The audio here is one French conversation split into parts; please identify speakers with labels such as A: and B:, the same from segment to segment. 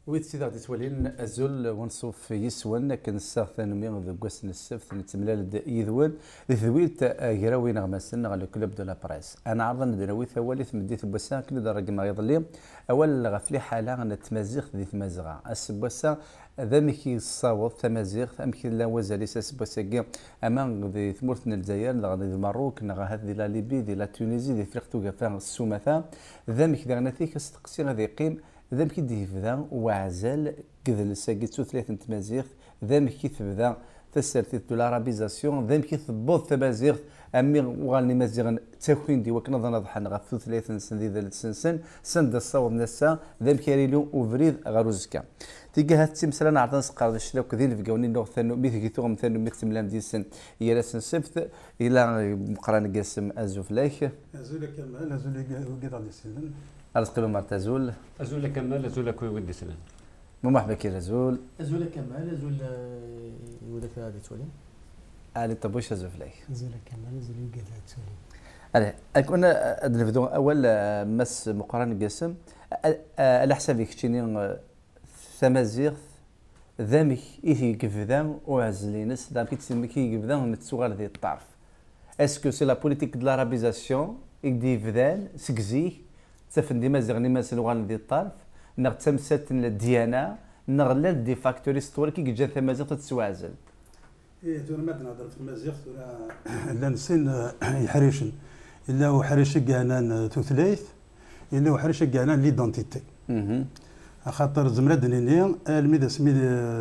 A: ويت سيدي غادي تولين ازول ونصوف يسون كنساغ ثانومي ذو قسن السبت نتملال يذول ذويت غراوي نغمسن على كلوب دو لا بريس انا عرضا ندروي ثوالي ثمديت بوسا كل درج ما يضلي اول غفلي حاله نتمازيغ ذي تمازغه السبوسا ذا مكي الصاوض تمازيغ امكي لا وزالي سبوسا اما ذي ثمورتنا الجزائر غادي الماروك نغا هذه لا ليبي ذي لا تونيزي ذي فرقتو كفا السومثا ذا مكي دغناتي كستقسي غادي يقيم ذا مكي ديفدا وعزل كذل ساقيتو ثلاثة تمازيغ ذا مكي تبدا تسالتيت دو لارابيزاسيون ذا مكي تبوظ تمازيغ امي وغالني مازيغن تاكوين دي وكنا ضحنا غفو ثلاثة سن ذي ذا سنسن سند الصوب نسا ذا مكي ريلو وفريد غاروزكا تيجي هاد التمثال نعرض نسقر الشلاك ذي الفقاوني نوغ ثانو ميث كيتو غم ثانو ميث تملام دي سن يراسن سبت الى مقران قاسم ازوفلاك
B: ازول كمال ازول قدر دي سنن
A: أرزق مرت أزول
C: أزول كمال أزول كوي ودي سلام
A: مرحبا كي أزول
D: كمال أزول يودا في هذه تولي
A: علي طبوش أزول فلاي
D: أزول كمال أزول يقدر تولي
A: على أكون أدنفدو أول مس مقارنة قسم على حسابك تشيني ثمازيغ ذامك إيه كفدام وعزلينس ذامك تسمى كي كفدام نتسوغال ذي الطرف اسكو سي لا بوليتيك دو لارابيزاسيون إكدي فدان سكزيه تفندي مازغني ماسل وغان دي الطرف نغ تمسات الديانه نغلال دي فاكتور هيستوريك جا تمازيغ تتسوازل
B: تورا ما نهضر في المازيغ تورا لا نسين يحريشن الا وحريش كانان توثليث الا وحريش كانان ليدونتيتي خاطر زمرد نيني الميد سميد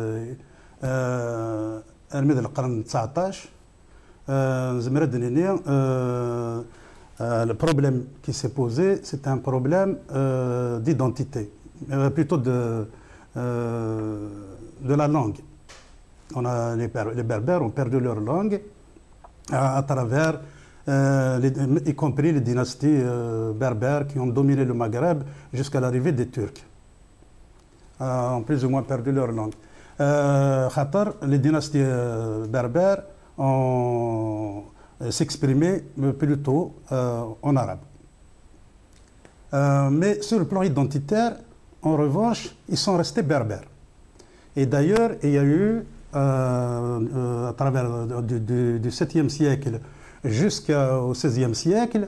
B: الميد القرن 19 زمرد نيني le problème qui s'est posé, c'est un problème d'identité, plutôt de la langue. Les Berbères ont perdu leur langue à travers, y compris les dynasties berbères qui ont dominé le Maghreb jusqu'à l'arrivée des Turcs, ont plus ou moins perdu leur langue. Les dynasties berbères ont s'exprimer plutôt en arabe. Mais sur le plan identitaire, en revanche, ils sont restés berbères. Et d'ailleurs, il y a eu, à travers du 7e siècle jusqu'au 16e siècle,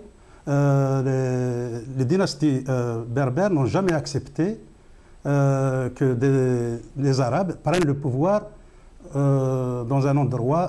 B: les dynasties berbères n'ont jamais accepté que les Arabes prennent le pouvoir dans un endroit,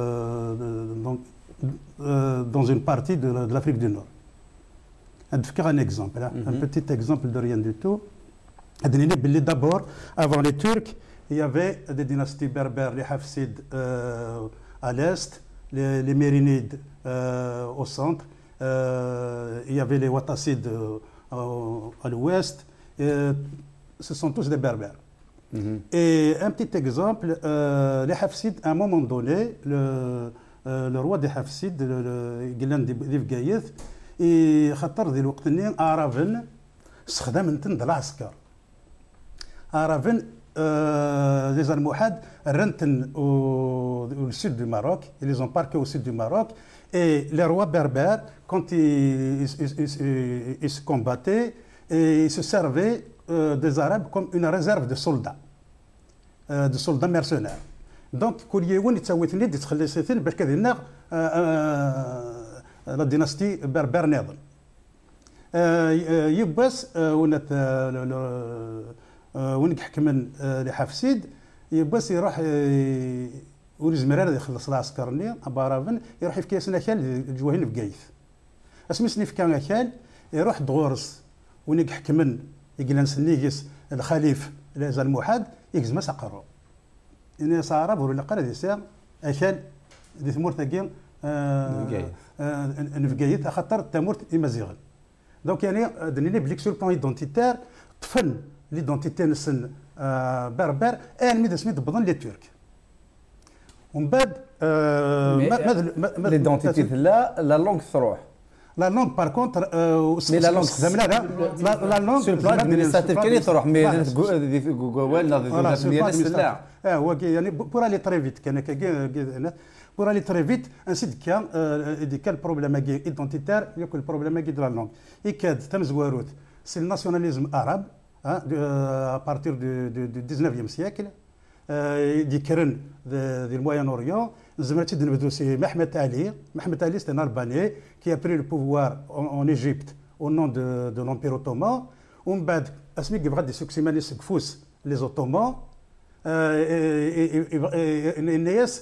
B: dans une partie de l'Afrique du Nord. Un exemple, un petit exemple de rien du tout. D'abord, avant les Turcs, il y avait des dynasties berbères, les Hafsides à l'est, les Mérinides au centre, il y avait les Wattassides à l'ouest, ce sont tous des berbères. Et un petit exemple, les Hafsides, à un moment donné, le roi des Hafsides, Gilan Dibgaïth, et خطر ذي الوقت اللي أعرابن استخدام نتن العسكر أعرابن les Almohades rentrent au sud du Maroc, ils les ont parqués au sud du Maroc, et les rois berbères, quand ils se combattaient, et ils se servaient des Arabes comme une réserve de soldats mercenaires. Donc, كل يوم يتسويتني تخلصتين باش كذا la dynastie berbère ناضل. يبس ونك حكمن لحفسيد يبس يروح ولزمرار يخلص العسكرني بارافن يروح في كيسنا كال الجواهين في قايث. اسمي في كان كال يروح دغورس ونك حكمن يجلس نيجس الخليف الموحد يجزم سقرو. إن صارب ولا قرا دي ساعة أكل دي ثمور تاقين نفقايت خاطر تمورت إمازيغل. دونك يعني دنيني بليك سور بلان إيدونتيتير طفن ليدونتيتي نسن بربر ان ميد سميت بضن لي ترك. ومن بعد
A: ليدونتيتي لا لونغ تروح.
B: لا لونغ بار كونتر
A: مي لا لونغ
B: استخدمنا لا لونغ
A: سور بلان ادمينستراتيف كان تروح مي والنا ديال السلاح
B: هو يعني بور الي تري فيت كان pour aller très vite ainsi de quel problème identitaire il y a que le problème de la langue et que c'est le nationalisme arabe hein, à partir du 19e siècle. دي كرن du Moyen-Orient. C'est Mohamed Ali. Mohamed Ali, c'est un Albanais qui a pris le pouvoir en Égypte au nom de l'Empire ottoman. ومن بعد اسمي كيبغى دي سوكسيماني سكفوس لي زوتومان الناس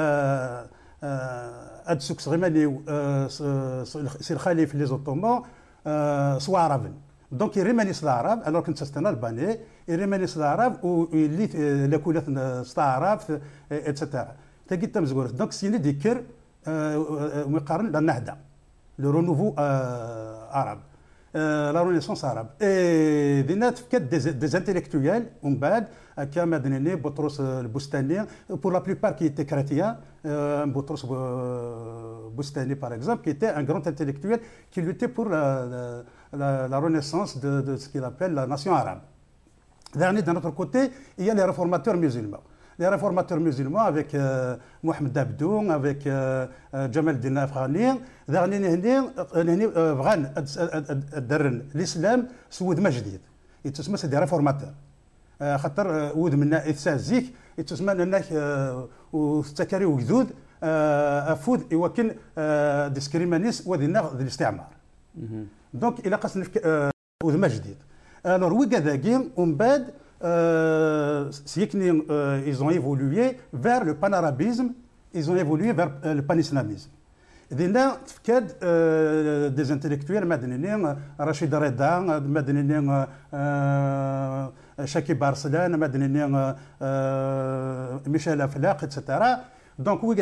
B: هاد سوكسيماني سي الخليفه لي زوتومان سوا عربن دونك يريمانيس العرب الوغ كنت سيستان الباني يريمانيس العرب واللي لاكولات استعرف اتسيتيرا تلقيت تمزغور دونك سيني ديكر مقارن النهضه لو رونوفو عرب la Renaissance arabe. Et des intellectuels, comme Boutros Boustani, pour la plupart qui étaient chrétiens, Boutros Boustani par exemple, qui était un grand intellectuel qui luttait pour la renaissance de ce qu'il appelle la nation arabe. Dernier, d'un autre côté, il y a les réformateurs musulmans. Les réformateurs musulmans avec Mohamed Abdou, avec Jamal Din Afghani, l'islam سود ما جديد يتسمى سي دي ريفورماتور خاطر ود منا اتسازيك يتسمى انك وستكاري وجدود افود يوكن ديسكريمانيس ودينا الاستعمار دونك الى قاس ود ما جديد الوغ وي كذاكي ومن بعد ils ont évolué vers le panarabisme, ils ont évolué vers le panislamisme. دينا تفكاد des intellectuels مدنيين رشيد رضا مدنيين شاكي بارسلان مدنيين ميشيل افلاق etc. Donc oui,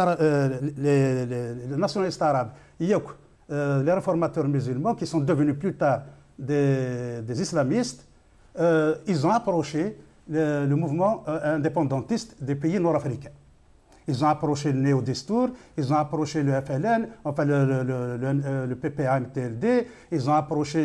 B: les nationalistes arabes, les réformateurs musulmans qui sont devenus plus tard des islamistes, ils ont approché le mouvement indépendantiste des pays nord-africains. Ils ont approché le Néo-Destour, ils ont approché le FLN, enfin le PPA-MTLD, ils ont approché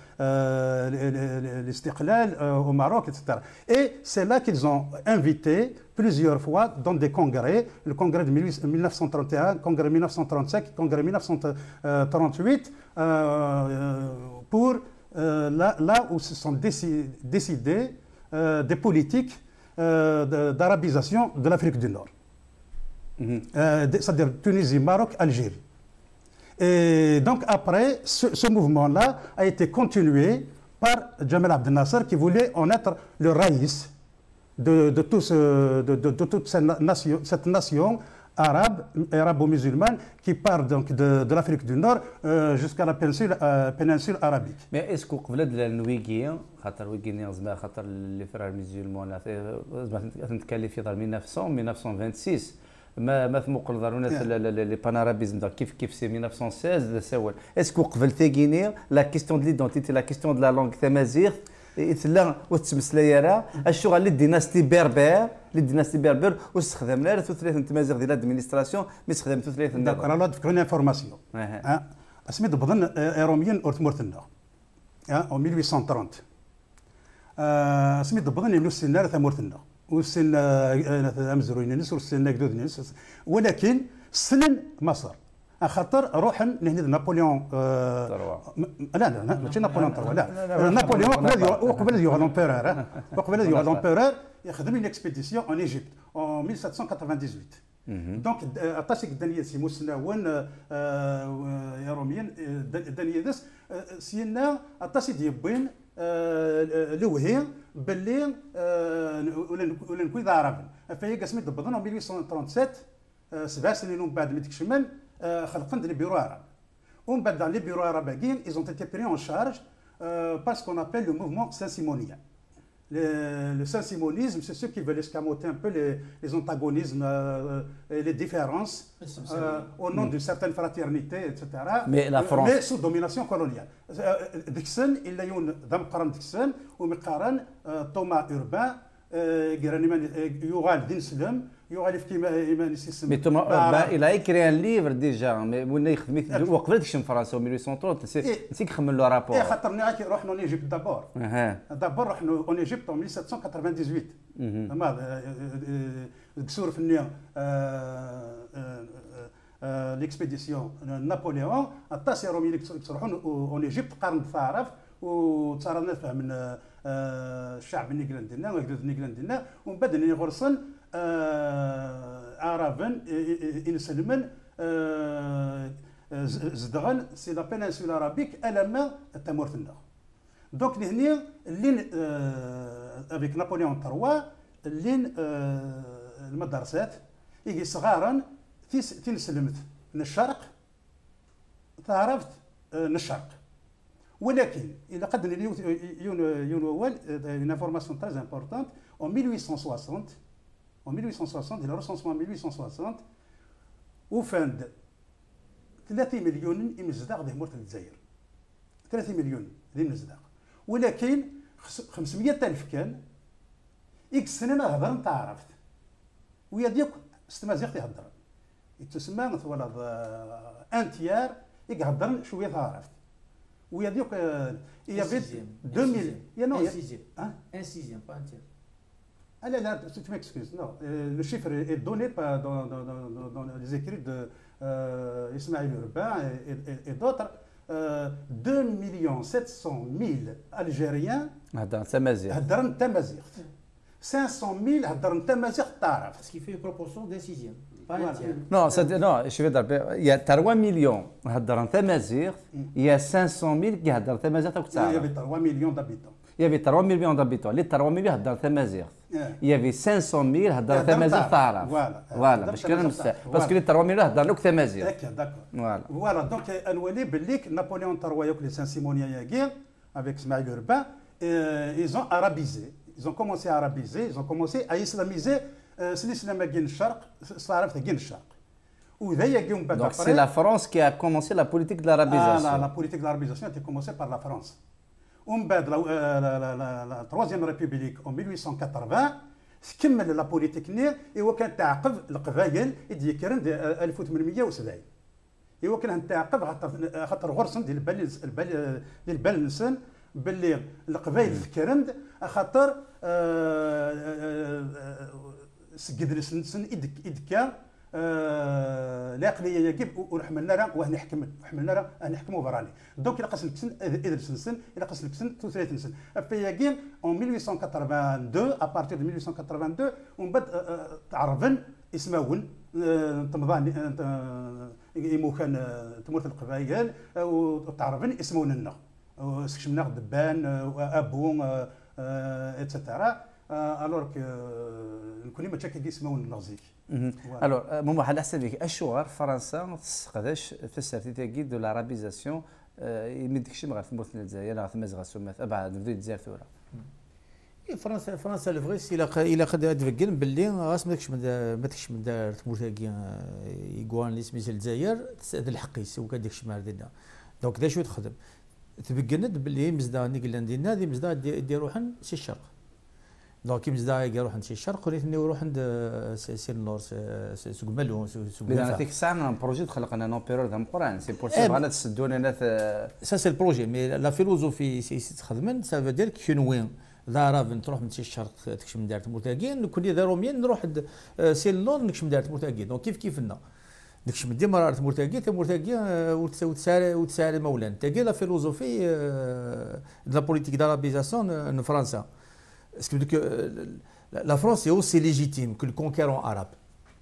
B: l'Istiqlal au Maroc, etc. Et c'est là qu'ils ont invité plusieurs fois dans des congrès, le congrès de 1931, congrès 1935, congrès 1938, pour là où se sont décidées des politiques d'arabisation de l'Afrique du Nord. C'est-à-dire Tunisie, Maroc, Algérie. Et donc après, ce mouvement-là a été continué par Jamal Abdel Nasser qui voulait en être le raïs de toute cette nation arabe, arabo-musulmane qui part donc de l'Afrique du Nord jusqu'à la péninsule arabique.
A: Mais est-ce que قبل النويجيا خاطر ويجيني زعما خاطر لي فرار ميزيلمون زعما نتكلم في 1926 ما ثموق الناس لي بانارابيزم كيف سي 1916 سوال اسكو قبل تيغيني لا كيستيون دو ليدونتيتي لا كيستيون دو لا لونغ تمازيغ يتلا وتسمسلايرا الشغل للديناستي بربر واستخدمنا ثلاثه تمازيغ ديال الادمينستراسيون مي استخدمت ثلاثه
B: داك راه لا تفكرون انفورماسيون اسميت بضن ايروميين اورتمورتنا en 1830 اسميت بضن يلو السنار ثمورتنا والسن امزروين نس والسن كدود نس ولكن سنن مصر خاطر روحا نهني نابليون لا ماشي نابليون 3 لا نابليون قبل يوغ لومبيرور قبل يوغ لومبيرور يخدم une expédition en Égypte en 1798 دونك عطاسك الدنيا سي مسناون يا روميين الدنيا داس سينا عطاسي ديبين لوهي باللي ولا نكون عربي فهي قسمت ضبطنا 1837 7 سنين من بعد ما تكشمل خلقنا لي بيرو عرب ومن بعد لي بيرو عرب باقيين ils ont été pris en charge par ce qu'on appelle le mouvement saint-simonien. Le saint-simonisme, c'est ceux qui veulent escamoter un peu les antagonismes et les différences au nom d'une certaine fraternité, etc.
A: Mais la France...
B: Mais sous domination coloniale. Dixon, il y a eu Damqaran Dixon, ou Mqaran, Thomas Urbain, Yoral Dinslem,
A: Mais Thomas Urbain, il a écrit un livre déjà, mais il a écrit وقبل تكشم فرنسا 1830 نسيك خمم له رابور.
B: إيه خاطرني هاك رحنا لإيجيبت دابور. دابور رحنا en Égypte en 1798. تمام كسور في النية l'expédition نابليون التاسي رومي يروحون en Égypte قرن الثعرف وتصارنا فيها من الشعب نيكلان ديالنا وجدود نيكلان ديالنا ومن بعد غرسن عربا ينسلمن زدغن سي لا بينانسول ارابيك الما تمورتنا دونك لهني لين افيك نابليون 3 لين المدرسات يجي صغارا تنسلمت من الشرق تعرفت من الشرق ولكن الى قد يون اول une information très importante en 1860 الى recensement 1860 وفند 30 مليون يمزداق ذي مورت الجزائر 30 مليون ذي مزداق ولكن 500 ألف كان إكس سنين هضر أنت عرفت ويا ديك استمازيغ تيهضر تسمى مثلا ان تيار يهضر شويه عرفت ويا ديك يا بيت 2000 يا نو
D: ان سيزيام با ان تيار
B: Ah là, là, tu m'excuses, non. Le chiffre est donné dans les écrits de Ismaël Urbain et d'autres. 2 700 000 Algériens
A: هضرن تمازيغ
B: هضرن تمازيغ 500 000 هضرن تمازيغ تعرف.
D: Ce qui fait une proportion d'un sixième, pas un tiers.
A: Non, non, je vais dire, il y a 3 millions هضرن تمازيغ, il y a 500 000 qui هضرن تمازيغ تاك تعرف.
B: Il y avait 3 millions d'habitants.
A: Il y avait 3 millions d'habitants. Les 3 millions هضرن تمازيغ. Il y avait 500 000 هضرن تمازيغ تعرف. Voilà, باش كان نفهم. Parce que les 3 millions هضرن لك تمازيغ.
B: D'accord. Voilà, donc نولي باللي نابليون 3 ياك لي سان سيمونيا ياكي avec Ismaël Urbain, ils ont arabisé. Ils ont commencé à arabiser, ils ont commencé à islamiser l'islam كين الشرق, صارت كين الشرق.
A: Donc c'est la France qui a commencé la politique de l'arabisation.
B: La politique de l'arabisation a été commencée par la France. La Troisième République en 1880 كمل لا بوليتيك نير ايوا كان تعقب القبائل اللي كان 1870 ايوا كان تعقب خاطر غرسن ديال البلنسن باللي القبائل ذكرند خاطر سجد لسنسن إدكا العقليه يجب ورحمنا راه وهنا حملنا راه نحكموا براني دونك الى قاس الكسن ادرس نسن الى قاس الكسن توثلاث نسن افياكين en 1882 à partir de 1882 ومن بعد تعرفن اسماون تمضان كان تموت القبائل وتعرفن اسمون لنا وسكشمنا دبان ابو اتسيتيرا الوغ نكوني ما تشكي اسمون النازيك.
A: الوغ ماما على حسابك اشوار فرنسا تستخدمش في السيرتيفيكي دو لارابيزاسيون ما ديكشي غير في موثن الجزائر غير في مزغاسيون ابعد نبدا الجزائر ثوره.
D: فرنسا الفغيس الى قد تفكر باللي غاس ما داكش من دار تمورتاكي يقوان اللي سميت الجزائر تستاذن الحقيس وكداكش ما دينا دونك دا شو تخدم تبكند باللي مزدا نيكلان ديالنا دي مزدا ديرو روحن سي الشرق دونك مزدا يروح عند سي الشرق ولكن يروح عند سي النور سوق مالو سوق
A: بلا هذيك الساعه بروجي خلقنا نو بيريود ام قران سي بور سي غالا تسدونا ناس
D: سا سي البروجي مي لا فيلوزوفي سي تخدمن سا فو دير كينوين ضرب تروح من سي الشرق تكشف من دار مرتاقين كل دارو مين نروح سي النور نكشف من دار مرتاقين دونك كيفنا نكشف ديما راه مرتاقين وتساري مولان تاكي لا فيلوزوفي دو لا بوليتيك دارابيزاسيون فرنسا. Est-ce que la France est aussi légitime que le conquérant arabe.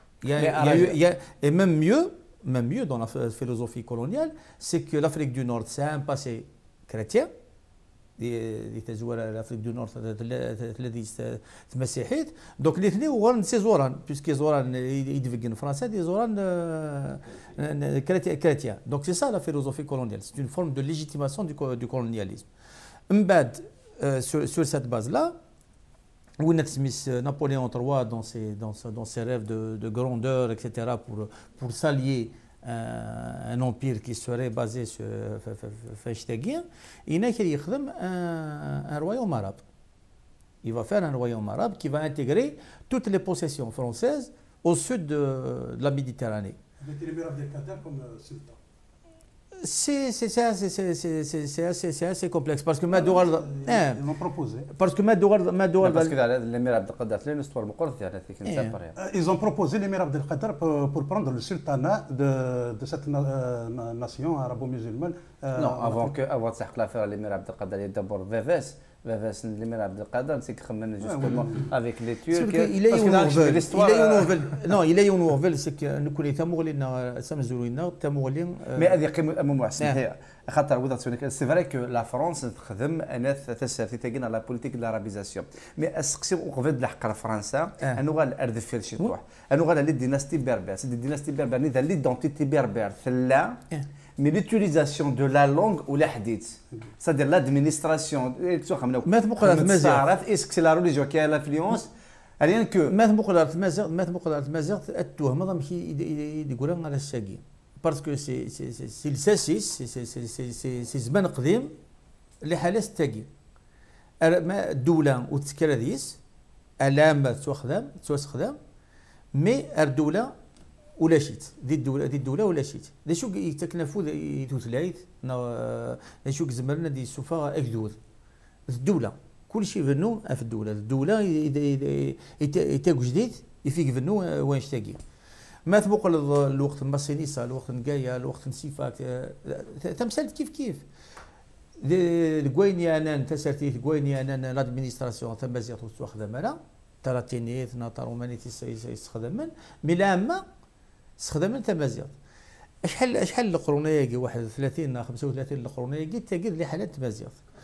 D: Et même mieux dans la philosophie coloniale, c'est que l'Afrique du Nord, c'est un passé chrétien. L'Afrique du Nord, c'est مسيحيت. Donc les deux ont ces zoran, puisque zoran ils deviennent français, des zoran chrétiens. Donc c'est ça la philosophie coloniale. C'est une forme de légitimation du colonialisme. Mbad sur cette base-là. Napoléon III dans ses rêves de grandeur, etc., pour s'allier un empire qui serait basé sur Feshtagir, il a créé un royaume arabe. Il va faire un royaume arabe qui va intégrer toutes les possessions françaises au sud de la Méditerranée.
B: Avec l'émir Abdelkader comme sultan.
D: C'est assez complexe parce que Madour
B: ils l'ont proposé
D: parce que Madour
A: parce que l'émir Abdelkader c'est une histoire مقرث يعني
B: ils ont proposé l'émir Abdelkader pour prendre le sultanat de cette nation arabo-musulmane.
A: Non, avant de s'acclafer l'émir Abdelkader d'abord Vévès Bavas Ndlimir Abdelkader, c'est justement avec les Turcs.
D: Il est non, il est une nouvelle, c'est que nous connaissons Tamourlina, Samzoulina, Tamourlin.
A: Mais هذه مموع خاطر c'est vrai que la France تخدم انا تسافي على بوليتيك de l'arabisation mais اسقسي وقفد الحق فرنسا انو غالارض في شي طوح انو غالا لي ديناستي بربر سي ديناستي بربر ني ليدونتيتي بربر ثلا mais l'utilisation de la langue ou la hadith, c'est-à-dire l'administration, est-ce que c'est la religion qui a l'influence? Rien que.
D: Parce que c'est le sassis, c'est زمان قديم اللي حالة تاقي. الدولة وتسكرديس العامة تستخدم مي الدولة ولا شيت دي الدوله ولا شيت دا شو يتكنفو يتوثلايت دا شو زمرنا دي السوفا اكدود الدوله كل شيء فنو في الدوله يتاق جديد يفيق فنو وين شتاقي ما تبقى الوقت المصينيسا الوقت نقايا الوقت نسيفاك تمثال كيف الكويني انا تسرتي كويني انا لادمينستراسيون تم زيرتو تخدم انا تراتينيت ناطرومانيتي يستخدم مي العامه استخدام تمازيغ شحال القرونيه 31 35 القرونيه تجد لي حالات تمازيغ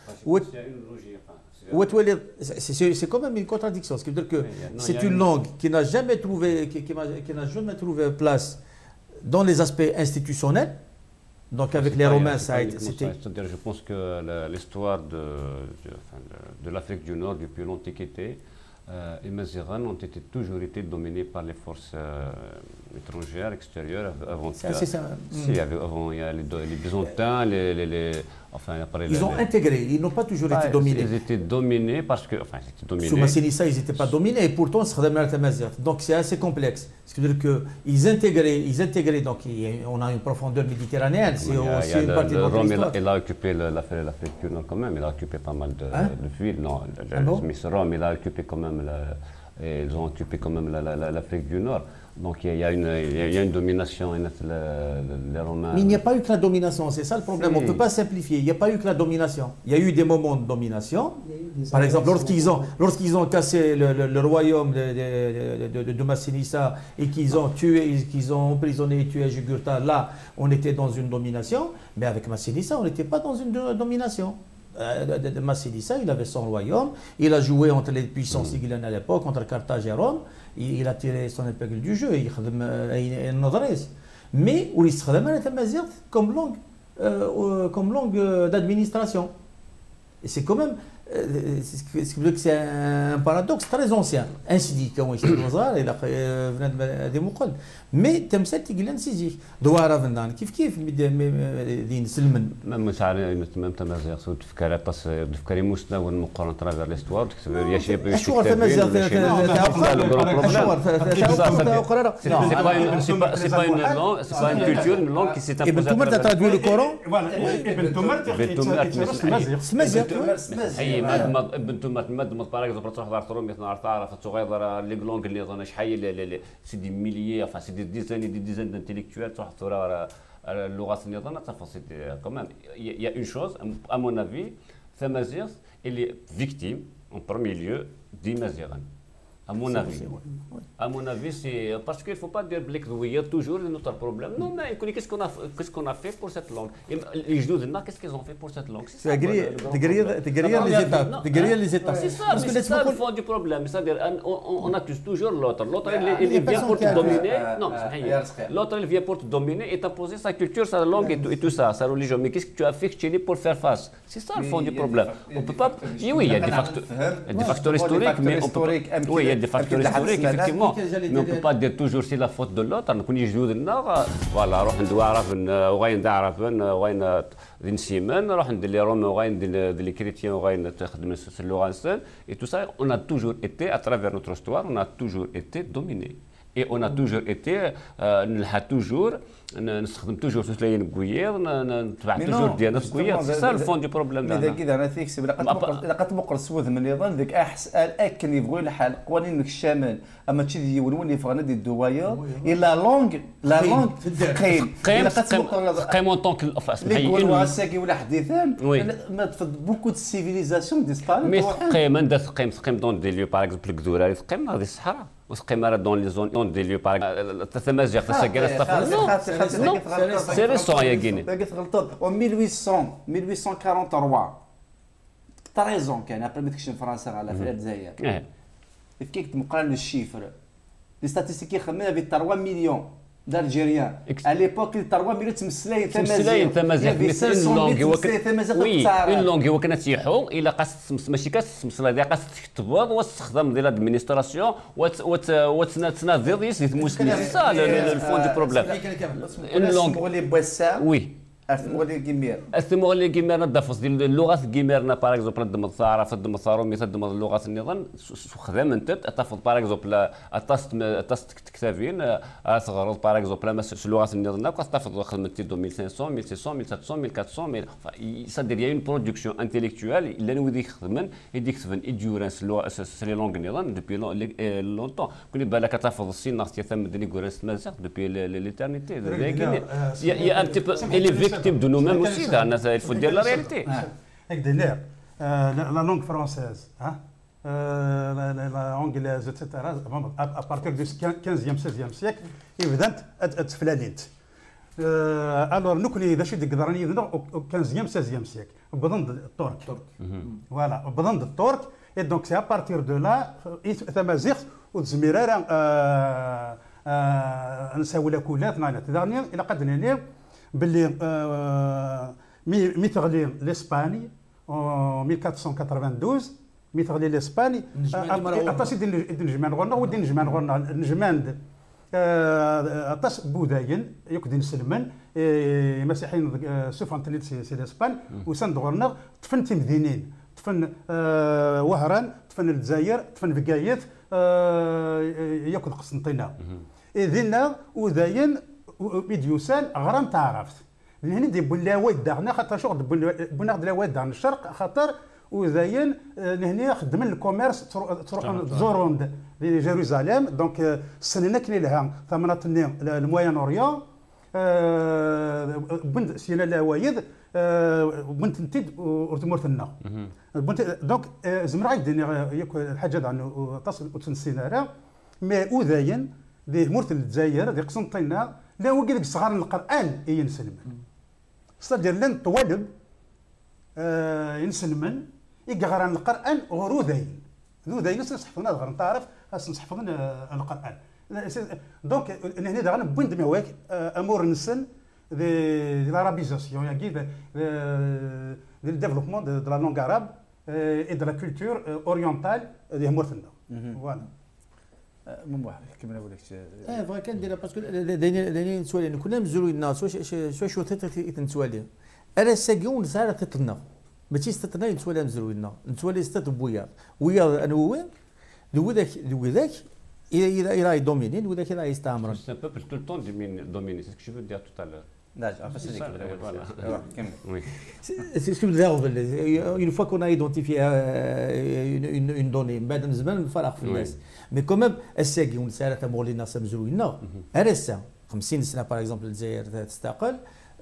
D: وتولي سي كوم ميم كونتراديكسيون سكي dire que c'est une langue qui n'a jamais trouvé place dans les aspects institutionnels donc avec les Romains ça a été
C: c'est-à-dire je pense que l'histoire de l'Afrique du Nord depuis l'Antiquité les Maziran ont toujours été dominés par les forces étrangères, extérieures, avant ça.
D: C'est ça.
C: Avant, il y a les Byzantins,
D: ils ont intégré, ils n'ont pas toujours été dominés.
C: Ils étaient dominés parce que. Enfin, ils étaient dominés.
D: Sous Massinissa, ils n'étaient pas dominés et pourtant, donc c'est assez complexe. C'est-à-dire qu'ils intégraient, donc on a une profondeur méditerranéenne, c'est aussi une partie de notre histoire.
C: Il a occupé l'Afrique du Nord quand même, il a occupé pas mal de villes. Non, Rome, il a occupé quand même. Ils ont occupé quand même l'Afrique du Nord. Donc il y a une domination, les Romains.
D: Mais il n'y a pas eu que la domination, c'est ça le problème. On ne peut pas simplifier. Il n'y a pas eu que la domination. Il y a eu des moments de domination. Par exemple, lorsqu'ils ont cassé le royaume de Massinissa et qu'ils ont emprisonné et tué Jugurtha, là, on était dans une domination. Mais avec Massinissa, on n'était pas dans une domination. De Massinissa, il avait son royaume, il a joué entre les puissances sigilènes à l'époque, entre Carthage et Rome, il a tiré son épingle du jeu, il a une adresse. Mais où il se comme langue d'administration. Et c'est quand même, c'est un paradoxe très ancien. Ainsi dit, quand il a des mots. Mais تمثال تقلن سيجي دوارة فندان كيف دين سلمن
C: même تمازيغ سو تفكري مستوى المقارنة ترافير ليستوار يا شي
D: اشهر تمازيغ
C: c'est pas une culture une langue qui s'est imposée.
D: Ibn Tumar a traduit le Coran.
C: ابن تومات مد par exemple تروح دار ترومي تعرف صغيره لي لونغ اللي ظن شحال سي دي ميليي enfin c'est des dizaines d'intellectuels تروح ترى اللغات اللي ظن quand même il y a une chose à mon avis Tamazight elle est victime en premier lieu d'Imaziran. À mon avis, c'est parce qu'il ne faut pas dire que toujours notre problème. Non, mais qu'est-ce qu'on a fait pour cette langue? Les Juifs, qu'est-ce qu'ils ont fait pour cette langue?
D: C'est les étapes.
C: C'est ça, c'est ça le fond du problème. C'est-à-dire, on accuse toujours l'autre. L'autre, il vient pour te dominer. Non, l'autre, il vient pour te dominer et t'imposer sa culture, sa langue et tout ça, sa religion. Mais qu'est-ce que tu as fait pour faire face? C'est ça le fond du problème. On peut pas. Oui, il y a des facteurs historiques, mais on peut. Oui, il y a des facteurs historiques, effectivement, mais on ne peut pas dire toujours c'est la faute de l'autre. نكون يجدود النار فوالا روح ندوي عرف وغاين نعرف وغاين نسيمن روح ندير لي روم وغاين ندير لي كريتيان وغاين تخدم اللغه نسان et tout ça on a toujours été à travers notre histoire on a toujours été dominé Et on a toujours été, نلحق toujours, نستخدم toujours تسلاين كوير, نتبع toujours ديالنا كوير. C'est ça le fond du problème.
A: إذا كذا أنا تيكسب إذا قد سوذ من نظام ذيك أكن يبغوا يلحق قوانين الشمال أما تشي يولون يفغنا دي الدوايا إلا لونغ لا لونغ قيم
C: قيم en tant que enfin
A: اللي يقولوا هساكي ولا حديثان ما تفض بوكو دو سيفيليزاسيون ديسباري
C: مي قيم عندها قيم دون دي ليو باغ اكزومبل الكذوره قيم هذه الصحراء وتقيم راه دون لي زون دون دي ليو باغ التمازيغ تسجل استغفر سي ريسون يا كيني
A: غلطت و 1843 13 كان ابري ما تكشف فرنسا على في الجزائر كيف مقارنه الشيفر لي ستاتيستيك خمنا في 3 مليون d'Algériens. À l'époque, les 3 مليون تمسلاين
C: اون لونغ هو كانت يحو الا قاصت ماشي كتمسلا ديال قاصت تكتبوض واستخدام ديال الادمينستراسيون وتناضل يسيت مسلم سا الفون دو بروبليم
A: اون لونغ لي بوسا
C: وي
A: أثمغلي جيمير
C: أثمغلي جيمير ندفص ديال اللغات جيميرنا باغ اكزومبل ندم الثارة ندم الثارومي ندم اللغات النظام خدام انت تفض باغ اكزومبل اتاست كتابين تغرض باغ اكزومبل اللغات النظام كتفض خدمتي 2500 1600 1700 1400 يصدر يا اون برودكسيون انتيليكتوال الا نودي يخدمن يدي يكتبن ايديورانس لي لونغ نظام دوبي لونطون كوني بالك تفض الصين ناختي ثم دني كورانس مازال دوبي ليترنيتي يا ان تي بو victimes de nous-mêmes aussi, il faut dire la réalité.
B: La langue française, la anglaise, etc., à partir du 15e, 16e siècle, évidemment, تفلاليت. Alors, nous connaissons des choses qui au 15e, 16e siècle, au besoin de Turc. Voilà, au besoin de Turc. Et donc, c'est à partir de là, تمازيغ وتزميرة نساوي لها كولات معنا تدارني إلى قد نير باللي ميتغلي لاسباني 1492 ميتغلي لاسباني اطاس النجمان غورنا ودي النجمان غورنا النجمان اطاس بوذاين يقدر نسلمن مسيحيين سوفان تليت سي الاسبان وسند غورنا طفن تمدينين طفن وهران طفن الجزائر طفن بقايت ياكل قسنطينه اذن وذاين ميديوسان غرام تعرفت هنا دي بلاوات دارنا خاطر شغل بناخذ لاوات دار الشرق خاطر وزاين هنا خدم الكوميرس تروح تزورون لجيروزاليم دونك السنه كاين لها ثمنات الموين اوريون بنت سينا لاوايد بنت نتيد ورتمورتنا دونك زمرا يديني الحاجه عنه تصل وتنسينا مي وزاين دي مورت الجزائر دي قسنطينه لا هو قال لك صغار القران ينسلمن صدر لن طوالب ينسلمن يقران القران غروذين ذوذين نصحفنا غير تعرف نصحفنا القران دونك هنا دغنا بوين دماوك امور نسن دي لارابيزاسيون يا كي دي ديفلوبمون دو لا لونغ عرب اي دو لا كولتور اورينتال دي مورتنا فوالا
A: من واحد كمل اقول لك
D: فغا كنديرها باسكو داني نسوالي كنا مزولين سوا شو تنسوالي انا ساكيون ساره تطنا ماشي ستطنا نسوالي مزولين نسوالي ستات بويا ويا انا وين ذاك الى يدوميني وذاك الى يستعمر
C: سي ان بوبل تو طون دوميني سي سكو جو دير تو تالور
A: لا كمل
D: C'est ce que vous avez une fois qu'on a identifié une donnée بعد زمان الفرق في الناس مي كوميم الساقي ونسالة تمول الناس مزروينا هرسا 50 سنه باغ اكزومبل الجزائر تستقل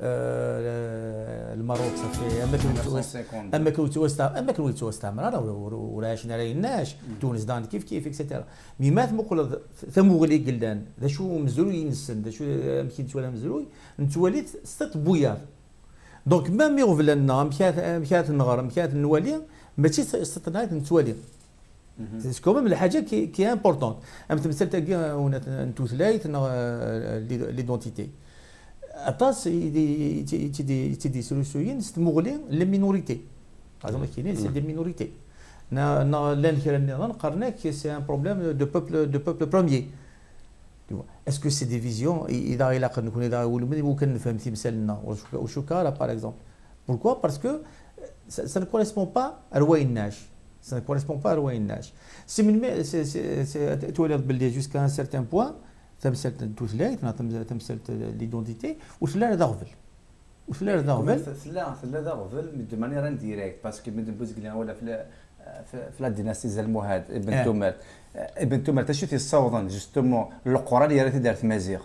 D: المغرب صافي اما كنت استعمر ولا عشنا رايناش تونس دان كيف اكسيتيرا مي مات مقول ثموغلي قلدان ذا شو مزروي نسن ذا شو يمكن تولى مزروي نتوليت ست بويار دونك ميم يغفلنا مشات النغر مشات النوالي ماشي استطنايت نتوالي سي كوميم الحاجه كي امبورطون ام تمثل تلقى نتوثلايت ليدونتيتي اطاس تي سوليسيون ستمغلي لي مينوريتي هذوما كاينين سي دي مينوريتي لان كيرا نقارناك سي ان بروبليم دو بوبل بروميي est-ce que c'est des visions اذا الا نكون اذا ممكن نفهم مثالنا وشو كالا باغ اكزومبل pourquoi parce que ça ne correspond pas à رواي الناش ça ne correspond pas à رواي الناش سي من تولد باللي jusqu'à un certain point تمثلت التوثلايت تمثلت ليدونتيتي وثلا داغفل وثلا داغفل
A: ثلا داغفل دو مانيير انديريكت باسكو من بوزكلي ولا في لا ديناستي زالمهاد ابن تومر ابن تومر تشوف يصوضن جوستومون القران اللي راه دارت مزيغ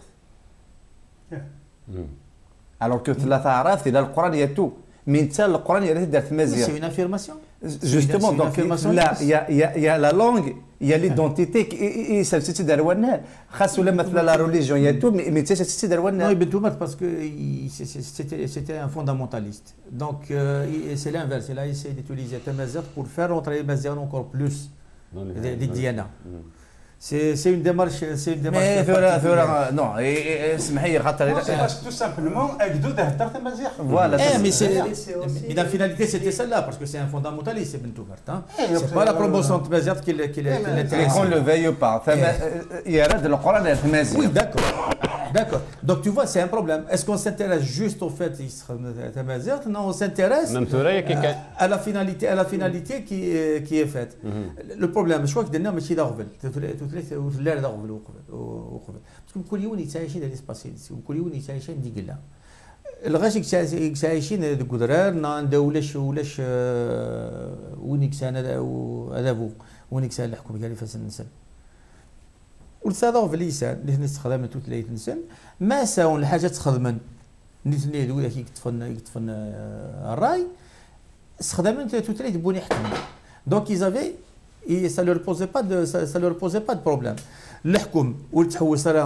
A: الوغ كو ثلاثه عرفت الى القران ياتو من تال القران اللي دارت مزيغ
D: سي اون افيرماسيون
A: جوستومون دونك لا يا لا لونغ يا ليدونتيتي اي سالتي داروانا خاص ولا مثلا لا ريليجيون ياتو مي تي داروانا
D: نو ابن تومر باسكو سيتي ان فوندامونتاليست دونك سي لانفيرس il a essayé d'utiliser Tamazight pour faire rentrer les Mazières encore plus des Diana. C'est une démarche.
A: Mais non, اسمح لي خاطر
B: tout simplement أجدود هدرت مزيغ.
A: Voilà.
D: Mais la finalité c'était celle-là parce que c'est un fondamentaliste Ibn Toumert. C'est pas la promotion de Tamazight qui l'intéresse.
A: Qu'on le veuille pas. يرد القرآن التمازيغ.
D: Oui, d'accord. Donc tu vois, c'est un problème. Est-ce qu'on s'intéresse juste au fait Tamazight? Non, on s'intéresse à la finalité qui est faite. Le problème, je crois que dernièrement ماشي داغفل. وثلا داغفل وقبل. باسكو كل يوم يتعايشين هذه سباسيل، وكل يوم يتعايشين ديك لا. الغاشك يتعايشين هذوك الدرار ناندا ولاش وينك سنه هذا بو وينك سنه الحكم قال لي فاس نسل. والصادق في اللسان اللي نستخدم توتليت نسن ما ساون الحاجه تخدمن نتني دولا كي يكتفن الراي استخدام توتليت بوني حكم دونك يزافي ça leur posait pas de problème الحكم والتحول صار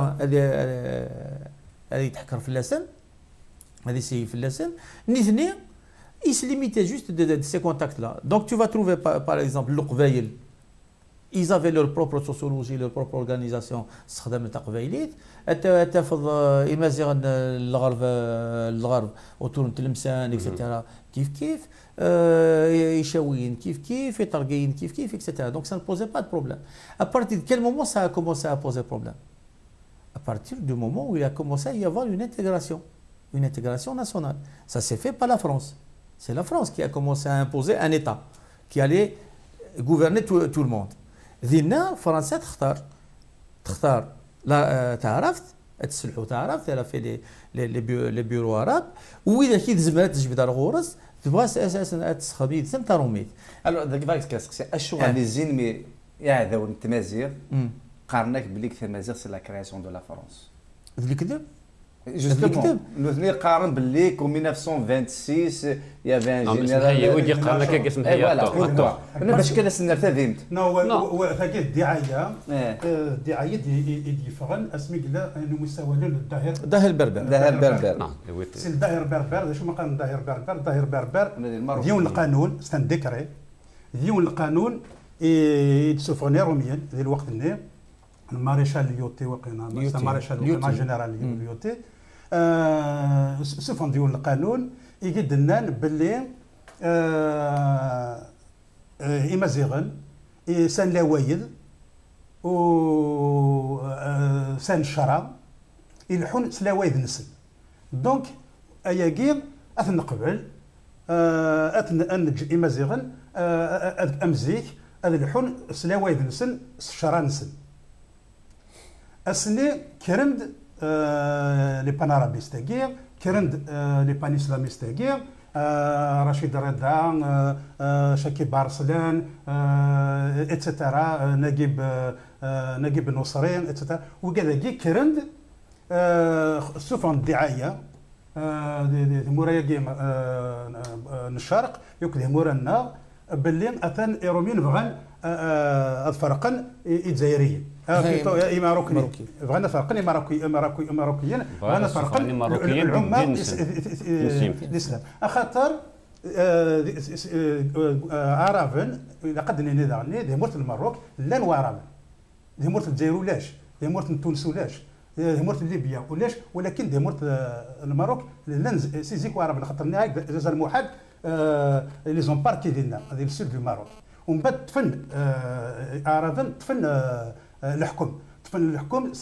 D: هذه تحكر في اللسان هذه سي في اللسان نثني ils se limitaient juste de ces contacts là donc tu vas trouver par exemple القبايل ils avaient leur propre sociologie leur propre organisation استخدام القبايليت تفض يمازيغ الغرب autour de تلمسان etc كيف يشاويين كيف يطرقين كيف etc. Donc ça ne posait pas de problème. À partir de quel moment ça a commencé à poser problème? À partir du moment où il a commencé à y avoir une intégration nationale. Ça s'est fait par la France. C'est la France qui a commencé à imposer un État qui allait gouverner tout le monde. ذينا فرنسا تختار لا تعرفت تسلحوا تعرفت elle a fait les bureaux arabes وإذا كي زمات تجبد الغورس تبغى اساسا تسخبيد سنتا روميت
A: الو داك فايك كاسكسي اشو غادي زين يا هذا التمازيغ قارناك بليك التمازيغ سي لا كرياسيون دو لا فرنسا
D: اللي كذب
A: جوستومون نوثني قارن بالليك و 1926 يا فان جينيرال
C: هي ويجي قارن لك اسم هي
A: انا باش كان سنر تذيمت
B: نو هذه الدعايه يفغن اسمي قال انه مساوي
D: الظاهر البربر
C: نعم
B: سي الظاهر بربر شو ما قال الظاهر بربر ديون القانون ستان ديكري ديون القانون يتسوفوني روميان ذي الوقت اللي الماريشال ليوتي وقينا الماريشال جنرال ليوتي سوفون ديون القانون يقد لنا باللي إمازيغن سان لاوايد و سان شرا يلحون سلاوايد نسل دونك اياكي اثن قبل انج إمازيغن امزيك هذا الحون سلاوايد نسن شرا نسن اسني كرند لي بانارابيست كير كرند لي بان اسلاميست كير رشيد رضا شكيب بارسلان اتسترا نجيب نصرين اتسترا وكذا كي كرند سوفون الدعايه مورايا كيم الشرق يوكل مورانا باللي اثن ايرومين بغان الفرقا الجزائريين ماروكي بغانا فرقا ماروكيين بغانا فرقا العمال الاسلام اخاطر عربا الا قدني نذرني ذي مورت المروك لا نواربا ذي مورت الجزائر ولاش ذي مورت تونس ولاش ذي مورت ليبيا ولاش ولكن ذي مورت المروك لا سيزيك وعرب خاطر نهاك جزر الموحد لي زومباركي ديالنا هذه السود دو الماروك ومن بعد تفن عربا تفن الحكم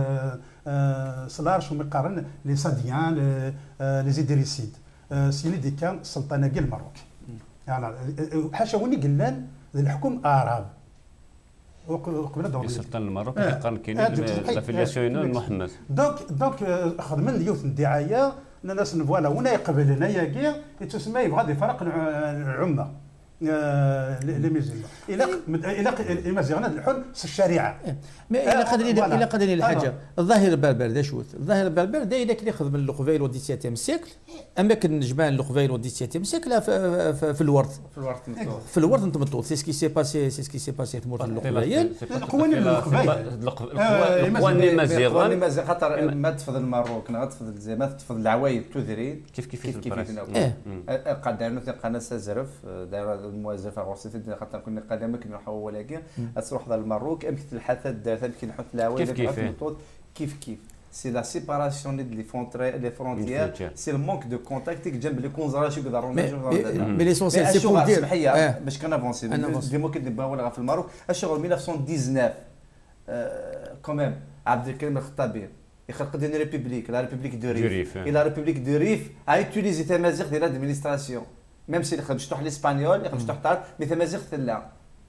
B: سلارش ومقارن لي صاديان لي زيدريسيد سيني دي كان السلطنه ديال المروك يعني حاشا وني قلان الحكم عرب وقبل دور
C: السلطان المغربي كان كاين لافيلياسيون محمد
B: دونك خدمنا اليوث الدعايه الناس فوالا ونا يقبل هنايا كي تسمى يبغى يفرق العمه لي ميزيون الى مزيغنا الحل الشريعه
D: الى قدرني الحاجه الظاهر البربر دا شوت الظاهر البربر دا الا كان يخدم القبيل و 17 سيكل اماكن جمال القبيل و 17 سيكل في الورث في الورث نتمطوا سي سكي سي باسي تموت القبيل
B: القوانين القبائل
C: القوانين مزيغ
A: خاطر ما تفضل الماروك ما تفضل زعما تفضل العوايد تدري كيف قدرنا قناه زرف دار الموازفه غرسه خاطر كنا قدامك نروحوا ولكن تروح للمروك يمكن الحثات دارت يمكن نحط العوايد كيف سي لا سيباراسيون لي فرونتيير سي المونك دو كونتاكت جنب لي كونزراج يقدروا
D: مي ليسونسيال سي بور دير
A: باش كنافونسي ديما كنبغيو نلعب في المروك الشغل 1919 كوميم عبد الكريم الخطابي يخلق ديال ريبوبليك لا ريبوبليك دو ريف et la république de Rif a utilisé تمازيغ ديال l'administration même si يخرج تروح لاسبانيول يخرج تروح تعرف مي تمازيغ تلا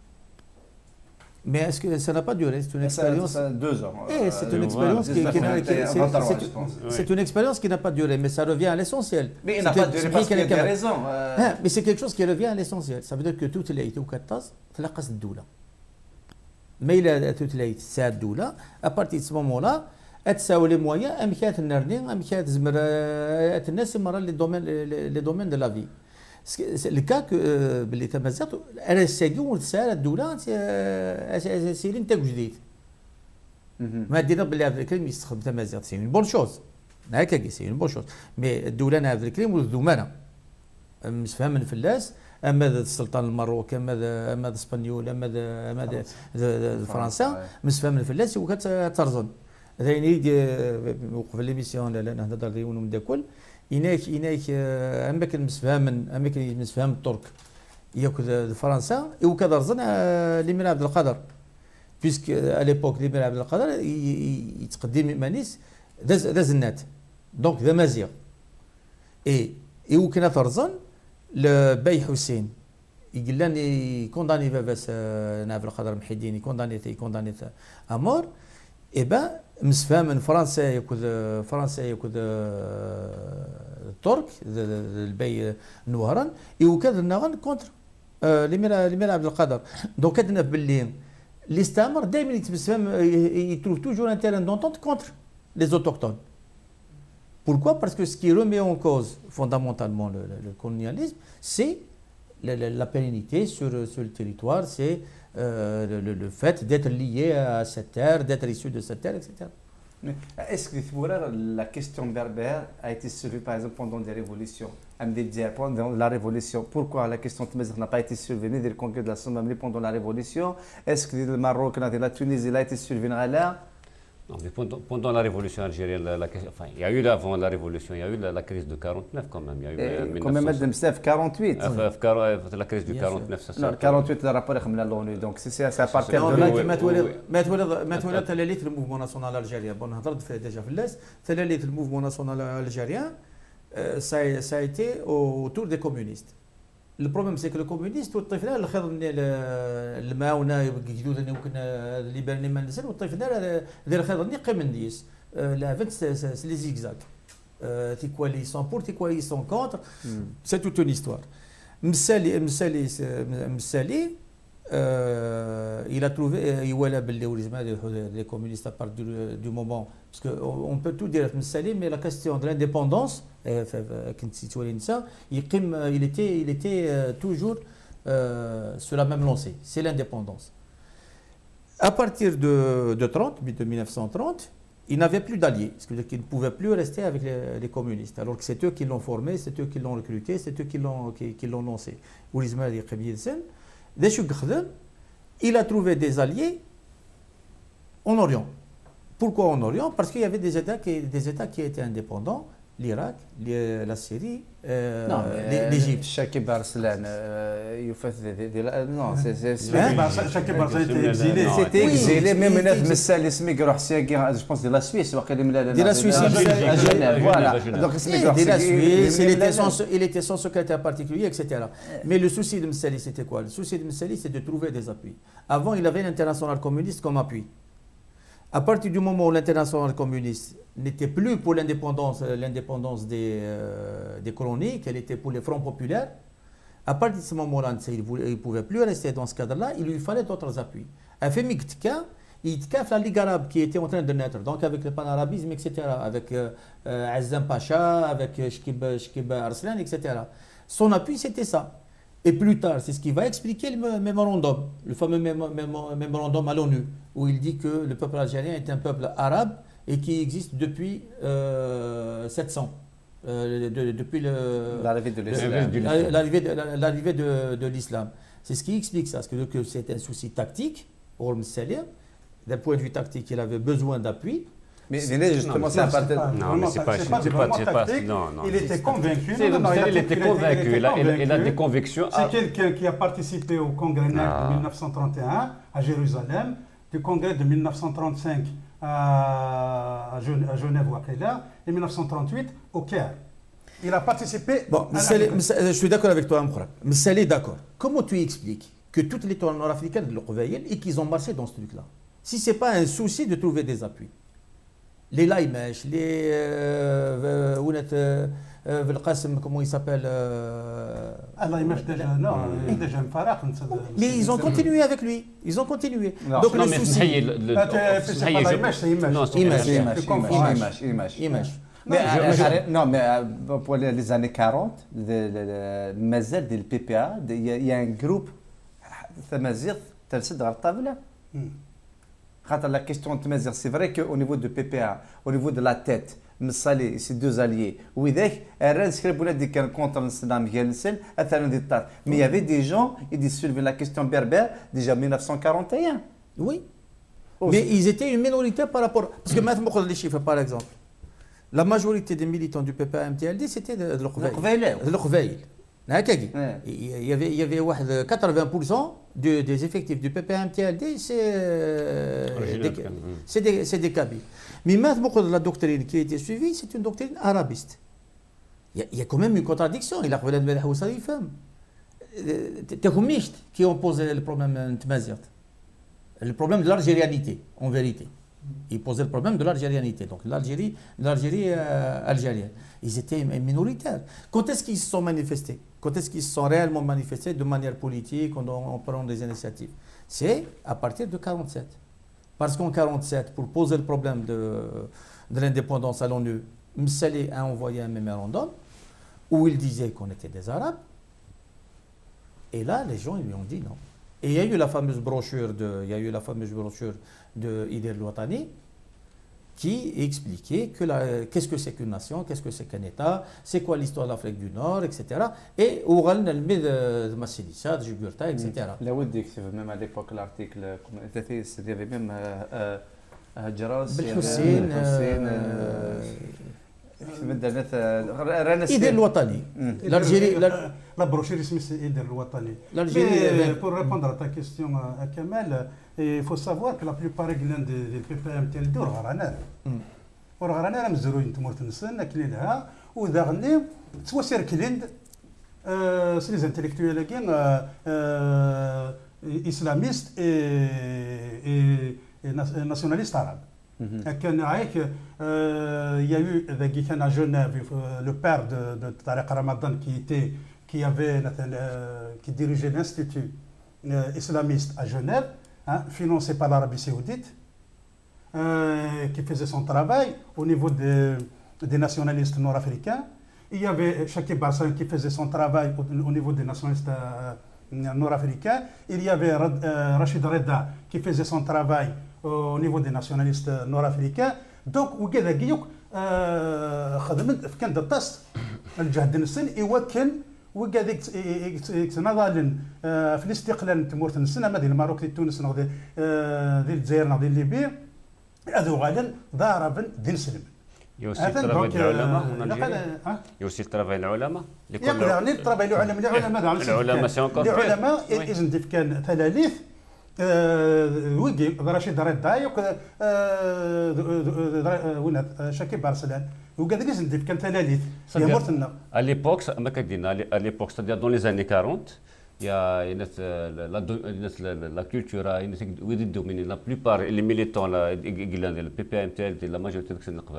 D: Mais est-ce que ça n'a pas duré? C'est une expérience.
A: 2 ans.
D: C'est une expérience c'est une expérience qui n'a pas duré, mais ça revient à l'essentiel.
A: Mais il n'a pas duré parce qu'il y a des raisons.
D: Mais c'est quelque chose qui revient à l'essentiel. Ça veut dire que toute l'été ou 14 تلقص الدولة. ما إلى toute l'été ساعة الدولة à partir de ce moment-là تساوي لي مويا أمكانت النرني أمكانت زمر الناس مرة les domaines de la vie. Le cas que باللي تمازيغ انا الساقي ونتسال الدوله سيرين تاع جديد ما دينا باللي عبد الكريم يستخدم تمازيغ سي بون شوز هكا سي بون شوز مي الدوله عبد الكريم والذمانه مسفهم في الناس اما السلطان المروكي اما الاسبانيول اما فرنسا مسفهم في الناس وكترزن ثاني وقف ليميسيون لا نهضر ديون من داكل هناك اماكن مسفهم الترك ياكل فرنسا وكذا رزن الامير عبد القادر بيسك اليبوك الامير عبد القادر يتقدم مانيس داز النات دونك ذا مازيغ اي وكنا ترزن لباي حسين يقول لنا كونداني باباس عبد القادر محي الدين كونداني امور اي با مسفهم فرنسا ياكل الترك البي نوارا وكذا نغن كونتر الامير عبد القادر دونك كدنا باللي الاستعمار دائما يتمسفهم يتروف توجور ان تيران دونتونت كونتر لي اوتوكتون. Pourquoi? Parce que ce qui remet en cause fondamentalement le colonialisme, c'est la pérennité sur le territoire, c'est le fait d'être lié à cette terre, d'être issu de cette terre, etc.
A: Est-ce que la question berbère a été soulevée par exemple pendant des révolutions? Pendant la révolution, pourquoi la question de Tamazight n'a pas été soulevée ni des conquêtes de la Somalie pendant la révolution? Est-ce que le Maroc, la Tunisie a été soulevée là?
C: Non, mais pendant la révolution algérienne, il y a eu avant la révolution, il y a eu la crise de 49 quand même. Il y a eu
A: quand même 48.
C: La crise du 49, ça.
A: Non, 48 le rapport de l'ONU, donc c'est à partir de là.
D: ما تولد ثلاثة الموفمون ناسيونال الجيريان بون هضرت فيه ديجا في اللاس ثلاثة الموفمون ناسيونال الجيريان ça a été autour des communistes. Le problème c'est que le communiste والطفله اللي خاض الماونه يجدوا كنا ليبرني ما نسال والطفله اللي خاض قيم نديس لا فيت لي زيكزاك تي كوا لي سون بور تي كوا لي سون كونتر سي توت اون هيستوار مسالي il a trouvé يولى باللي ولزم les communistes à partir du moment parce que on peut tout dire مسالي mais la question de l'indépendance كنت تولي نسا يقيم il était toujours sur la même lancée, c'est l'indépendance. À partir de 1930, il n'avait plus d'alliés, ce qui veut dire qu'il ne pouvait plus rester avec les communistes, alors que c'est eux qui l'ont formé, c'est eux qui l'ont recruté, c'est eux qui l'ont lancé. Il a trouvé des alliés en Orient. Pourquoi en Orient? Parce qu'il y avait des États qui étaient indépendants l'Irak, la Syrie,
A: Non,
D: l'Égypte.
A: Shakib Arslan, non,
B: Shakib Arslan était exilé.
A: C'était exilé, même je pense de la Suisse.
D: De la Suisse,
A: à Genève, voilà.
D: Donc, de la Suisse, il était son secrétaire particulier, etc. Mais le souci de Msali, c'était quoi? Le souci de Msali, c'est de trouver des appuis. Avant, il avait l'international communiste comme appui. À partir du moment où l'international communiste n'était plus pour l'indépendance des colonies, qu'elle était pour les fronts populaires, à partir de ce moment-là, il ne pouvait plus rester dans ce cadre-là, il lui fallait d'autres appuis. À Femiktka, il y a la Ligue arabe qui était en train de naître, donc avec le panarabisme, etc., avec Azzam Pacha, avec Shkib Arslan, etc. Son appui, c'était ça. Et plus tard, c'est ce qui va expliquer le mémorandum, le fameux mémorandum à l'ONU, où il dit que le peuple algérien est un peuple arabe et qui existe depuis 700, depuis
A: l'arrivée de
D: l'islam. C'est ce qui explique ça, parce que c'est un souci tactique pour Msali. D'un point de vue tactique, il avait besoin d'appui.
A: Mais justement, c'est à partir de...
C: Non, mais c'est pas... Non.
B: Il était convaincu.
C: Il était convaincu. Il a des convictions.
B: C'est quelqu'un qui a participé au congrès de 1931 à Jérusalem, du congrès de 1935 à Genève ou à Qaïda, et 1938 au Caire. Il a participé...
D: Bon, je suis d'accord avec toi, Mkhrak. Mais ça est d'accord. Comment tu expliques que toutes les toiles nord-africaines de l'Oqvaïl et qu'ils ont marché dans ce truc-là? Si ce n'est pas un souci de trouver des appuis. Les Laïmesh, les comment il s'appelle
B: Laïmesh déjà, non, déjà Mfaraq.
D: Mais ils ont continué avec lui. Ils ont continué.
C: Non,
D: donc
C: non,
D: le
C: mais
D: souci.
B: C'est pas Laïmesh, c'est
D: Image.
A: Non, mais pour les années 40, مازال ديال البي بي ا il y a un groupe تمازيغ ترسد على الطاوله. La question de Tamazight, c'est vrai qu'au niveau de PPA, au niveau de la tête, Msali, ces deux alliés, mais il y avait des gens, ils soulevaient la question berbère déjà en 1941.
D: Oui. Mais ils étaient une minorité par rapport. Parce que maintenant, les chiffres, par exemple, la majorité des militants du PPA-MTLD, c'était de l'Oqvaïl. Il y avait 80% des effectifs du PPA-MTLD, c'est des Kabyles. Mais maintenant, la doctrine qui a été suivie, c'est une doctrine arabiste. Il y a quand même une contradiction. Il a fait la femme. Qui ont posé le problème Tamazight. Le problème de l'algérianité, en vérité. Ils posaient le problème de l'algérianité, donc l'Algérie algérienne. Ils étaient minoritaires. Quand est-ce qu'ils se sont manifestés? Quand est-ce qu'ils se sont réellement manifestés de manière politique, en prenant des initiatives? C'est à partir de 1947. Parce qu'en 1947, pour poser le problème de l'indépendance à l'ONU, Msali a envoyé un mémorandum où il disait qu'on était des Arabes. Et là, les gens ils lui ont dit non. Et il y a eu la fameuse brochure de Idir Louatani qui expliquait qu'est-ce que c'est qu'une nation, qu'est-ce que c'est qu'un État, c'est quoi l'histoire de l'Afrique du Nord, etc. Et Oural Nalmid de Massilissa, de Jugurta, etc.
A: La Wood même à l'époque l'article, il y avait même Jaras,
D: Belhussein, Idir Louatani.
B: L'Algérie. La brochure c'est Idir Louatani. Pour répondre à ta question, à Kamel, il faut savoir que la plupart des PPA-MTLD ورغرانات ورغرانات مزروين تمورتنسن كلينها ودغني سوا سيركلين سي لي انتيليكتويل كين اسلاميست اي nationaliste arabe. Il y a eu à Genève le père de Tariq Ramadan qui dirigeait l'institut islamiste à Genève, financé par l'Arabie Saoudite, qui faisait son travail au niveau des nationalistes nord-africains. Il y avait Shakib Arslan qui faisait son travail au niveau des nationalistes nord-africains. Il y avait Rachid Reda qui faisait son travail au niveau des nationalistes nord-africains. Donc, كان الطاس الجهد نسن يوكل وقاعد يتناضل في الاستقلال تمورت نسن ما ديال المغرب ديال تونس ديال الجزائر ديال ليبيا هذو غادا ضاربا دين سلم
C: Il y a aussi le travail de l'ulama en Algérie. Il y a aussi le travail de l'ulama.
B: يعني التربيه العلماء
C: c'est encore pire.
B: العلماء يزندف كان ثلاث ويجي رشيد رضاي وين شكيب بارسلان وقال لي زندف كان ثلاث يا مرتنا.
C: À l'époque, à l'époque, c'est-à-dire dans les années 40, il y a la culture domine. La plupart les militants, le PPMTL, la majorité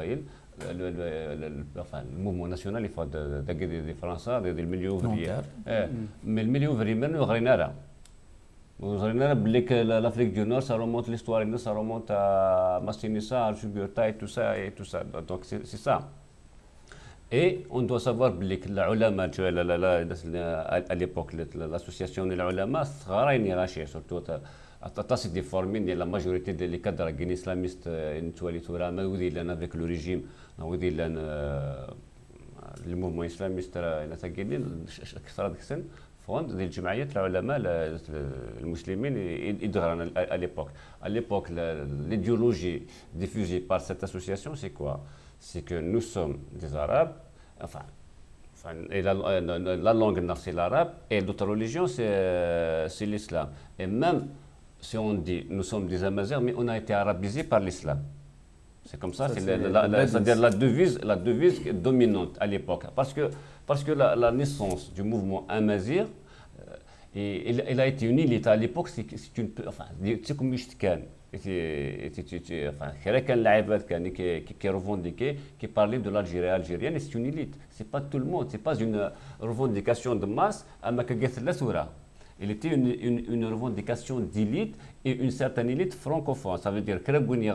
C: le mouvement national, il faut des Français, des milieux ouvriers. Mais le milieu ouvrier, nous l'Afrique du Nord, ça remonte l'histoire, ça remonte à Massinissa, à Jugurta et tout ça. Donc c'est ça. Et on doit savoir que à l'époque, l'association des ulama, surtout c'est déformé, la majorité des cadres islamistes avec le régime, le mouvement islamiste, فوند ديال الجمعيات العلماء المسلمين يدغران à l'époque. À l'époque, l'idéologie diffusée par cette association, c'est quoi? C'est que nous sommes des Arabes, et la langue c'est l'arabe, et d'autres religions c'est l'islam. Et même si on dit nous sommes des Amazirs, mais on a été arabisés par l'islam. C'est comme ça, c'est-à-dire la devise dominante à l'époque. Parce que la naissance du mouvement Amazir, il a été une élite à l'époque, c'est comme Mishtikan. Qui revendiquait, qui parlait de l'Algérie algérienne, et c'est une élite. C'est pas tout le monde, c'est pas une revendication de masse. Il était une revendication d'élite et une certaine élite francophone. Ça veut dire que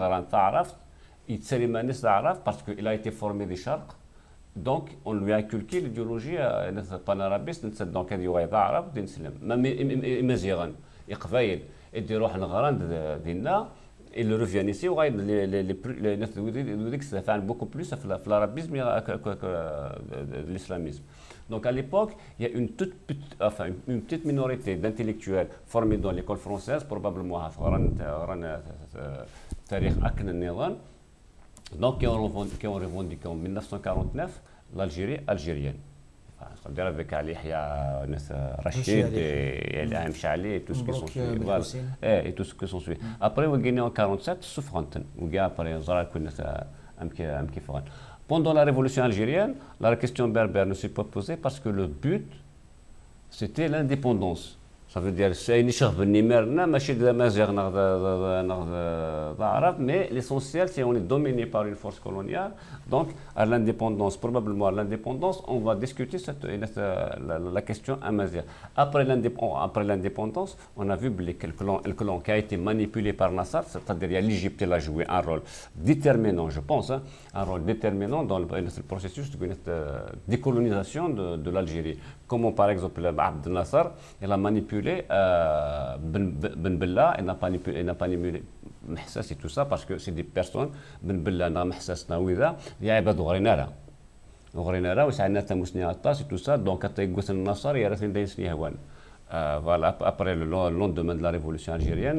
C: parce qu'il a été formé des Charq. Donc, on lui a inculqué l'idéologie panarabiste, donc il y a des Arabes, des Musulmans, même Maziran, Iqbaïl, et des Rohan d'Inna, ils reviennent ici, ça fait beaucoup plus de l'arabisme que l'islamisme. Donc, à l'époque, il y a une petite minorité d'intellectuels formés dans l'école française, probablement à donc qui ont revendiqué en 1949 l'Algérie algérienne. C'est-à-dire avec Ali Yahya, Rachid et Ilham Chali et tout ce qui sont suivis. Et tout ce qui sont suivis. Après, on a gagné en 1947, souffrante. Pendant la révolution algérienne, la question berbère ne s'est pas posée parce que le but, c'était l'indépendance. Ça veut dire mais l'essentiel, c'est qu'on est dominé par une force coloniale. Donc, à l'indépendance, probablement à l'indépendance, on va discuter la question amazigh. Après l'indépendance, on a vu que le clan qui a été manipulé par Nasser, c'est-à-dire l'Égypte a joué un rôle déterminant, je pense, un rôle déterminant dans le processus de décolonisation de l'Algérie. Comment par exemple Abd Nasser, il a manipulé Ben Bella, il n'a pas manipulé Mahsas et tout ça parce que c'est des personnes, Ben Bella, Mahsas, Nawida, il y a Ibad Grinara. Grinara, c'est un Atamousni Atas et tout ça, donc quand il y a Nasser, il y a Ratin Daïsni Hawan. Voilà, après le lendemain de la révolution algérienne,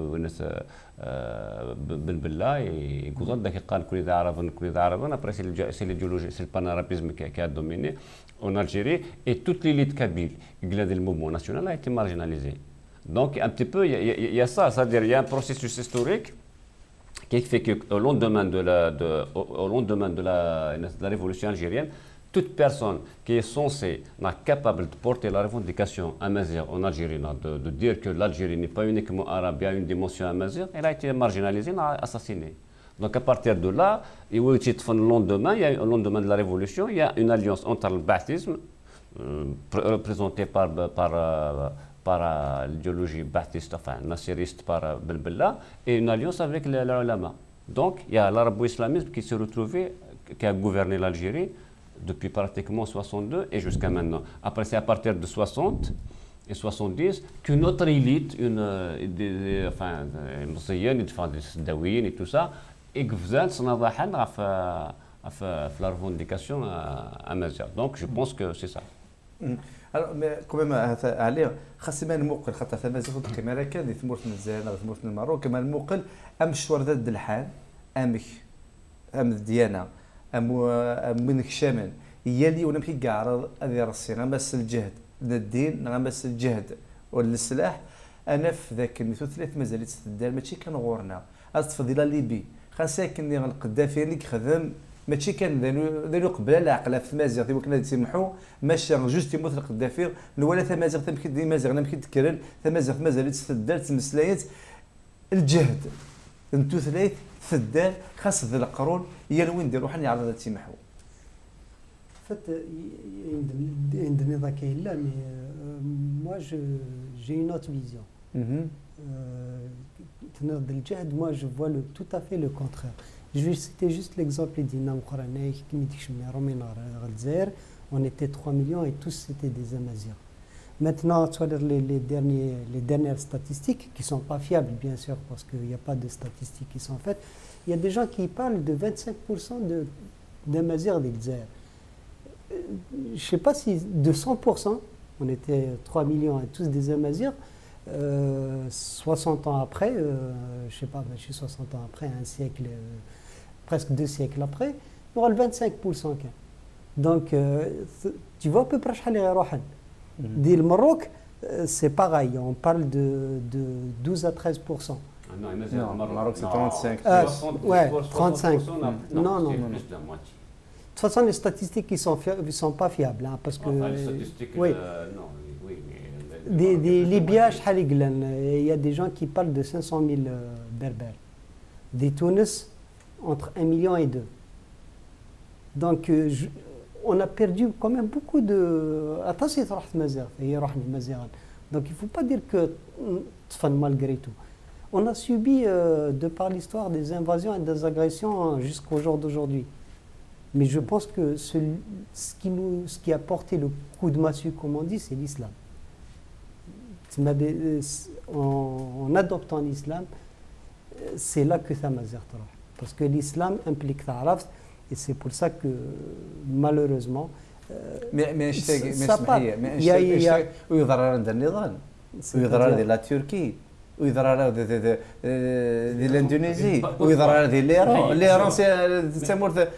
C: Ben Bella et Gouzad, qui a dit que après c'est l'idéologie, c'est le panarabisme qui a dominé en Algérie et toute l'élite kabyle, le mouvement national a été marginalisé. Donc un petit peu, il y a ça, c'est-à-dire il y a un processus historique qui fait qu'au lendemain de la révolution algérienne, toute personne qui est censée, capable de porter la revendication amazigh en Algérie, de dire que l'Algérie n'est pas uniquement arabe, il y a une dimension amazigh, elle a été marginalisée, assassinée. Donc à partir de là, le lendemain de la révolution, il y a une alliance entre le baptisme, représentée par l'idéologie baptiste, enfin nassériste par Ben Bella, et une alliance avec les ulama. Donc il y a l'arabo-islamisme qui s'est retrouvé, qui a gouverné l'Algérie depuis pratiquement 62 et jusqu'à maintenant. Après, c'est à partir de 60 et 70 qu'une autre élite, une et tout ça, et la revendication amazigh. Donc je pense que c'est ça.
A: Alors, mais quand même, عليه خاص ما الموقل خاطر ثمازيغ كما راه كان ثمورة الجزائر ثمورة المغرب كما الموقل أم الشوار ذا الدلحان أم ديانة من كشامن يلي ونمشي كاعرض هذه راسي غمس الجهد الدين غمس الجهد والسلاح انا في ذاك ثلاث مازالت تدار ماشي كان غورنا التفضيله ليبي خاصك القدافي اللي خدم ماشي كان ذانو قبل العقل في مازيغ ديما كنا تسمحوا ماشي جوست يموت القدافي ولا ثمازيغ تمكن دي مازيغ انا ممكن تكرر ثمازيغ مازالت تدار تمسلايات الجهد انتو ثلاث ثدار خاص ذا القرون هي وين نديرو حنا عرض تسمحوا
E: fait, là, mais moi j'ai une autre vision. Moi je vois tout à fait le contraire. Je vais citer juste l'exemple d'Inam Khoranek, on était 3 millions et tous c'était des Amazirs. Maintenant, les dernières statistiques qui ne sont pas fiables, bien sûr, parce qu'il n'y a pas de statistiques qui sont faites, il y a des gens qui parlent de 25% d'Amazirs d'Ilzer. Je ne sais pas si de 100%, on était 3 millions et tous des Amazirs, 60 ans après, je ne sais pas, je suis 60 ans après, un siècle, presque 2 siècles après, il y aura le 25%. Donc, tu vois à peu près ce qu'il y a. Le Maroc, c'est pareil, on parle de 12 à 13%.
C: Non,
A: le Maroc c'est 35.
E: Ouais, 35. Non. De toute façon, les statistiques ne sont pas fiables. Hein, parce que,
C: les statistiques,
E: oui.
C: Non, oui, mais...
E: Des Libyens, il y a des gens qui parlent de 500 000 berbères. Des Tunis, entre 1 million et 2. Donc, on a perdu quand même beaucoup de... Attention, donc il ne faut pas dire que malgré tout. On a subi, de par l'histoire, des invasions et des agressions jusqu'au jour d'aujourd'hui. Mais je pense que ce qui a porté le coup de massue, comme on dit, c'est l'islam. En adoptant l'islam, c'est là que ça m'a zertra. Parce que l'islam implique ta'araf, et c'est pour ça que malheureusement ça part.
A: ويضرر عند النظام ويضرر عند لا تركي ويضرر عند الاندونيسي ويضرر عند ليران تمر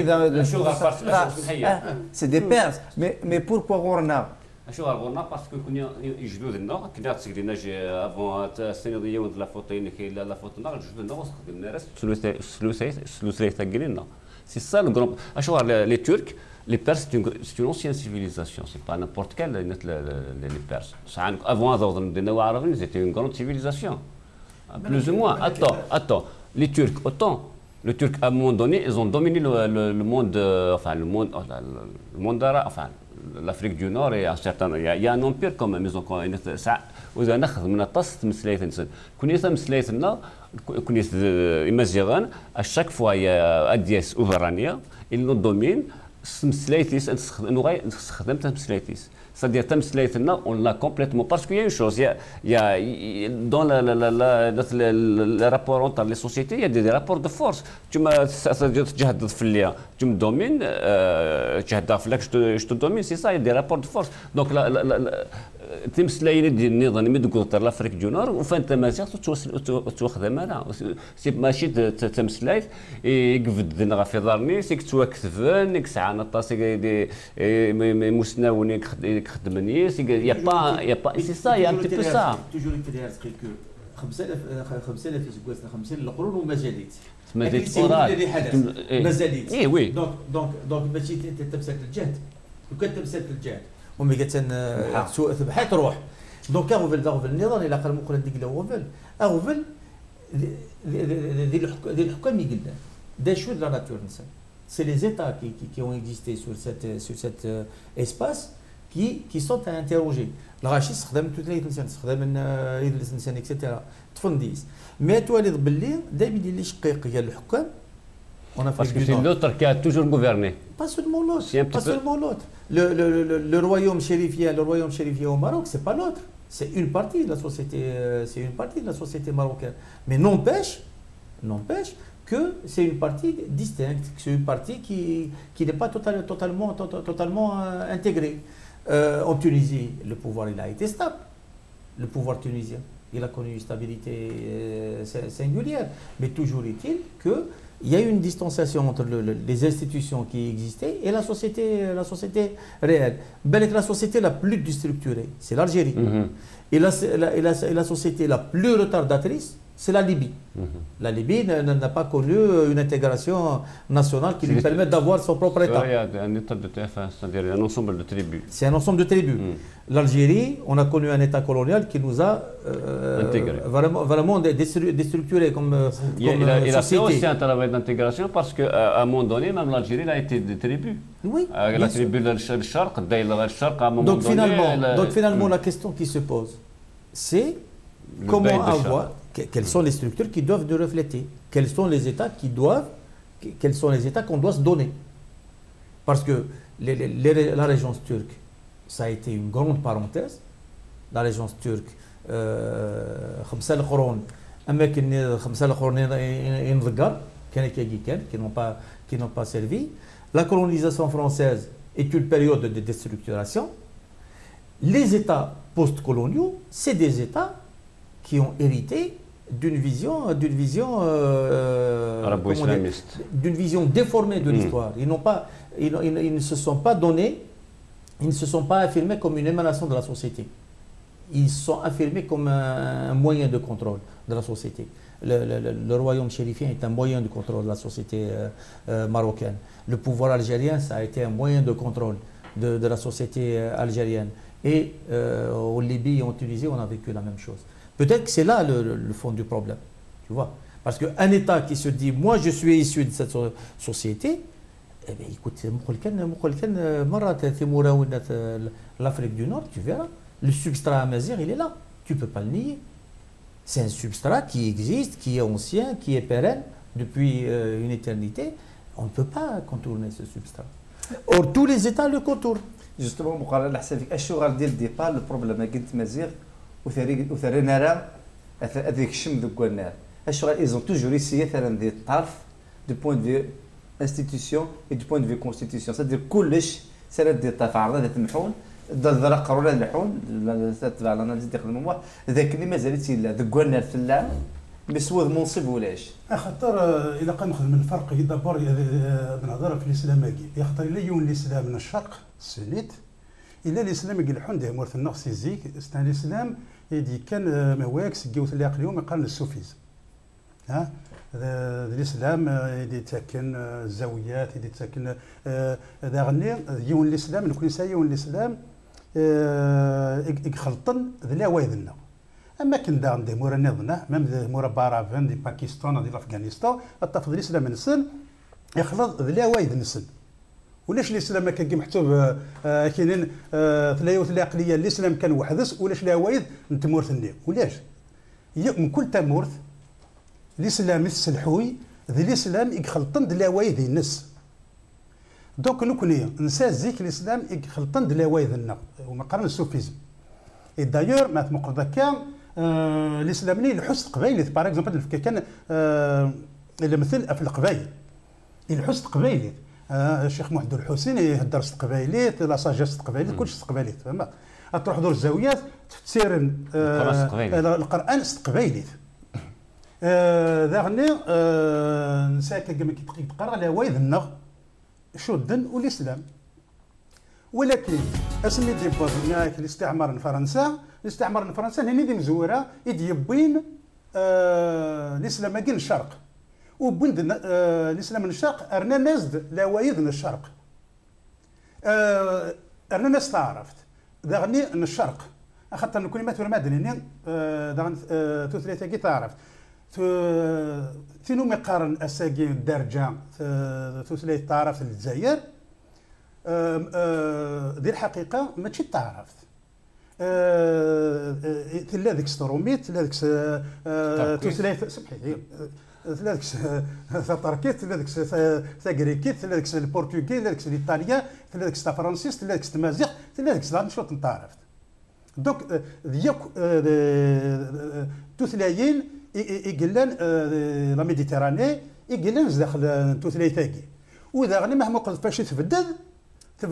A: سي دي بيرس مي بوركوا غورنا
C: شو غرنا باسكو كنا جدودنا كنا تسقدينا افون السنه ود لا فوتين كي لا فوتنا جدودنا وخدمنا راس سلوسي تاعنا سي سا لو غروب اشو لي تورك les Perses c'est une ancienne civilisation c'est pas n'importe quelle les Perses avant ils étaient une grande civilisation plus ou moins attends les Turcs autant les Turcs à un moment donné ils ont dominé le monde arabe enfin l'Afrique du Nord et un certain il y a un empire quand même ils ont ça وإذا ناخذ من الطاس تمسلايت نسن كوني تمسلايتنا كوني إمازيغان أشاك فوا يا أدياس أوفرانيا إلو دومين تمسلايتيس نستخدم تمسلايتيس c'est-à-dire تمسلايتنا on l'a complètement parce qu'il y a une chose il y a dans le rapport entre les sociétés il y a des rapports de force tu تجهد في الليا tu me domines تجهد في لك je te domine c'est ça il y a des rapports de force donc تمسلاين ديال النظام اللي تقول لافريك دو نور وفان تمازيغ توخذ مالا سي ماشي تمسلايت يقفدنا في دارني سيك تواكثفن كسعان الطاس مسناوني يخدمني يا با سي سا يا ان بي سا
D: توجور كو 5000 سكواس 50 القرون ومازاليت مازاليت
C: اي وي
D: دونك ماشي تمسك الجهد لو كان تمسك الجهد ومي قالت سوء ذبحات روح دونك اغوفل النظام الى قال مقرن ديك اغوفل ذي الحكام يقلنا دا شو لا ناتور نسان سي لي زيتا qui ont existé sur cet espace qui sont à interroger الغاشي استخدام توتلي الانسان استخدام يدلس الانسان اكسيتيرا تفنديس مي توالد باللي دائما يدير لي شقيق ديال الحكام
C: parce que c'est l'autre qui a toujours gouverné
D: pas seulement l'autre le royaume chérifien au Maroc c'est pas l'autre c'est une partie de la société marocaine mais n'empêche que c'est une partie distincte c'est une partie qui n'est pas totalement intégrée en Tunisie le pouvoir il a été stable le pouvoir tunisien il a connu une stabilité singulière mais toujours est-il que il y a une distanciation entre les institutions qui existaient et la société réelle. La société la plus déstructurée, c'est l'Algérie. Et la société la plus retardatrice, c'est la Libye. La Libye n'a pas connu une intégration nationale qui lui permette d'avoir son propre État.
C: Il y a un État de TF1, c'est-à-dire un ensemble de tribus.
D: C'est un ensemble de tribus. L'Algérie, on a connu un État colonial qui nous a vraiment déstructuré comme
C: il a fait aussi un travail d'intégration parce qu'à un moment donné, même l'Algérie a été des tribus.
D: Oui.
C: La tribu de Charq, à un moment
D: donc
C: donné.
D: Finalement, la question qui se pose, c'est comment avoir, quelles sont les structures qui doivent nous refléter, quels sont les États qu'on doit se donner. Parce que la régence turque, ça a été une grande parenthèse. La régence turque, qui n'ont pas servi. La colonisation française est une période de déstructuration. Les États post-coloniaux, c'est des États qui ont hérité d'une vision
C: arabo-islamiste,
D: d'une vision déformée de l'histoire. Ils ne se sont pas donnés, ils ne se sont pas affirmés comme une émanation de la société. Ils sont affirmés comme un moyen de contrôle de la société. Le royaume chérifien est un moyen de contrôle de la société marocaine. Le pouvoir algérien, ça a été un moyen de contrôle de la société algérienne. Et en Libye et en Tunisie, on a vécu la même chose. Peut-être que c'est là le fond du problème, tu vois. Parce qu'un État qui se dit, moi je suis issu de cette société, eh bien écoute, l'Afrique du Nord, tu verras, le substrat amazigh, il est là, tu ne peux pas le nier. C'est un substrat qui existe, qui est ancien, qui est pérenne depuis une éternité. On ne peut pas contourner ce substrat. Or, tous les États le contournent.
A: Justement, مقارنة حسابك الشغل ديال الديبار البروبليم ما قلت مزيغ وثري نرى هذيك الشم ذوك النار الشغل ils ont toujours essayé ثرا ندير الطرف du point de vue institution et du point de vue constitution c'est-à-dire كلش ثرا دير الطرف عرضه تمحون ضد قروا الحون تتبع الاناليز ديال الموضوع ذاك اللي مازال تيلا ذوك النار في اللعب مسود منصب ولاش
B: خاطر الى كناخذ من الفرق دابور بنهضر في الاسلام يخطر الى يون الاسلام من الشرق السنيت الى الاسلام يلحون ده مورث النقص يزيك استان الاسلام يدي كان مواكس جوث اللي اليوم يقال السوفيزم ها الاسلام يدي تاكن الزاويات يدي تاكن هذا غني يون الاسلام نكون يون الاسلام يخلطن ذلا وايدنا اما كن دا عندي مورا نظنا مام مورا بارافن دي باكستان دي افغانستان التفضيل الاسلام نسل يخلط ذلا وايد نسل ولاش الاسلام كان كي محسوب كاينين ثلاثه العقليه الاسلام كان وحدس ولاش لا وايد نتمورث النيم ولاش من كل تمورث الاسلام السلحوي ذي الاسلام يخلطن دلا وايد الناس دونك نكوني نسى زيك الاسلام يخلطن دلا وايد النا وما قرن السوفيزم اي دايور ما تمقر كان الاسلامي الحس قبايلي باغ اكزومبل كان مثل في القبايل الحس قبايلي الشيخ محمد الحسين يهدر قبايلي لا ساجاس قبايلي كلشي قبايلي فهمت تروح دور الزاويات تسير القران قبايلي ذا غني نساك كما كيتقرا على وايد النغ شدن والاسلام ولكن اسمي دي بوزنيا الاستعمار الفرنسا هنا دي مزوره يدي يبين الاسلام كاين الشرق وبند الاسلام من الشرق ارنا نزد لا وايد من الشرق ارنا ناس تعرفت ذا غني من الشرق خاطر نكون ما تور مدني تو ثلاثه كي تعرفت فينو مقارن اساقي الدرجه تو ثلاثه تعرفت الجزائر دي الحقيقه ماشي تعرفت تلا ديك ستروميت تلا ديك ثلاثه سمحي تلا ديك تركيت تلا ديك غريكيت تلا ديك البرتغالي تلا ديك الايطاليا تلا ديك الفرنسيس تلا ديك التمازيغ تلا ديك شوط تعرفت دونك ديك توثلايين يقلن لا ميديتيراني يقلن داخل توثلايتاكي وذا غني مهما قلت فاش تبدد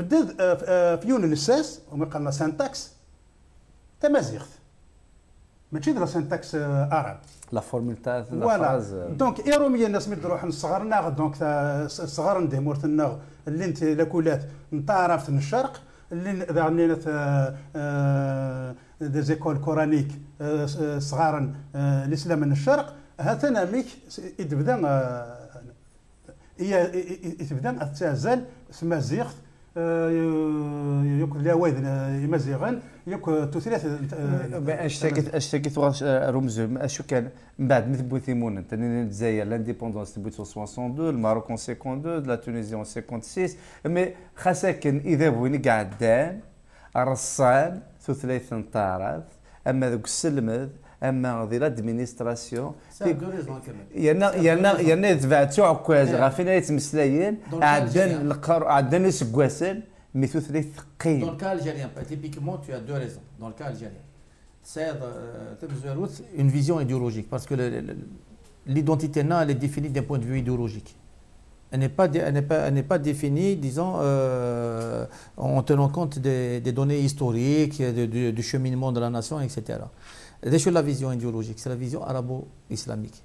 B: في يون الساس وما قالنا سانتاكس تمازيغ ماشي لا سينتاكس عرب.
A: لا فورمول تاع
B: فوالا دونك ايروميا الناس مي تروح نصغرنا دونك صغار ندهمورتنا اللي انت لاكولات نتعرفت من الشرق اللي ذعنينا دي زيكول كورانيك صغارا الاسلام من الشرق هاتنا ميك يتبدا يتبدا تزال سما زيغت يوك لا وايد يمزيغن يوك تثلاث
A: اشتكيت رمز اشو كان من بعد مثل بوثيمون انت الجزائر لانديبوندونس تبوت 62 الماروك 52 لا تونيزي 56 مي خاصك اذا بوين قعدان الرصان ثلاث طارات اما ذوك السلمذ اما ذي لادمينستراسيون يانا يتبعتو عكاز غافينا يتمسلايين عندنا سكواسن ميثو ثلاث ثقيل.
D: Dans le cas algérien, typiquement, tu as deux raisons. Dans le cas algérien, c'est une vision idéologique, parce que l'identité elle est définie d'un point de vue idéologique. Elle n'est pas définie, disons, en tenant compte des données historiques, du cheminement de la nation, etc. Déjà la vision idéologique, c'est la vision arabo-islamique.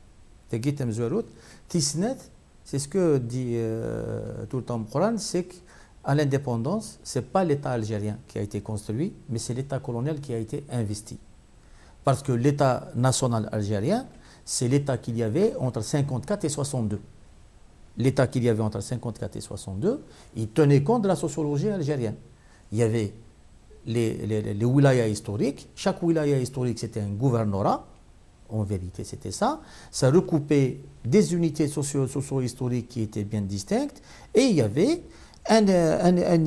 D: C'est ce que dit tout le temps le Coran, c'est qu'à l'indépendance, ce n'est pas l'État algérien qui a été construit, mais c'est l'État colonial qui a été investi. Parce que l'État national algérien, c'est l'État qu'il y avait entre 54 et 62. L'État qu'il y avait entre 54 et 62, il tenait compte de la sociologie algérienne. Il y avait les wilayas historiques. Chaque wilaya historique, c'était un gouvernorat. En vérité, c'était ça. Ça recoupait des unités socio-historiques qui étaient bien distinctes. Et il y avait un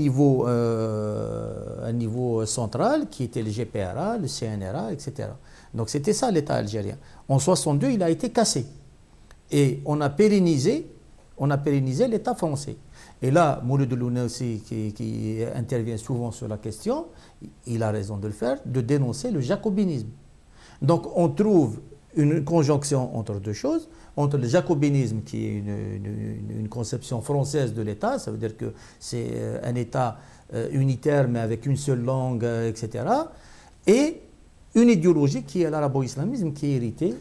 D: niveau central qui était le GPRA, le CNRA, etc. Donc c'était ça l'État algérien. En 62, il a été cassé. Et on a pérennisé l'État français. Et là, Mouloud Louna aussi, qui intervient souvent sur la question, il a raison de le faire, de dénoncer le jacobinisme. Donc on trouve une conjonction entre deux choses, entre le jacobinisme, qui est une conception française de l'État, ça veut dire que c'est un État unitaire mais avec une seule langue, etc., et une idéologie qui est l'arabo-islamisme, qui est héritée,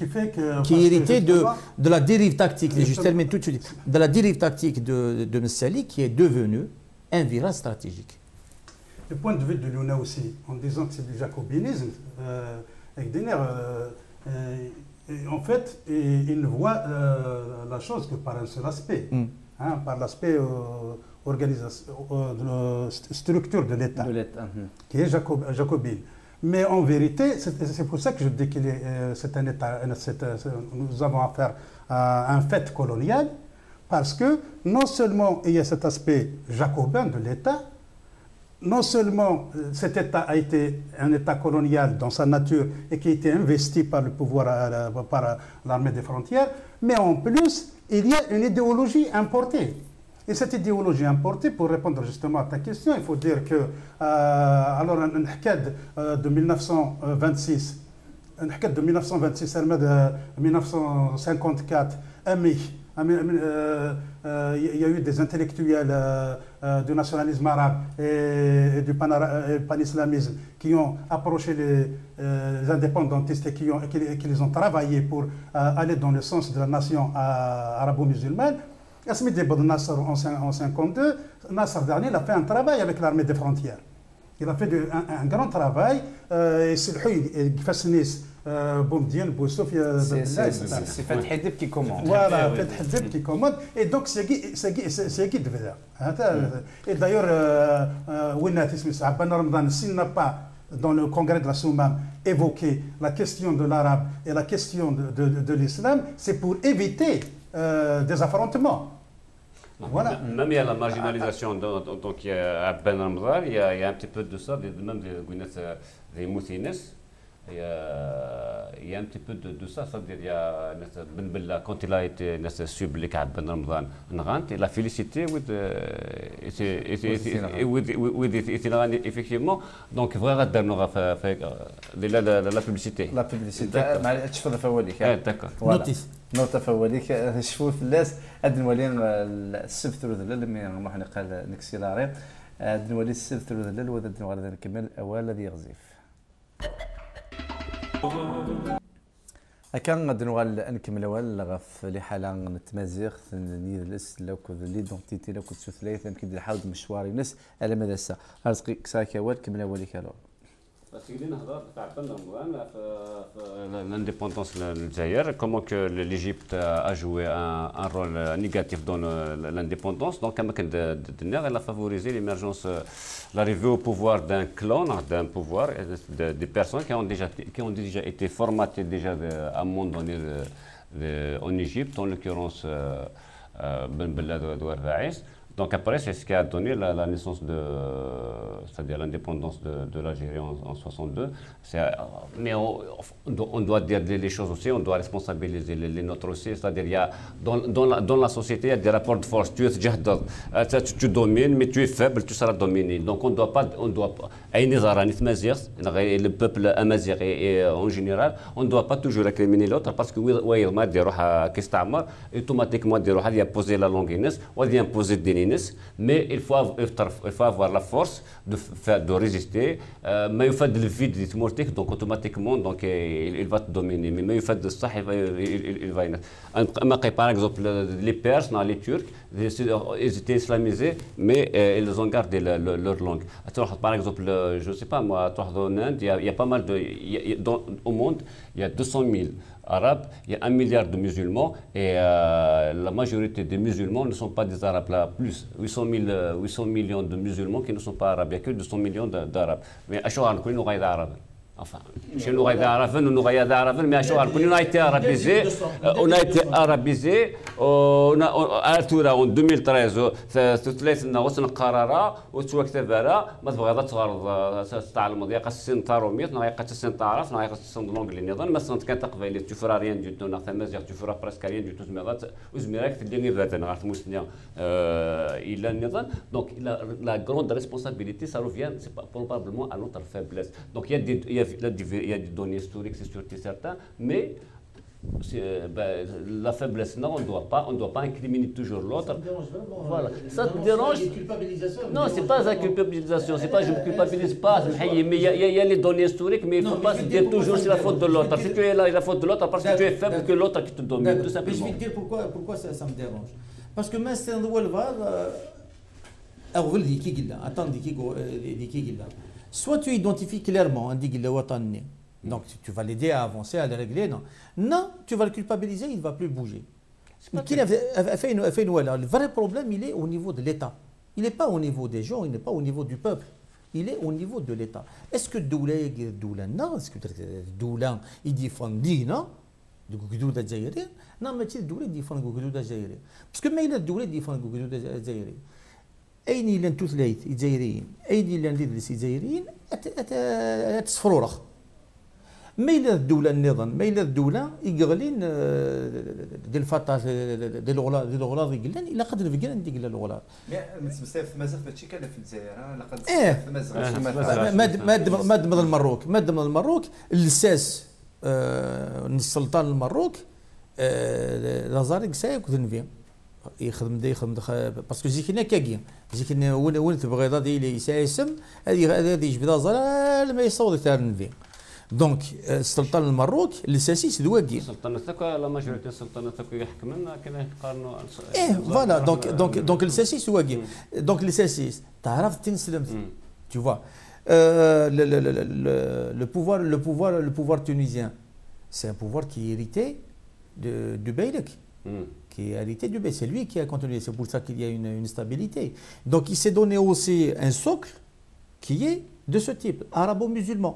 D: de la dérive tactique, je termine tout de suite, de la dérive tactique de Messali, qui est devenue un virage stratégique.
B: Le point de vue de Luna aussi, en disant que c'est du jacobinisme, en fait, il ne voit la chose que par un seul aspect, par l'aspect structure de l'État, qui est jacobine. Mais en vérité, c'est pour ça que je dis que c'est un État, nous avons affaire à un fait colonial, parce que non seulement il y a cet aspect jacobin de l'État, non seulement cet État a été un État colonial dans sa nature et qui a été investi par le pouvoir, par l'armée des frontières, mais en plus, il y a une idéologie importée. Et cette idéologie importée, pour répondre justement à ta question, il faut dire que, alors, un HKAD de 1926, un HKAD de 1926, de 1954, il y a eu des intellectuels du nationalisme arabe et du panislamisme qui ont approché les indépendantistes et qui les ont travaillé pour aller dans le sens de la nation arabo-musulmane. Asmi Debod Nasser en 1952, Nasser dernier, il a fait un travail avec l'armée des frontières. Il a fait un grand travail. Et c'est le Fasnis, Boumdien, Boussouf.
A: C'est Fatih Hadib qui commande.
B: Voilà, Fatih Hadib qui commande. Et donc, c'est qui de faire. Et d'ailleurs, Ben Ramadan, s'il n'a pas, dans le congrès de la Soumam, évoqué la question de l'arabe et la question de l'islam, c'est pour éviter des affrontements.
C: Voilà. Même il y a la marginalisation, donc il y a Ben Ramadan, il y a un petit peu de ça, même des Moussines, il y a un petit peu de ça, c'est-à-dire il y a Ben Bella, quand il a été publié à Ben Ramadan, il a félicité effectivement, donc vraiment la publicité.
A: La publicité, تشوف فواليك.
C: D'accord.
D: Notice.
A: نوطة فواليك شوف الناس هاد الولين السبت ذلل مي راح نقال نكسيلاري هاد الولي السبت ذلل وذا نكمل الاول الذي يغزف. كان غادي نوغال نكملوا غف لي حاله نتمازيغ نيدلس لوك ليدونتيتي لوك الثلاث يمكن نحاول مشواري ناس على مدى الساعه رزقي كساكا وال كملا وليك الو
C: سيدي نهضر تعرفنا موان في l'indépendance l'Algérie comment que l'Égypte a joué un rôle négatif dans l'indépendance donc comme elle a favorisé l'émergence l'arrivée au pouvoir d'un clan d'un pouvoir des personnes qui ont déjà été formatées déjà à un moment donné en Égypte en l'occurrence Ben Bella Douar Raïs. Donc après, c'est ce qui a donné la naissance c'est-à-dire l'indépendance de l'Algérie en 62. Mais on doit dire les choses aussi, on doit responsabiliser les nôtres aussi. C'est-à-dire il y a dans la société, il y a des rapports de force. Tu domines, mais tu es faible, tu seras dominé. Donc on doit pas, le peuple amazigh et en général, on ne doit pas toujours récriminer l'autre parce que automatiquement il y a posé la langue, il y a imposé des mais il faut avoir la force de résister. Mais il fait le vide mortique, donc automatiquement donc, il va te dominer. Mais il fait de ça, il va. Par exemple, les Perses, les Turcs, ils étaient islamisés, mais ils ont gardé leur langue. Par exemple, je ne sais pas moi, en Inde, il y a pas mal au monde, il y a 200 000 Arabes, il y a 1 milliard de musulmans et la majorité des musulmans ne sont pas des Arabes là, plus 800 millions de musulmans qui ne sont pas Arabes, il n'y a que 200 millions d'Arabes. Mais à chaque fois, nous sommes Arabes. Enfin, chez nous, mais à chaque fois, on a été arabisé, en 2013, ثلاث نغوص القرارة وتوك تبارا ما تبغى تغرض تاع الماضي قاس السن تاروميت نغا قاس السن تعرف نغا قاس السن لونجلي نظام مثلا كان تقبيلي تفرا ريان دو تو نغ مازيغ تفرا بريسك ريان دو تو زميرات وزميراك تديني ذات نغا موسنيا الى النظام دونك la grande responsabilité ça revient c'est probablement à notre faiblesse donc il y a des données historiques c'est sûr et certain mais la faiblesse, non, on ne doit pas incriminer toujours l'autre. Voilà. Ça te dérange? Non, ce n'est pas la culpabilisation. C'est pas je ne culpabilise pas. Mais il y a les données historiques, mais il ne faut pas se dire toujours c'est la faute de l'autre. Si tu es là, c'est la faute de l'autre parce que tu es faible que l'autre qui te domine. Tout simplement.
D: Je vais te dire pourquoi ça me dérange. Parce que même si on doit le voir, soit tu identifies clairement, donc tu vas l'aider à avancer, à le régler. Non, tu vas le culpabiliser, il ne va plus bouger. Le vrai problème, il est au niveau de l'État. Il n'est pas au niveau des gens, il n'est pas au niveau du peuple. Il est au niveau de l'État. Est-ce que Doula, non, est-ce que Doula, il défend non du Gougdou d'Algérie? Non, mais tu Doula défend le Gougdou d'Algérie. Parce que mais il Doula défend le Gougdou d'Algérie. أين إلى توثليت الجزائريين أين إلى نديرلس الجزائريين أتصفروا ما إلى الدولة النظام ما إلى الدولة يقغلين ديال الفطاس ديال الغلاظ يقلن إلا قدر فيقلن ديال الغلاظ.
A: بزاف مازال هادشي كان في الجزائر لقد
D: ماد من المروك اللساس السلطان المروك لازاري كسايك وذنفيا يخدم باسكو زيكنا كاكيا زيكنا وين تبغي غادي اللي يساسم هذه يجبد زال ما يصوت تاع النفي دونك السلطان المروك الاساسي دواكي
C: سلطنتك لا ماجوريتي سلطنتك يحكمنا كنا يقارنوا
D: فوالا دونك الاساسي دواكي دونك الاساسي تعرف تنسلم tu vois le pouvoir tunisien c'est un pouvoir qui est hérité du Beylek qui est hérité du B. C'est lui qui a continué. C'est pour ça qu'il y a une stabilité. Donc il s'est donné aussi un socle qui est de ce type, arabo-musulman.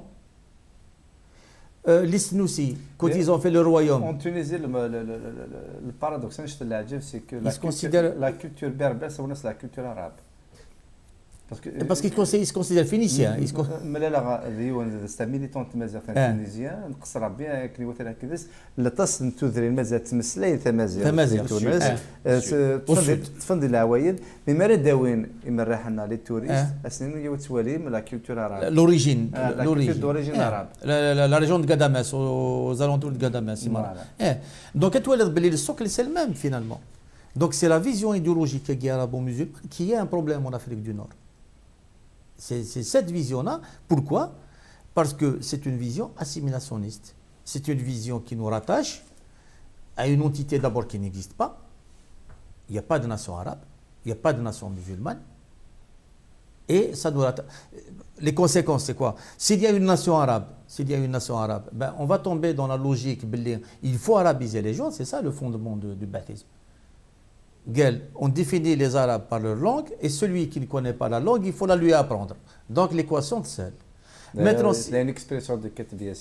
D: Les Snoussi, quand ils ont fait le royaume.
A: En Tunisie, le paradoxe, c'est que la culture berbère, c'est la culture arabe.
D: Parce qu'ils se considèrent phéniciens.
A: Mais là, c'est un militant tunisien, نقصر بها كلي مثلا كذا لا تصل تذري المزات تمسلي تمازيغ تونس تفندي العوايد مما راه داوين اما راحنا لي توريست اسنين يوتوالي من لا كولتور عربيه
D: لوريجين
A: عرب
D: la région de Gadames aux alentours de Gadames donc اتولد باللي السوق c'est le même finalement donc c'est la vision idéologique qui est arabo-musulmane qui est un problème en Afrique du Nord. C'est cette vision-là. Pourquoi? Parce que c'est une vision assimilationniste. C'est une vision qui nous rattache à une entité d'abord qui n'existe pas. Il n'y a pas de nation arabe, il n'y a pas de nation musulmane. Et ça nous rattache. Les conséquences, c'est quoi? S'il y a une nation arabe, ben, on va tomber dans la logique, il faut arabiser les gens, c'est ça le fondement du baptisme. On définit les Arabes par leur langue, et celui qui ne connaît pas la langue, il faut la lui apprendre. Donc l'équation de seule.
A: Maintenant, il y a une expression de Katbi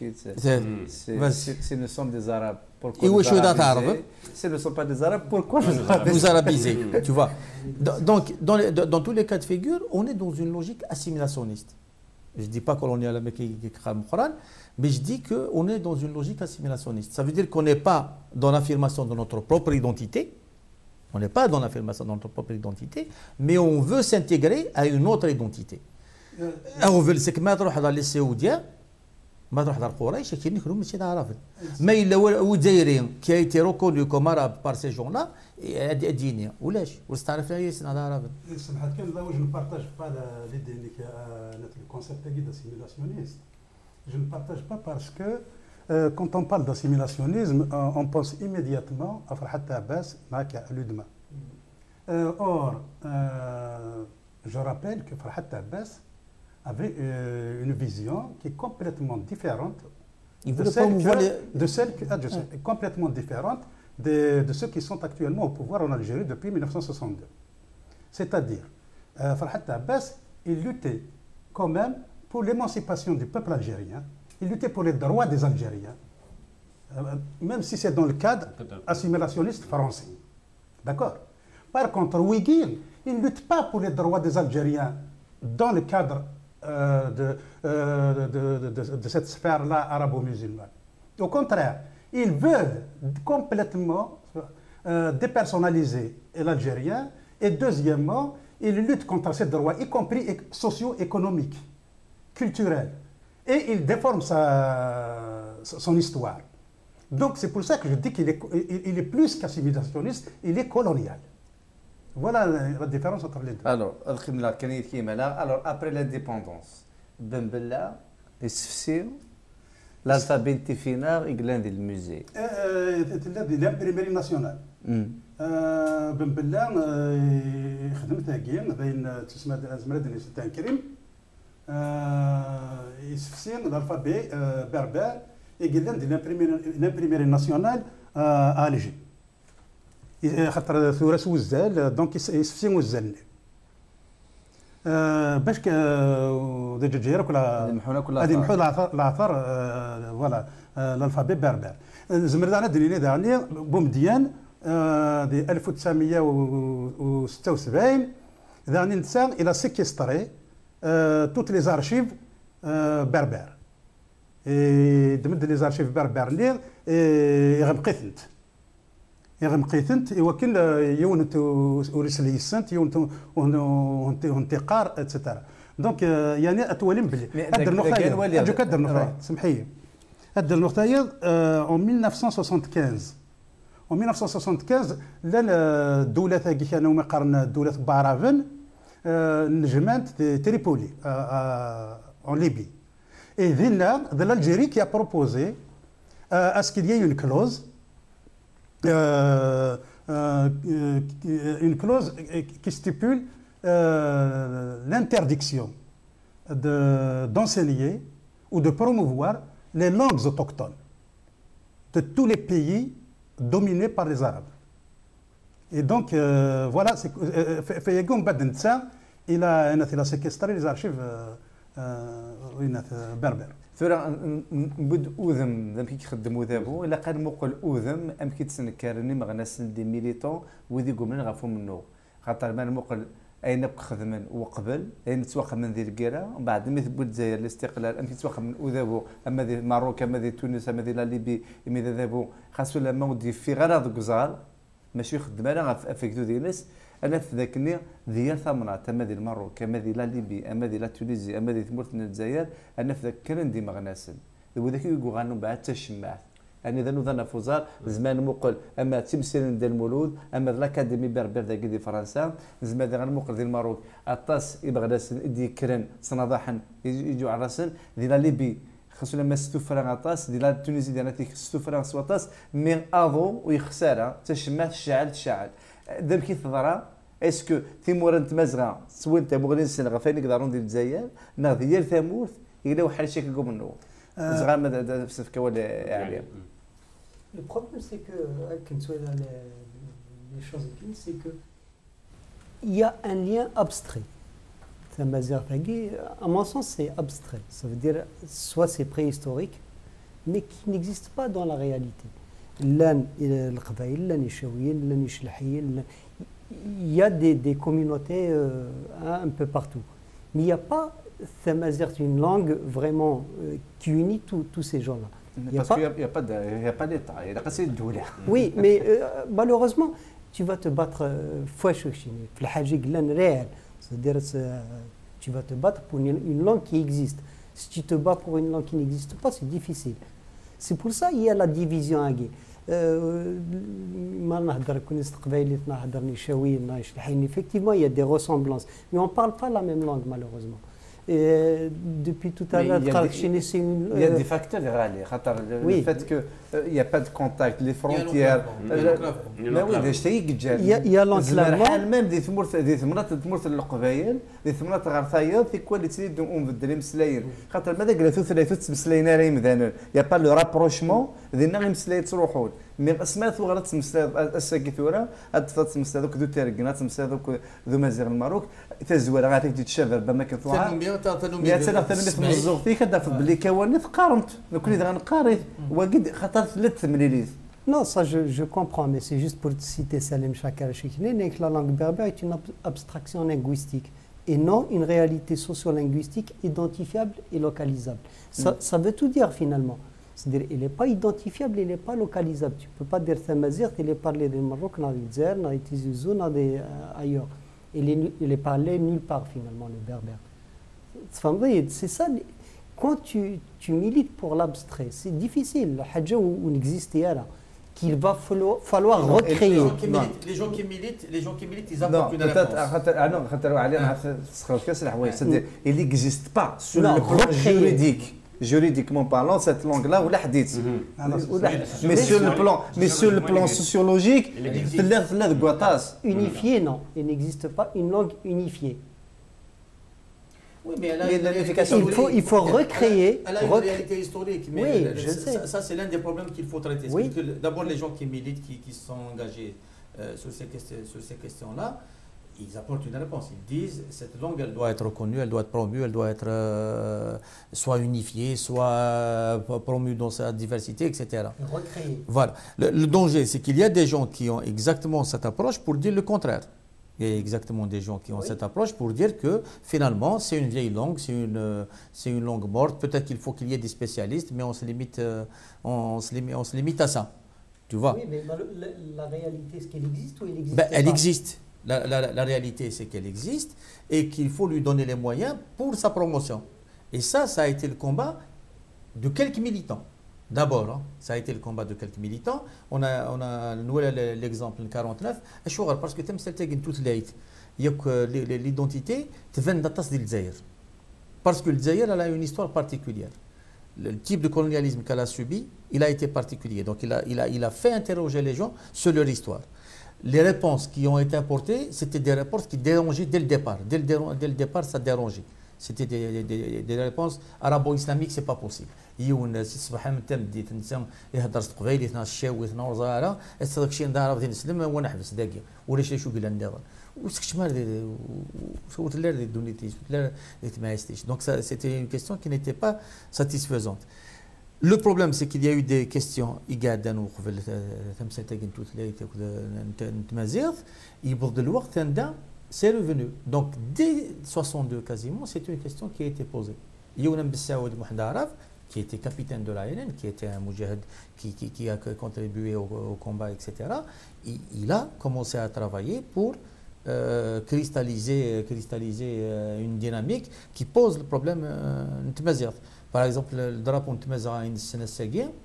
A: si nous sommes des Arabes, pourquoi nous arabiser? Si nous ne sommes pas des Arabes, pourquoi
D: nous arabiser? Tu vois. Donc, dans tous les cas de figure, on est dans une logique assimilationniste. Je ne dis pas coloniale, mais je dis qu'on est dans une logique assimilationniste. Ça veut dire qu'on n'est pas dans l'affirmation de notre propre identité. On n'est pas dans l'affirmation de notre propre identité, mais on veut s'intégrer à une autre identité. c'est que ما تروح على السعوديه ما تروح على قريش كينكرو ماشي عرفت ما الا ودايرين كي ايتي ريكونو كوم عرب بار سي جون لا دينيا ولاش واستعرف هي سنا عرب
B: سمحت كان لا جو نبارطاج با ليدي ديك le concept d'assimilationniste. Je ne partage pas parce que quand on parle d'assimilationnisme, on pense immédiatement à Farhat Abbas, Maka Ludma. Or, je rappelle que Farhat Abbas avait une vision qui est complètement différente complètement différente de ceux qui sont actuellement au pouvoir en Algérie depuis 1962. C'est-à-dire, Farhat Abbas, il luttait quand même pour l'émancipation du peuple algérien, il luttait pour les droits des Algériens, même si c'est dans le cadre assimilationniste français. D'accord? Par contre, Ouiguine, il ne lutte pas pour les droits des Algériens dans le cadre de cette sphère-là arabo-musulmane. Au contraire, ils veulent complètement dépersonnaliser l'Algérien et deuxièmement, ils luttent contre ces droits, y compris socio-économiques, culturels. Et ils déforment son histoire. Donc c'est pour ça que je dis qu'il est plus qu'assimilationniste, il est colonial. Voilà la différence entre les deux.
A: Alors, après l'indépendance, Ben Bella est suffisant. L'alphabet final est glindé le musée.
B: L'imprimerie nationale. Ben Bella خدمتها كين بين تسمى زمرد اللي ستان كريم يسفسين l'alphabet berbère et glindé l'imprimerie nationale à Alger. خاطر ثورة وزال دونك يسفسين وزال باش دجاجير كلها هذه محو العثار فوالا الالفابي بربر زمردانا دنيني داني بومديان دي 1976 داني نسان الى سيكستري توت لي زارشيف بربر دمد لي زارشيف بربر لي يغمقيثنت وكل يونت ورسلي السنت يونت وانتقار اتسيتيرا دونك يعني اتولم بلي هاد النقطه جو كدر نقطه سمحي هاد النقطه en 1975 لان الدوله ثاقي كانوا مقارن دوله بارافن نجمانت تريبولي en Libye et là l'Algérie qui a proposé à ce qu'il y ait une clause une clause qui stipule l'interdiction d'enseigner ou de promouvoir les langues autochtones de tous les pays dominés par les Arabes. Et donc, voilà, Fayagum Badentsa, il a séquestré les archives berbères.
A: ثورة نبد أوذم ذم كي يخدموا ذابو إلا قال مقل أوذم أم كي تسنكرني مغناسن دي ميليتون وذي قومنا غافو منو خاطر ما مقل أين بق خدمن وقبل أين تسوق من ذي الكيرا ومن بعد ما ثبوت الجزائر الاستقلال أم كي تسوق من أوذابو أما ذي ماروك أما ذي تونس أما ذي ليبي أما ذي ذابو خاصو لما ودي في غير هذا الجزار ماشي يخدم أنا أفكتو ذي ناس أنا في ذاك النير ذي ثمرات أما ذي الماروك أما ذي ليبي أما ذي تونسي أما ذي ثمورة الجزائر أنا في ذاك كان دي مغناسن وذاك يقول غانو بعد تشمع يعني ذا نوذا فوزار زمان مقل اما تمثيل ديال المولود اما لاكاديمي بربر داكي دي فرنسا زمان ذا غنمقل ديال المغرب اطاس يبغى دي كرن صنادحا يجوا على راسن ديال ليبي خاصنا ما ستوفران اطاس ديال تونسي ديال تيك ستوفران سواطاس من اضو ويخسارها تشمات تشعل دابا كي تضرا اسكو تيمور نتمازغا سويت بغينا نسنغ فين نقدروا ندير الجزائر ناض ديال ثامورث الى واحد الشيء كيقوم منه زغا ما في كوال عاليه.
E: Le problème, c'est que, les choses c'est que il y a un lien abstrait. À mon sens, c'est abstrait. Ça veut dire, soit c'est préhistorique, mais qui n'existe pas dans la réalité. Il y a des communautés un peu partout. Mais il n'y a pas une langue vraiment qui unit tous ces gens-là.
A: Parce qu'il n'y a pas d'État, il y a pas de
E: Oui, mais malheureusement, tu vas te battre c'est-à-dire tu vas te battre pour une langue qui existe. Si tu te bats pour une langue qui n'existe pas, c'est difficile. C'est pour ça qu'il y a la division à gué. Effectivement, il y a des ressemblances, mais on ne parle pas la même langue malheureusement. Et depuis tout à l'heure,
A: il y a des facteurs le fait qu'il n'y a pas de contact, les frontières.
E: Il y a l'enclavement.
A: Même des ثمرات القبائل des ثمرات غرثايات في كل تريد نبدل مسلاين خاطر ماذا قالوا ثلاثه مسلاينا راهي مثلا يا با لو رابروشمون دينا غير مسلاي تروحون مي اسمات غلط تمسلا اساكي ثوره ادفات تمسلا دوك ذو تركنا تمسلا دوك ذو مازيغ الماروك تزوار غادي تتشافى ربما كنتوها يا تنمي مزوق فيك كدافع باللي كوانث قارنت كل اذا غنقاري وقد خاطر ثلاث مليليت.
E: Non, ça je comprends, mais c'est juste pour citer Salem Chakar Chikine, que la langue berbère est une abstraction linguistique et non une réalité sociolinguistique identifiable et localisable. Ça veut tout dire finalement. C'est-à-dire il n'est pas identifiable, il n'est pas localisable. Tu ne peux pas dire Thamazir, il est parlé du Maroc, dans les Zer, dans les Tizouzou, ailleurs. Il est parlé nulle part finalement, le berbère. C'est ça. Quand tu milites pour l'abstrait, c'est difficile. Le hadja où n'existe là. Qu'il va falloir recréer.
D: Les gens qui militent, ils apportent une réponse.
A: Il n'existe pas sur le plan juridique. Juridiquement parlant, cette langue-là, ou la hadith. Mais sur le plan sociologique,
E: unifié, non. Il n'existe pas une langue unifiée.
D: Oui, mais
E: il faut recréer.
D: Elle a une réalité historique. Mais
E: oui, je sais.
D: Ça, c'est l'un des problèmes qu'il faut traiter.
E: Oui.
D: D'abord, les gens qui militent, qui sont engagés sur ces questions-là, ils apportent une réponse. Ils disent cette langue, elle doit être reconnue, elle doit être promue, elle doit être soit unifiée, soit promue dans sa diversité, etc.
E: Recréer.
D: Voilà. Le danger, c'est qu'il y a des gens qui ont exactement cette approche pour dire le contraire. Il y a exactement des gens qui ont cette approche pour dire que finalement c'est une vieille langue, c'est une langue morte. Peut-être qu'il faut qu'il y ait des spécialistes, mais on se limite à ça. Tu vois?
E: Oui, mais la réalité, est-ce qu'elle existe ou elle existe
D: pas? Elle
E: pas?
D: existe. La réalité, c'est qu'elle existe et qu'il faut lui donner les moyens pour sa promotion. Et ça a été le combat de quelques militants. D'abord, ça a été le combat de quelques militants. On a noué l'exemple 49. Parce que l'identité te vient d'attache du Zaïre. Parce que le Zaïre a une histoire particulière. Le type de colonialisme qu'elle a subi, il a été particulier. Donc il a fait interroger les gens sur leur histoire. Les réponses qui ont été apportées, c'était des réponses qui dérangeaient dès le départ. Dès le départ, ça dérangeait. C'était des réponses arabo-islamiques, c'est pas possible. يون الصباح من تم ديت نسام يهضر قبيل يثنا الشاو يثنا وزاره استدك شي ندار بدي نسلم وانا نحبس داكي ولا شي شو قال النظر وسكت مال صوت لا دونيتي لا تمايستيش. Donc c'était une question qui n'était pas satisfaisante. Le problème c'est qu'il y a eu des questions يقعدوا قبل ثمسه تاكن توت لا نتمازيغ يبرد الوقت عندها c'est revenu. Donc dès 62 quasiment c'est une question qui a été posée. يونا بالسعود محدارف qui était capitaine de l'ANN, qui était un moujahid qui a contribué au combat, etc. Il a commencé à travailler pour cristalliser une dynamique qui pose le problème Ntmazigh. Par exemple, le drapeau Ntmazigh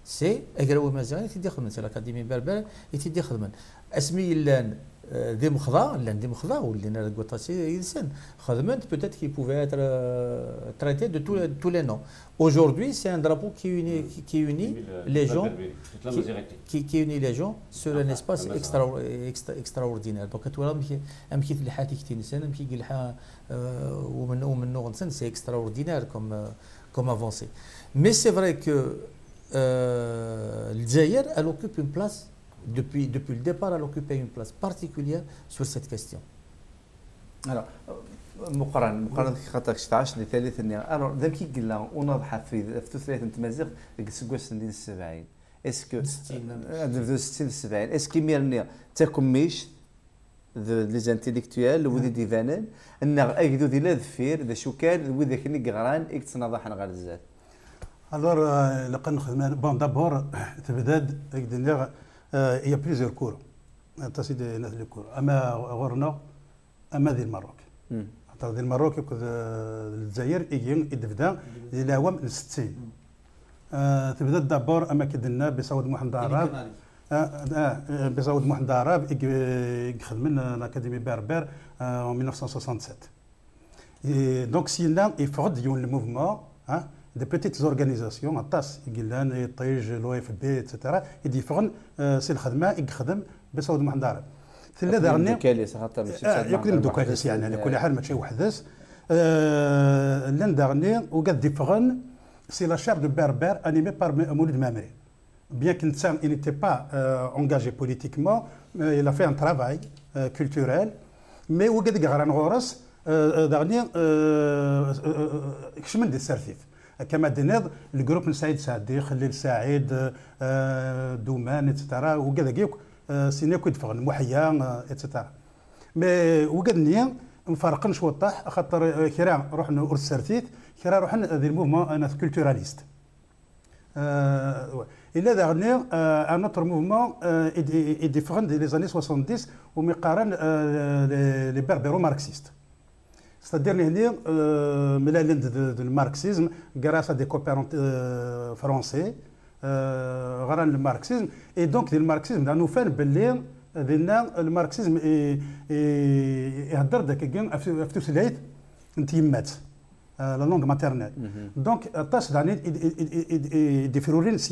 D: سي اكراوي مازال تيدي خدمه سي الاكاديمي بربر تيدي خدمه اسمي لان دي مخضا لان دي مخضا ولينا كوطاسي ينسن خدمت peut-être qui pouvait être traité de tous les noms. Aujourd'hui, c'est un drapeau qui unit les gens qui unit les gens sur un espace extraordinaire. Donc toi امكي تلحاتي كتنسن امكي يلحا ومن نغنسن c'est extraordinaire comme avancée. Mais c'est vrai que l'Algérie, elle occupe une place, depuis le départ, elle occupe une place particulière sur cette question.
A: Alors, مقارنة خاطر 16 لثالث النهائي ذاك كي قلنا ونضحى في ثلاثة تمازيغ كسكواس ندير 70 اسكو 60 70 اسكو ميرني تاكم ميش لي زانتيليكتويال وذي ديفانان ان اكدو دي لا ذفير ذا شو كان وذا كني قران اكتناضحنا غير الزاد.
B: Alors, bon, d'abord, il y a plusieurs cours. Les cours. أما ذي الماروك. ذي الماروك الجزائر يبدا العوام 60. تبدا دابور أما كدنا بصوت محمد عرب. بصوت محمد عرب يخدم الأكاديمي بربر en 1967. Et donc, il faut dire le mouvement. Des petites organisations, ATAS, Gilan, Taïj, l'OFB, etc. Ils diffèrent, c'est le khadma, ils khadem, بصوت محمد عرب.
A: ثلاثة dernier
B: يمكن دوكاليس يعني كل حال ماشي وحدث. l'an dernier, وقد diffèrent, c'est la chaire de Berber animée par Moulid Mamri. Bien qu'il n'était pas engagé politiquement, il a fait un travail culturel, mais وقد قران غورس dernier كشمل دي السرثيف. كما دينيض الجروب من سعيد سعدي خليل سعيد دومان اتسيتيرا وكذا كيوك سيني كود فغن محيا اتسيتيرا مي وكذا نيا مفارقن شو طاح خاطر كرا روحنا ارس سرتيت كرا روحنا ذي الموفمون انا كولتوراليست الا داغني ان اوتر موفمون اي ديفرون دي لي زاني 70 ومقارن لي بربرو ماركسيست. C'est-à-dire le marxisme, grâce à des coopérants français, le marxisme, et donc le marxisme, nous fait le marxisme la langue maternelle. Donc, il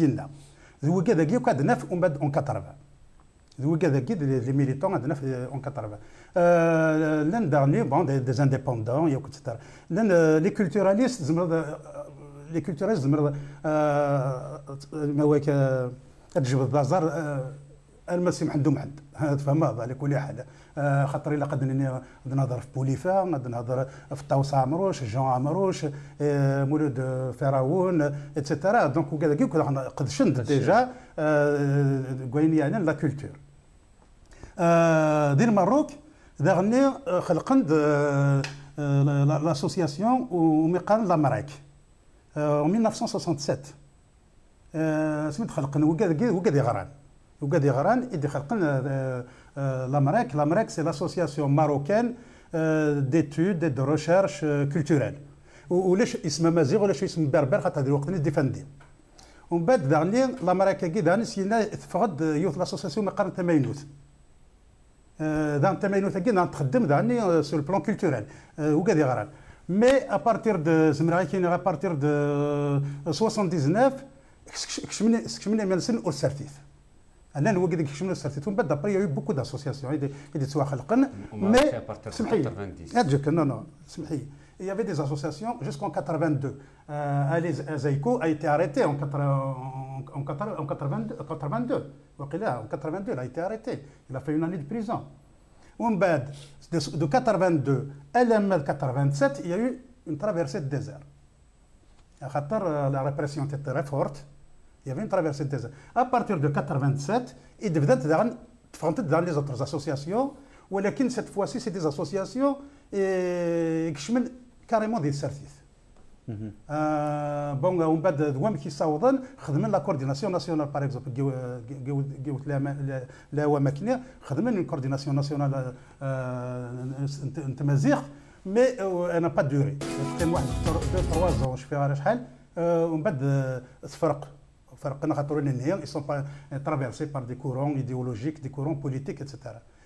B: en 80. Les militants en 80. L'an dernier, bon, des indépendants, etc. Les culturalistes, تجيب البازار المسيح عندهم حد تفهم هذا على كل حال خاطر الا قد نهضر في بوليفا نهضر في طاوس عمروش جون عمروش مولود فراون اتسيتيرا دونك وكذا قد شند ديجا كوين يعني لا كولتور ديال الماروك داغني خلقند لاسوسياسيون ومقارن لا مراك en 1967 سميت خلقنا وكاد يغران يدي خلقنا la MREC, c'est l'association marocaine d'études et de recherche culturelle. ولاش اسمها مازيغ ولاش اسم بربر خاطر هذا الوقت ديفاندي. ومن بعد داني لا MREC كي سينا تفقد يوث لاسوسياسيون مقارنة تماينوت. دان تماينوت كي نخدم داني سور البلان كولتورال وكاد يغران. مي ابارتير دو زمرا كاين ابارتير دو 79 كشمني مالسن اور سارتيف. انا هو قد كشمنا سارتيت ومن بعد ابري بوكو داسوسياسيون اللي تسوا خلقن مي سمحي ادجك نو سمحي il y avait des associations jusqu'en 82 Zaïko a été arrêté en 82 وقيلا en 82 il a été arrêté il a fait une année de prison ومن بعد de 82 à 87 il y a eu une traversée de désert خاطر la répression était très forte. Il y avait une traversée de désert. À partir de 87, il devait être dans les autres associations. Mais cette fois-ci, c'est des associations qui sont carrément des services. Bon, on va dire qui s'audent, la coordination nationale, par exemple, la WAMAKNIA, une coordination nationale mais elle n'a pas duré. C'était 2-3 ans, je fais un rachel, on va dire فرق Ils ne sont pas traversés par des courants idéologiques, des courants politiques, etc.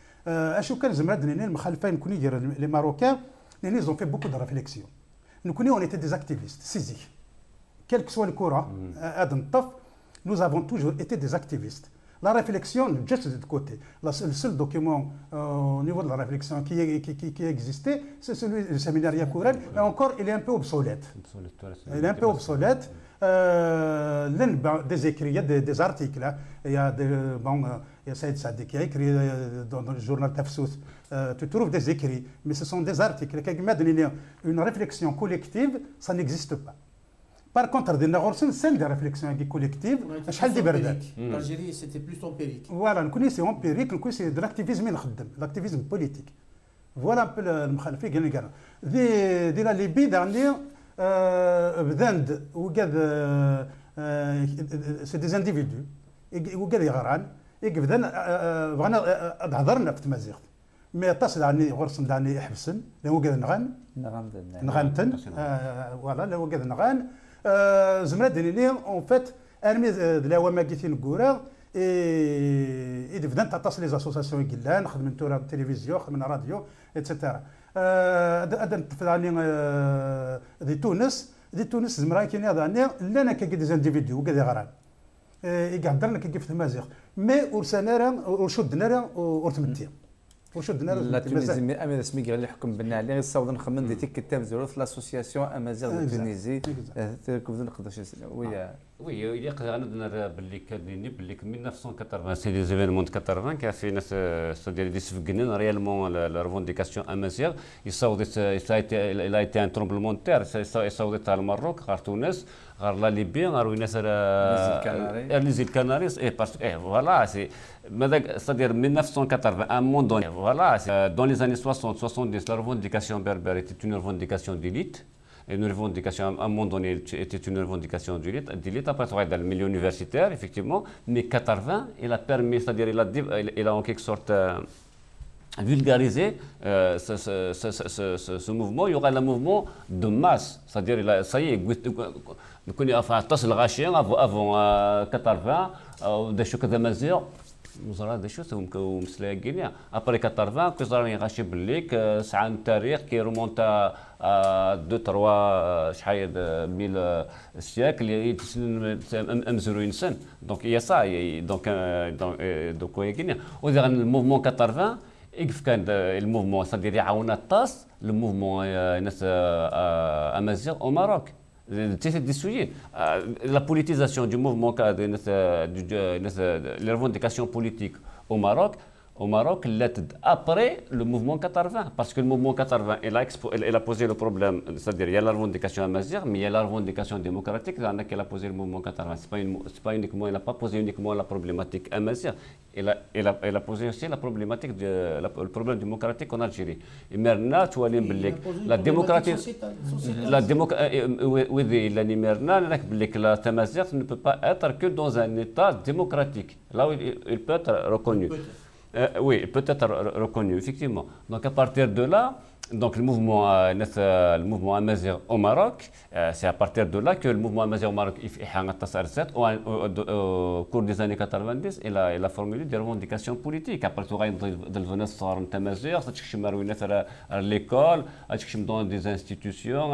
B: Les Marocains, ils ont fait beaucoup de réflexions. Nous, on était des activistes, saisis. Quel que soit le courant, nous avons toujours été des activistes. La réflexion, juste de côté, le seul document au niveau de la réflexion qui existait, c'est celui du séminaire Yakourel, mais encore, il est un peu obsolète. Il est un peu obsolète. Des écrits, il y a des articles. Il y a Saïd Sadi qui a écrit dans le journal Tafsous. Tu trouves des écrits, mais ce sont des articles. Une réflexion collective, ça n'existe pas. Par contre, c'est des réflexions collectives.
D: L'Algérie, c'était plus empirique.
B: Voilà, c'est empirique, c'est de l'activisme politique. Voilà un peu le mkhalfi. Dès la Libye dernière, c'est des individus. Mais اتصل عني غرسم داني حبسن لو قد نغان voilà لو قد نغان زمرا دنيني en fait ارمي دلا وما قيتي نقورا اي بدات تتصل لي زاسوسياسيون قلان خدمت تورا التلفزيون خدمنا راديو اتسيتيرا ادن تفداني دي تونس زمرا كاين هذا لنا كي دي انديفيديو وكذا غران يقعدرنا كي في المازيغ مي ورسانا ورشدنا ورتمتي
A: لا تونيزي امير سميك اللي حكم بنا عليه يصاوب نخمم دي تيك التام زروث لاسوسياسيون امازيغ تونيزي تركب نقدر شي
C: وي يقدر عندنا باللي كان باللي 1980 سي دي زيفينمون 80 كان في ناس ستادير دي سفقنين ريالمون لا ريفونديكاسيون امازيغ يصاوب il a été un tremblement de terre يصاوب تاع الماروك غار تونس غار لا ليبيا غار ويناس لي زيل كناريس اي باسكو اي فوالا سي ماذا c'est-à-dire 1980 à un moment donné voilà dans les années 60 70 la revendication berbère était une revendication d'élite. Une revendication, à un moment donné, était une revendication d'élite. Après, ça va être dans le milieu universitaire, effectivement. Mais 80, il a permis, c'est-à-dire, il a en quelque sorte vulgarisé ce mouvement. Il y aura le mouvement de masse. C'est-à-dire, ça y est, nous connaissons, enfin, tous les rachins avant 80, des chocs de mesure. Nous avons des choses après 80 que nous avons racheté بالليك c'est un تاريخ qui remonte à 2-3 1000 siècles امزروا انسان donc il y a ça donc le mouvement 80 كان الموفمون c'est-à-dire يعاون الطاس الموفمون ناس امازيغ au Maroc. Des sujets. La politisation du mouvement, les revendications politiques au Maroc, après le mouvement 80. Parce que le mouvement 80, il a posé le problème, c'est-à-dire il y a la revendication amazigh, mais il y a la revendication démocratique, il a posé le mouvement 80. C'est pas uniquement, il n'a pas posé uniquement la problématique amazigh, il a posé aussi la problématique, le problème démocratique en Algérie. Et maintenant, tu vois, la démocratie, la Tamazight ne peut pas être que dans un État démocratique, là où il peut être reconnu. Oui, peut-être reconnu, effectivement. Donc à partir de là, donc le mouvement amazigh au Maroc, c'est à partir de là que le mouvement amazigh au Maroc, au cours des années 90, il a formulé des revendications politiques. Après tout, il y a l'école, dans des institutions,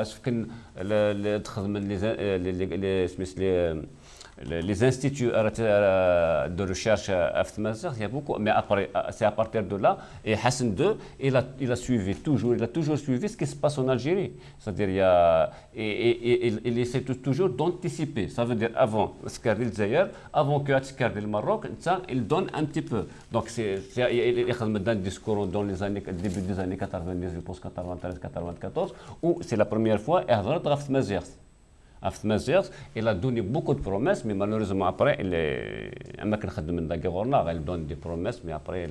C: les instituts de recherche il y a beaucoup, mais après, c'est à partir de là, et Hassan II, il a toujours suivi ce qui se passe en Algérie. C'est-à-dire, il essaie toujours d'anticiper. Ça veut dire, avant Skardi Zaïr, avant que Skardi le Maroc, il donne un petit peu. Donc, il donne un discours dans les début des années 90, je pense 93, 94, où c'est la première fois, il a dit il a donné beaucoup de promesses, mais malheureusement après, il donne des promesses, mais après,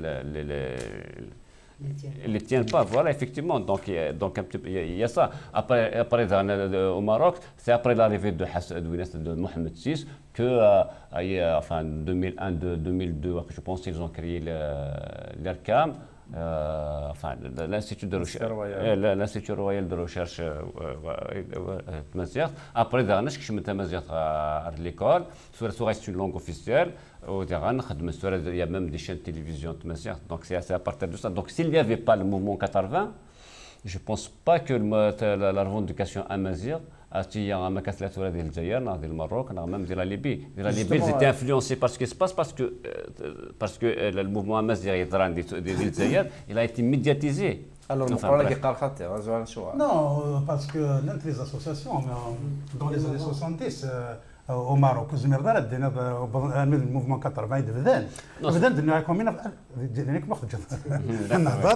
C: il ne les tient pas. Voilà, effectivement. Donc il y a ça. Après au Maroc, c'est après l'arrivée de Mohamed VI que, enfin, 2001, 2002, je pense qu'ils ont créé l'ERCAM. enfin, l'Institut de recherche, l'Institut royal de recherche تمازيغ. Après, داغناش كشمت تمازيغ à l'école, soit c'est une langue officielle, ou داغن خدم soit il y a même des chaînes de télévision تمازيغ. Donc c'est à partir de ça. Donc s'il n'y avait pas le mouvement 80, je ne pense pas que la revendication amazigh أتي ما كثلت ولا ديال الجزائر نا ديال المغرب نا même ديال la Libye. La Libye ils étaient influencés par ce qui se passe parce que le mouvement amazigh يطران ديال الجزائر il a été médiatisé.
A: Alors المقارنة كيقال خاطئ غازوان شو.
B: Non, parce que l'un des associations dans les années 70 au Maroc, زمردار دينا الموفمون 80 بدان درنا كومين ديالك واخد نهضر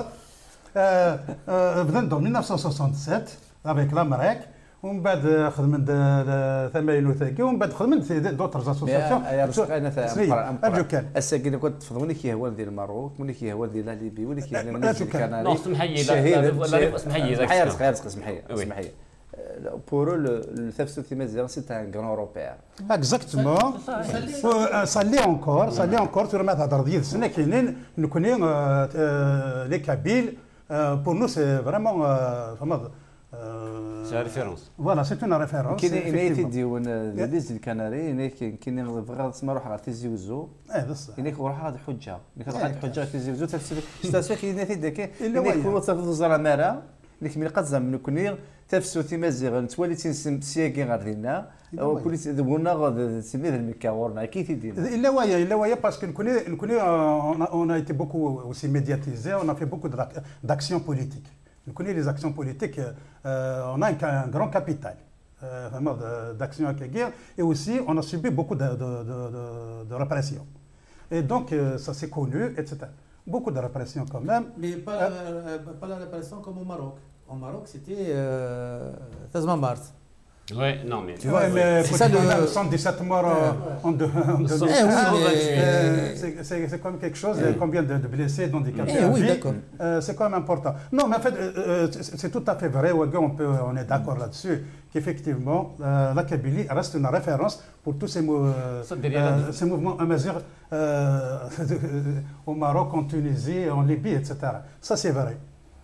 B: بدان dans 1967 avec l'Amérique. ومن بعد خدمت 88 ومن بعد خدمت دوطر اسوسياسيون
A: يا رزق انا
B: ارجو كان
A: الساكن كنت تفضل وين كيهوى ديال المغرب وين كيهوى ديال ليبي وين كيهوى الناس الكناري
C: نو اسمح لي اسمح لي
A: اسمح لي pour eux le 7 c'est un grand européen
B: exactement ça l'est encore sur ma تهضر ديال السنه كاينين نكونين لي كابيل pour nous c'est vraiment
C: c'est la référence.
B: Voilà, c'est une référence.
A: كاين تيديون ليز الكناري كاين بغا تسمى روح غير تيزيوزو
B: بصح
A: كاين روح هذه حجه كاين حجه تيزيوزو تفسير كاين تيداك كاين كل تفضل زرا مارا اللي ملي قد زعما كوني تفسو تيمازيغ نتوالي تنسياكي غير دينا كل تدبونا غاد سمير المكاورنا كي تيدير
B: الا ويا باسكو نكوني on a été beaucoup aussi médiatisé, on a fait beaucoup d'actions politiques. On connaît les actions politiques, on a un grand capital vraiment d'actions à guerre et aussi on a subi beaucoup de répression. Et donc ça s'est connu, etc. Beaucoup de répression quand même.
D: Mais pas la répression comme au Maroc. Au Maroc c'était 13 mars.
C: Oui, non, mais.
B: Tu vois, mais c'est ça, 117 morts en 2000. C'est quand même quelque chose, combien de blessés, d'handicapés.
D: Oui, d'accord.
B: C'est quand même important. Non, mais en fait, c'est tout à fait vrai, on est d'accord là-dessus, qu'effectivement, la Kabylie reste une référence pour tous ces mouvements amazighs au Maroc, en Tunisie, en Libye, etc. Ça, c'est vrai.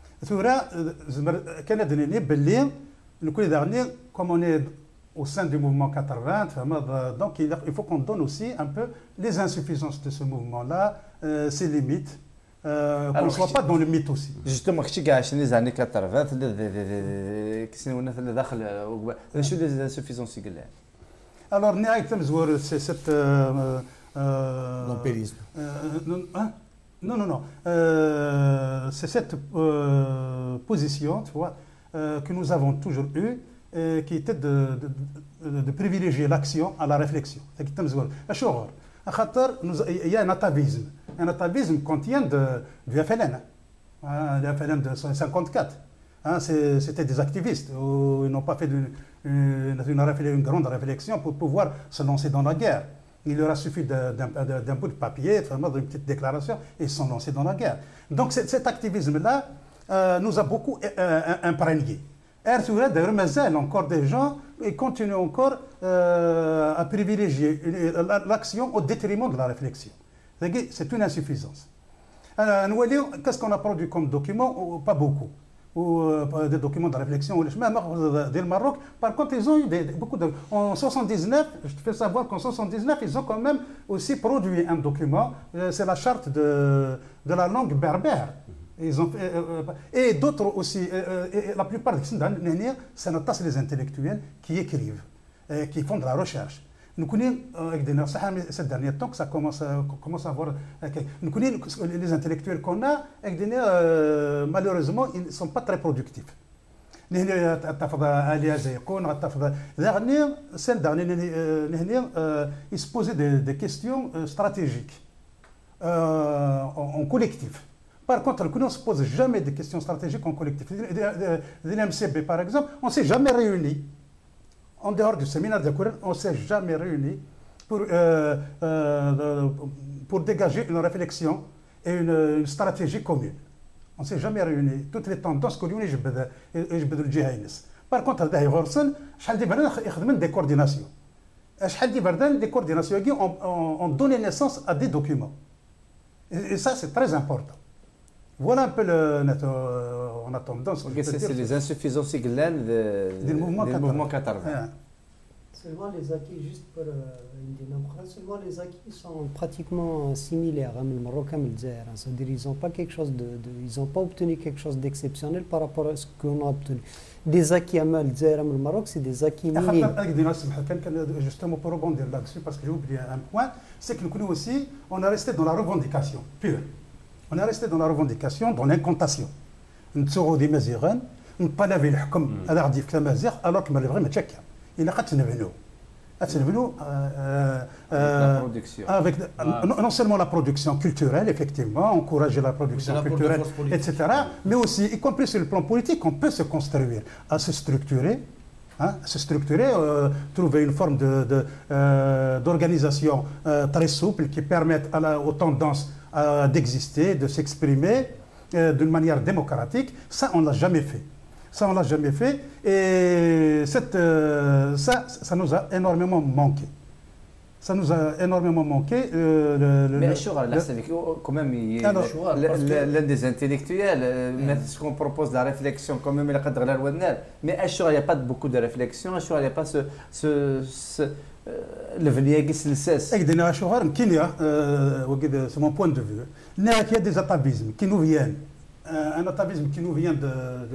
B: Comme on est au sein du mouvement 80, donc il faut qu'on donne aussi un peu les insuffisances de ce mouvement-là, ses limites, qu'on ne soit pas dans le mythe aussi.
A: Justement, كنتي كاع عشان les années 80 كيسنونا اللي داخل شنو les insuffisances قال لها.
B: Alors نهاية مزور c'est cette
D: l'empirisme.
B: Non. C'est cette position, tu vois, que nous avons toujours eue, qui était de privilégier l'action à la réflexion. Il y a un atavisme. Un atavisme contient du FLN. Le FLN de 1954. C'était des activistes. Ils n'ont pas fait une grande réflexion pour pouvoir se lancer dans la guerre. Il leur a suffi d'un bout de papier, d'une petite déclaration, et ils se sont lancés dans la guerre. Donc cet activisme-là nous a beaucoup imprégné. D'ailleurs, encore des gens et continuent encore à privilégier l'action au détriment de la réflexion. C'est une insuffisance. Qu'est-ce qu'on a produit comme document? Pas beaucoup. Ou des documents de réflexion. Même au Maroc, par contre, ils ont eu beaucoup de... En 79, je te fais savoir qu'en 79, ils ont quand même aussi produit un document. C'est la charte de la langue berbère. Ils ont fait, et d'autres aussi, et la plupart des c'est les intellectuels qui écrivent, qui font de la recherche. Nous connaissons, ces derniers temps, que ça commence à avoir. Nous connaissons les intellectuels qu'on a, malheureusement, ils ne sont pas très productifs. Ils se posaient des questions stratégiques en collectif. Par contre, on ne se pose jamais des questions stratégiques en collectif. L'MCB, par exemple, on ne s'est jamais réunis. En dehors du séminaire de Courrier, on ne s'est jamais réunis pour dégager une réflexion et une stratégie commune. On ne s'est jamais réunis. Toutes les tendances que l'on a, par contre, des coordinations. Des coordinations ont donné naissance à des documents. Et ça, c'est très important. Voilà un peu on a tendance.
A: C'est les insuffisances des mouvements qatarien.
E: Seulement les acquis, juste pour seulement les acquis sont pratiquement similaires à Maroc et Algérie. C'est-à-dire ils n'ont pas ils n'ont pas obtenu quelque chose d'exceptionnel par rapport à ce qu'on a obtenu. Des acquis à Algérie et Maroc, c'est des acquis minimes.
B: Justement pour rebondir là-dessus, parce que j'ai oublié un point, c'est que nous aussi, on est resté dans la revendication pure. On est resté dans la revendication, dans l'incantation. Nous sommes des Maziran, nous ne pas laver le comme à l'ardif que la Mazir, alors que malgré Tchèque. Il a avec non seulement la production culturelle, effectivement, encourager la production culturelle, etc., mais aussi, y compris sur le plan politique, on peut se construire, à se structurer, trouver une forme d'organisation très souple qui permette aux tendances d'exister, de s'exprimer d'une manière démocratique. Ça, on ne l'a jamais fait. Ça, on ne l'a jamais fait. Et ça nous a énormément manqué. Ça nous a énormément manqué.
A: Mais là, c'est quand même l'un des intellectuels. Ce qu'on propose de la réflexion, quand même, mais il n'y a pas beaucoup de réflexion. Il n'y a pas le venier qui
B: c'est mon point de vue. Il y a des atavismes qui nous viennent. Un atavisme qui nous vient de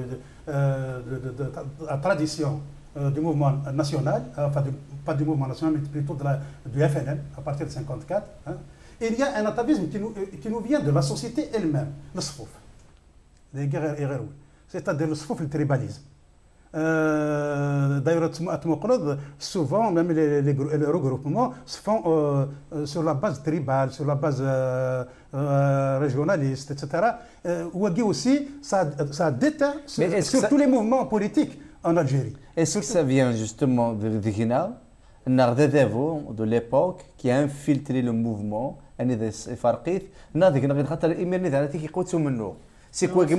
B: la tradition du mouvement national, enfin pas du mouvement national, mais plutôt du FNM, à partir de 1954. Et il y a un atavisme qui nous vient de la société elle-même, le sfouf, les guerres, c'est-à-dire le sfouf, le tribalisme. D'ailleurs, souvent, même les regroupements se font sur la base tribale, sur la base régionaliste, etc. Ouagui aussi, ça a déteint sur tous les mouvements politiques en Algérie.
A: Est-ce que ça vient justement de Guinée, de l'époque, qui a infiltré le mouvement, c'est quoi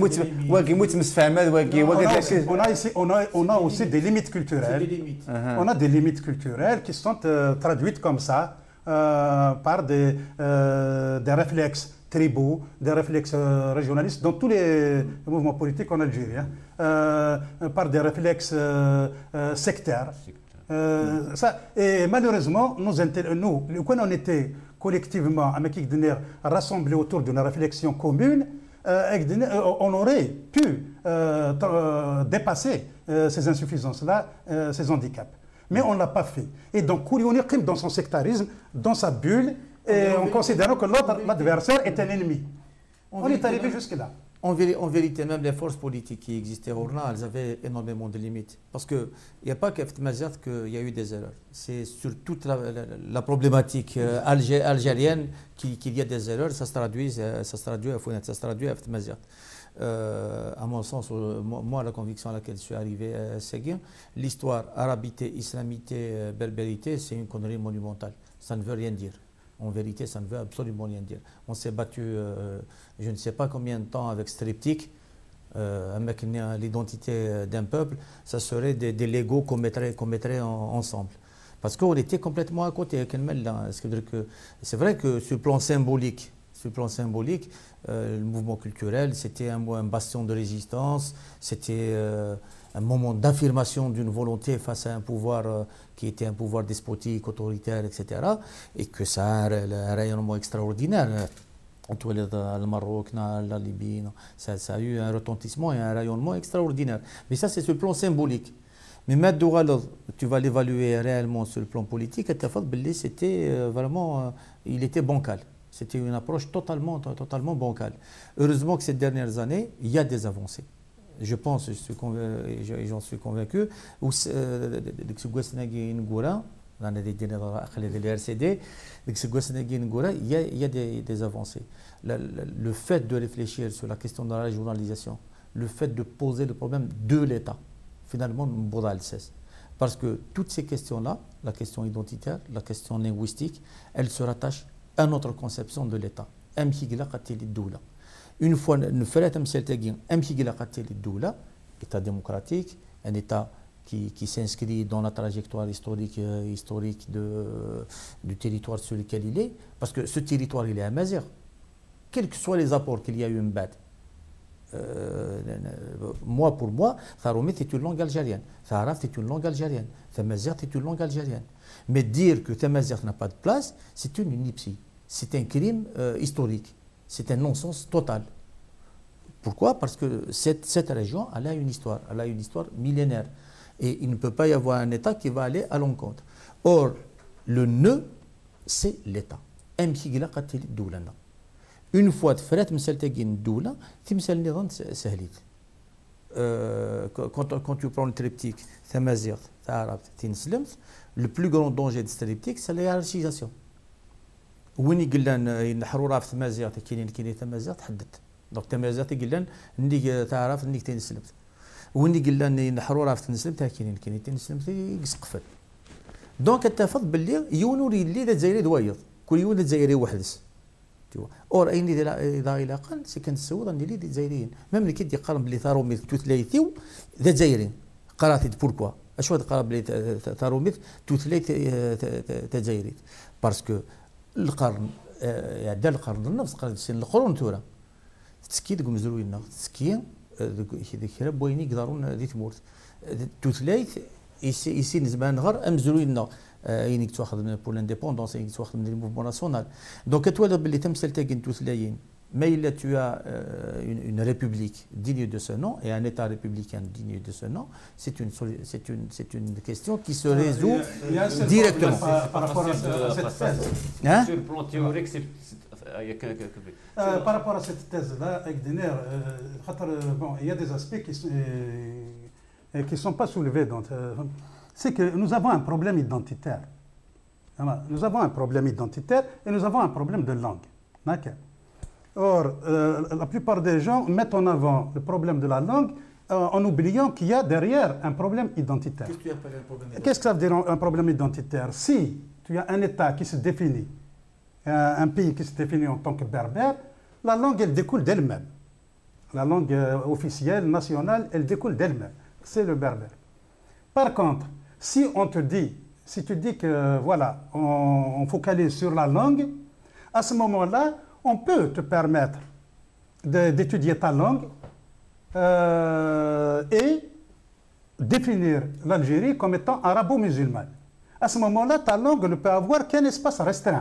B: on a aussi des limites culturelles. On a des limites culturelles qui sont traduites comme ça par des réflexes tribaux, des réflexes régionalistes dans tous les mouvements politiques en Algérie, par des réflexes sectaires. Et malheureusement, nous, quand on était collectivement rassemblés autour d'une réflexion commune, on aurait pu dépasser ces insuffisances-là, ces handicaps. Mais on ne l'a pas fait. Et donc, Kouriouni est dans son sectarisme, dans sa bulle, et en considérant que l'adversaire est un ennemi. On est arrivé jusque-là.
D: En vérité, même les forces politiques qui existaient au Rna, elles avaient énormément de limites. Parce qu'il n'y a pas qu'à Mazat qu'il y a eu des erreurs. C'est sur toute la problématique algérienne qu'il y a des erreurs. Ça se traduit à Mazat. À mon sens, moi, la conviction à laquelle je suis arrivé, c'est que l'histoire arabité, islamité, berbérité, c'est une connerie monumentale. Ça ne veut rien dire. En vérité, ça ne veut absolument rien dire. On s'est battu, je ne sais pas combien de temps avec Striptease, avec l'identité d'un peuple. Ça serait des Legos qu'on mettrait ensemble. Parce qu'on était complètement à côté. C'est vrai que sur le plan symbolique, le mouvement culturel, c'était un bastion de résistance, c'était un moment d'affirmation d'une volonté face à un pouvoir qui était un pouvoir despotique, autoritaire, etc. Et que ça a un rayonnement extraordinaire. Le Maroc, la Libye, ça a eu un retentissement et un rayonnement extraordinaire. Mais ça, c'est sur le plan symbolique. Mais maintenant, tu vas l'évaluer réellement sur le plan politique, c'était vraiment, il était bancal. C'était une approche totalement bancale. Heureusement que ces dernières années, il y a des avancées. Je pense, j'en suis convaincu, il y a des avancées. Le fait de réfléchir sur la question de la régionalisation, le fait de poser le problème de l'État, finalement, parce que toutes ces questions-là, la question identitaire, la question linguistique, elles se rattachent à notre conception de l'État. Une fois nous faisons État démocratique, un État qui s'inscrit dans la trajectoire historique du territoire sur lequel il est, parce que ce territoire il est à Mazir. Quels que soient les apports qu'il y a eu moi pour moi, Tharoumit est une langue algérienne, Tharaf est une langue algérienne, Tamazight est une langue algérienne. Mais dire que Tamazight n'a pas de place, c'est une ineptie, c'est un crime historique, c'est un non-sens total. Pourquoi? Parce que cette région, elle a une histoire millénaire. Et il ne peut pas y avoir un État qui va aller à l'encontre. Or, le nœud, c'est l'État. Une fois que tu quand tu prends le triptyque, le plus grand danger de ce triptyque, c'est la hiérarchisation. وين يقول ينحروا راه في تمازيغ كاين تمازيغ تحدد دونك تمازيغ يقول لنا نديك تعرف نديك تنسلم وين يقول لنا ينحروا راه في تنسلم كاين تنسلم يسقفل دونك اتفق باللي يونوري اللي الجزائري دوايض كل يوم الجزائري وحدس tu vois اور اين اذا الى قال سي كنسول اني لي الجزائريين ميم اللي كيدي قارن بلي ثاروميث توثلايثيو ذا جزائريين قرات بوركوا اش هاد قرا بلي ثاروميث توثلايث تجزائري باسكو القرن دار القرن النفس قرن سين القرون تورا تسكي دوك مزروينا تسكي ديك بويني يقدرون ذي تمورت توثلايث يسي نزمان غير مزروينا يعني تاخذ من بور لانديبوندونس يعني تاخذ من الموفمون ناسيونال دونك تولد باللي تمثل تاكين توثلايين ما الا tu as une république digne de ce nom et un état républicain digne de ce nom c'est une question qui se résout directement
B: par rapport à cette thèse.
C: Sur le plan théorique
B: par rapport à cette thèse là bon il y a des aspects qui sont pas soulevés donc c'est que nous avons un problème identitaire. Nous avons un problème identitaire et nous avons un problème de langue. D'accord. Or, la plupart des gens mettent en avant le problème de la langue en oubliant qu'il y a derrière un problème identitaire.
D: Qu'est-ce que tu appelles un problème identitaire?
B: Qu'est-ce que ça veut dire un problème identitaire? Si tu as un État qui se définit, un pays qui se définit en tant que berbère, la langue, elle découle d'elle-même. La langue officielle, nationale, elle découle d'elle-même. C'est le berbère. Par contre, si tu dis que voilà, on focalise sur la langue, à ce moment-là, on peut te permettre d'étudier ta langue et définir l'Algérie comme étant arabo-musulmane. À ce moment-là, ta langue ne peut avoir qu'un espace restreint.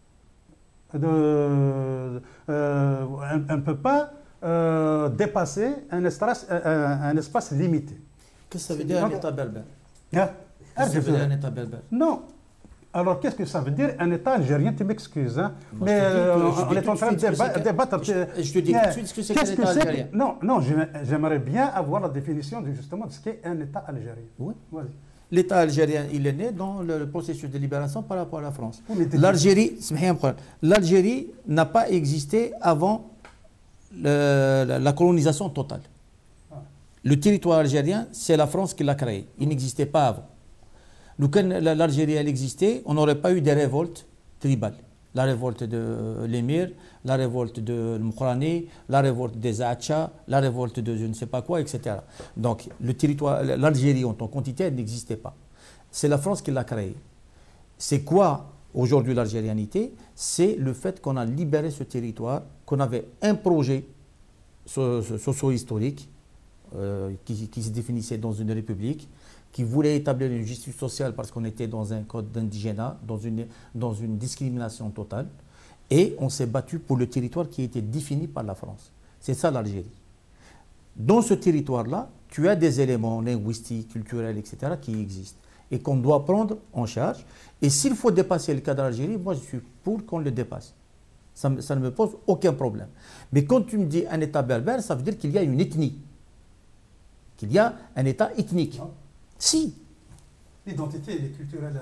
B: Elle ne peut pas dépasser un espace limité.
D: Qu'est-ce que ça veut dire un État berbère?
B: Qu'est-ce
D: que ça veut dire un État berbère?
B: Non. Alors, qu'est-ce que ça veut dire un État algérien? Tu m'excuses, hein, mais on est en train de débattre.
D: Je te dis tout de suite ce que c'est qu'un État algérien.
B: Non, j'aimerais bien avoir la définition justement de ce qu'est un État algérien.
D: Oui.
B: Voilà.
D: L'État algérien, il est né dans le processus de libération par rapport à la France. L'Algérie n'a pas existé avant la colonisation totale. Le territoire algérien, c'est la France qui l'a créé. Il n'existait pas avant. Nous, quand l'Algérie elle existait, on n'aurait pas eu des révoltes tribales. La révolte de l'émir, la révolte de l'Mokrani, la révolte des Acha, la révolte de je ne sais pas quoi, etc. Donc le territoire, l'Algérie en tant qu'entité, elle n'existait pas. C'est la France qui l'a créée. C'est quoi aujourd'hui l'algérianité? C'est le fait qu'on a libéré ce territoire, qu'on avait un projet socio-historique qui se définissait dans une république, qui voulait établir une justice sociale parce qu'on était dans un code d'indigénat, dans une discrimination totale. Et on s'est battu pour le territoire qui était défini par la France. C'est ça l'Algérie. Dans ce territoire-là, tu as des éléments linguistiques, culturels, etc. qui existent et qu'on doit prendre en charge. Et s'il faut dépasser le cas de l'Algérie, moi je suis pour qu'on le dépasse. Ça ne me pose aucun problème. Mais quand tu me dis un État berbère, ça veut dire qu'il y a une ethnie. Qu'il y a un État ethnique. Non. Si.
B: L'identité elle est culturelle.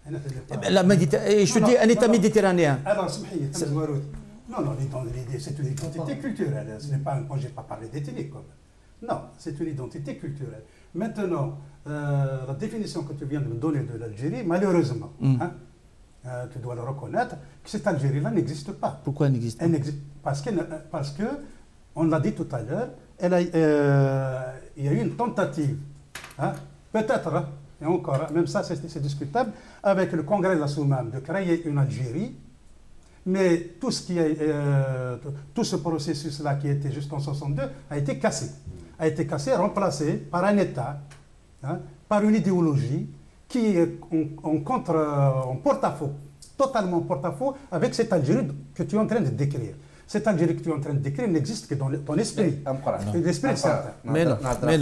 D: Je te dis un État méditerranéen.
B: Alors, non, c'est une identité culturelle. Ce n'est pas un projet, je n'ai pas parlé d'ethnie. Non, c'est une identité culturelle. Maintenant, la définition que tu viens de me donner de l'Algérie, malheureusement, tu dois le reconnaître, que cette Algérie-là n'existe pas.
D: Pourquoi elle n'existe pas?
B: Parce que, on l'a dit tout à l'heure, il y a eu une tentative. Peut-être, et encore, même ça c'est discutable, avec le Congrès de la Soumam de créer une Algérie, Mais tout tout ce processus-là qui était jusqu'en 62 a été cassé. A été cassé, remplacé par un État, hein, par une idéologie qui est en porte-à-faux, totalement porte-à-faux avec cette Algérie que tu es en train de décrire. Cette Algérie que tu es en train de décrire n'existe que dans ton esprit. L'esprit de certains.
D: Mais non.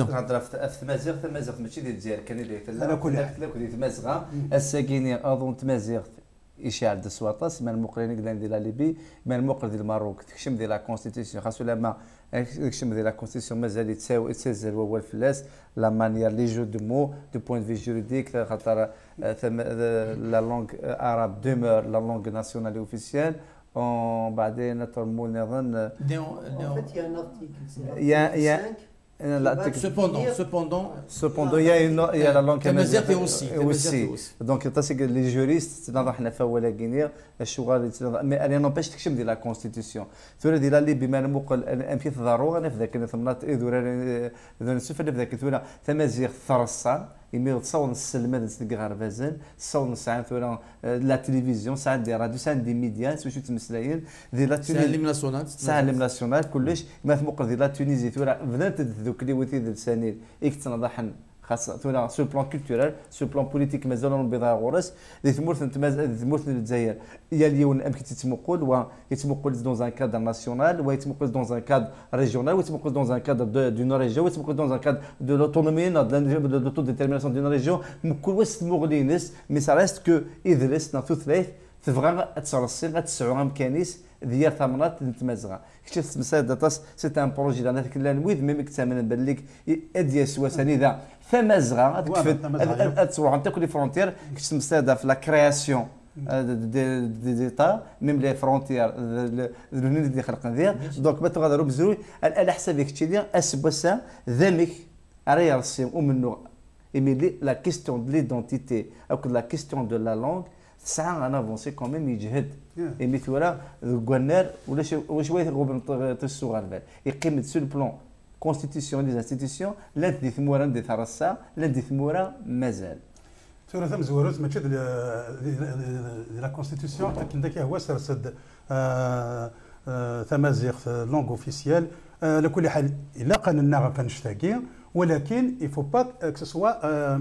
A: إشاعة د السواطاس من المقرنين كذا ديال ليبي من المقر ديال المغرب تكشم ديال لا كونستيتيسيون خاصو لما تكشم ديال لا كونستيتيسيون مازال يتسازل هو الفلاس لا مانيير لي جو دو مو دو بوين دو في جوريديك خاطر لا لونغ عرب دومور لا لونغ ناسيونال اوفيسيال بعدين ترمو نظن
E: En fait, il y a un article.
A: Cependant, il y a la langue
D: تمازيغ aussi.
A: Donc, les juristes, نحن فولا غينيا الشغل mais elle n'empêche تكشم ديال لا كونستيتيسيون ثورة ديال اللي بما نمقل امثله ضروره انا في ذاك ثمنات اذا نسوف في ذاك ثورة تمازيغ ثرصان يميل تصون السلمه نسلق غربازن تصون ساعات ثورة لا تلفزيون ساعات دي راديو ساعات دي ميديا سوشو تمسلايين ديال لا
D: تونيزي
A: ساعه ناسيونال كلش ما ثمقل ديال لا تونيزي ثورة بدات ذوك اللي وثي السنين يكتنا ضحن خاصة ثورة سو بلان كولتورال سو بلان بوليتيك مازال بيضا غورس دي ثمورث الجزائر يا اليوم امكن تتمقل ويتمقل دون ان كادر ناسيونال ويتمقل دون ان كادر ريجيونال ويتمقل دون ان كادر دون ريجيون ويتمقل دون ان كادر دو لوتونومي دو لوتو ديتيرميناسيون دون ريجيون كل واحد مغلينس مي سا ريست كو اذلس ناثو ثلاث تبغى تسرسل غتسعو امكانيس ديال ثمرات نتمازغه كشفت مساعدة سي ان بروجي انا كلا نويد ميم كتامن بان لك اديا سواساني ذا ثمازغه تروح انت كل فرونتير كشفت مساعدة في لا كرياسيون دي زيتا ميم لي فرونتير اللي اللي خلقنا ديال دونك ما تغادروا بزروي على حسابك تشي ديال اسبوسا ذمك ريالسيم ومنو ايميلي لا كيستيون دو ليدونتيتي او لا كيستيون دو لا لونغ ساعه انا افونسي كوميم يجهد ايمي ثورة الكوانار ولا شويه غوب الصغار بال يقيم سو بلون كونستيتيسيون دي انستيتيسيون لا دي ثمورا دي ثرسا لا دي ثمورا مازال
B: ثورة ثم زوروت ماشي دي لا كونستيتيسيون لكن ذاك هو سرسد تمازيغ لونغ اوفيسيال لكل حال الا قاننا كنشتاقي ولكن il faut pas que ce soit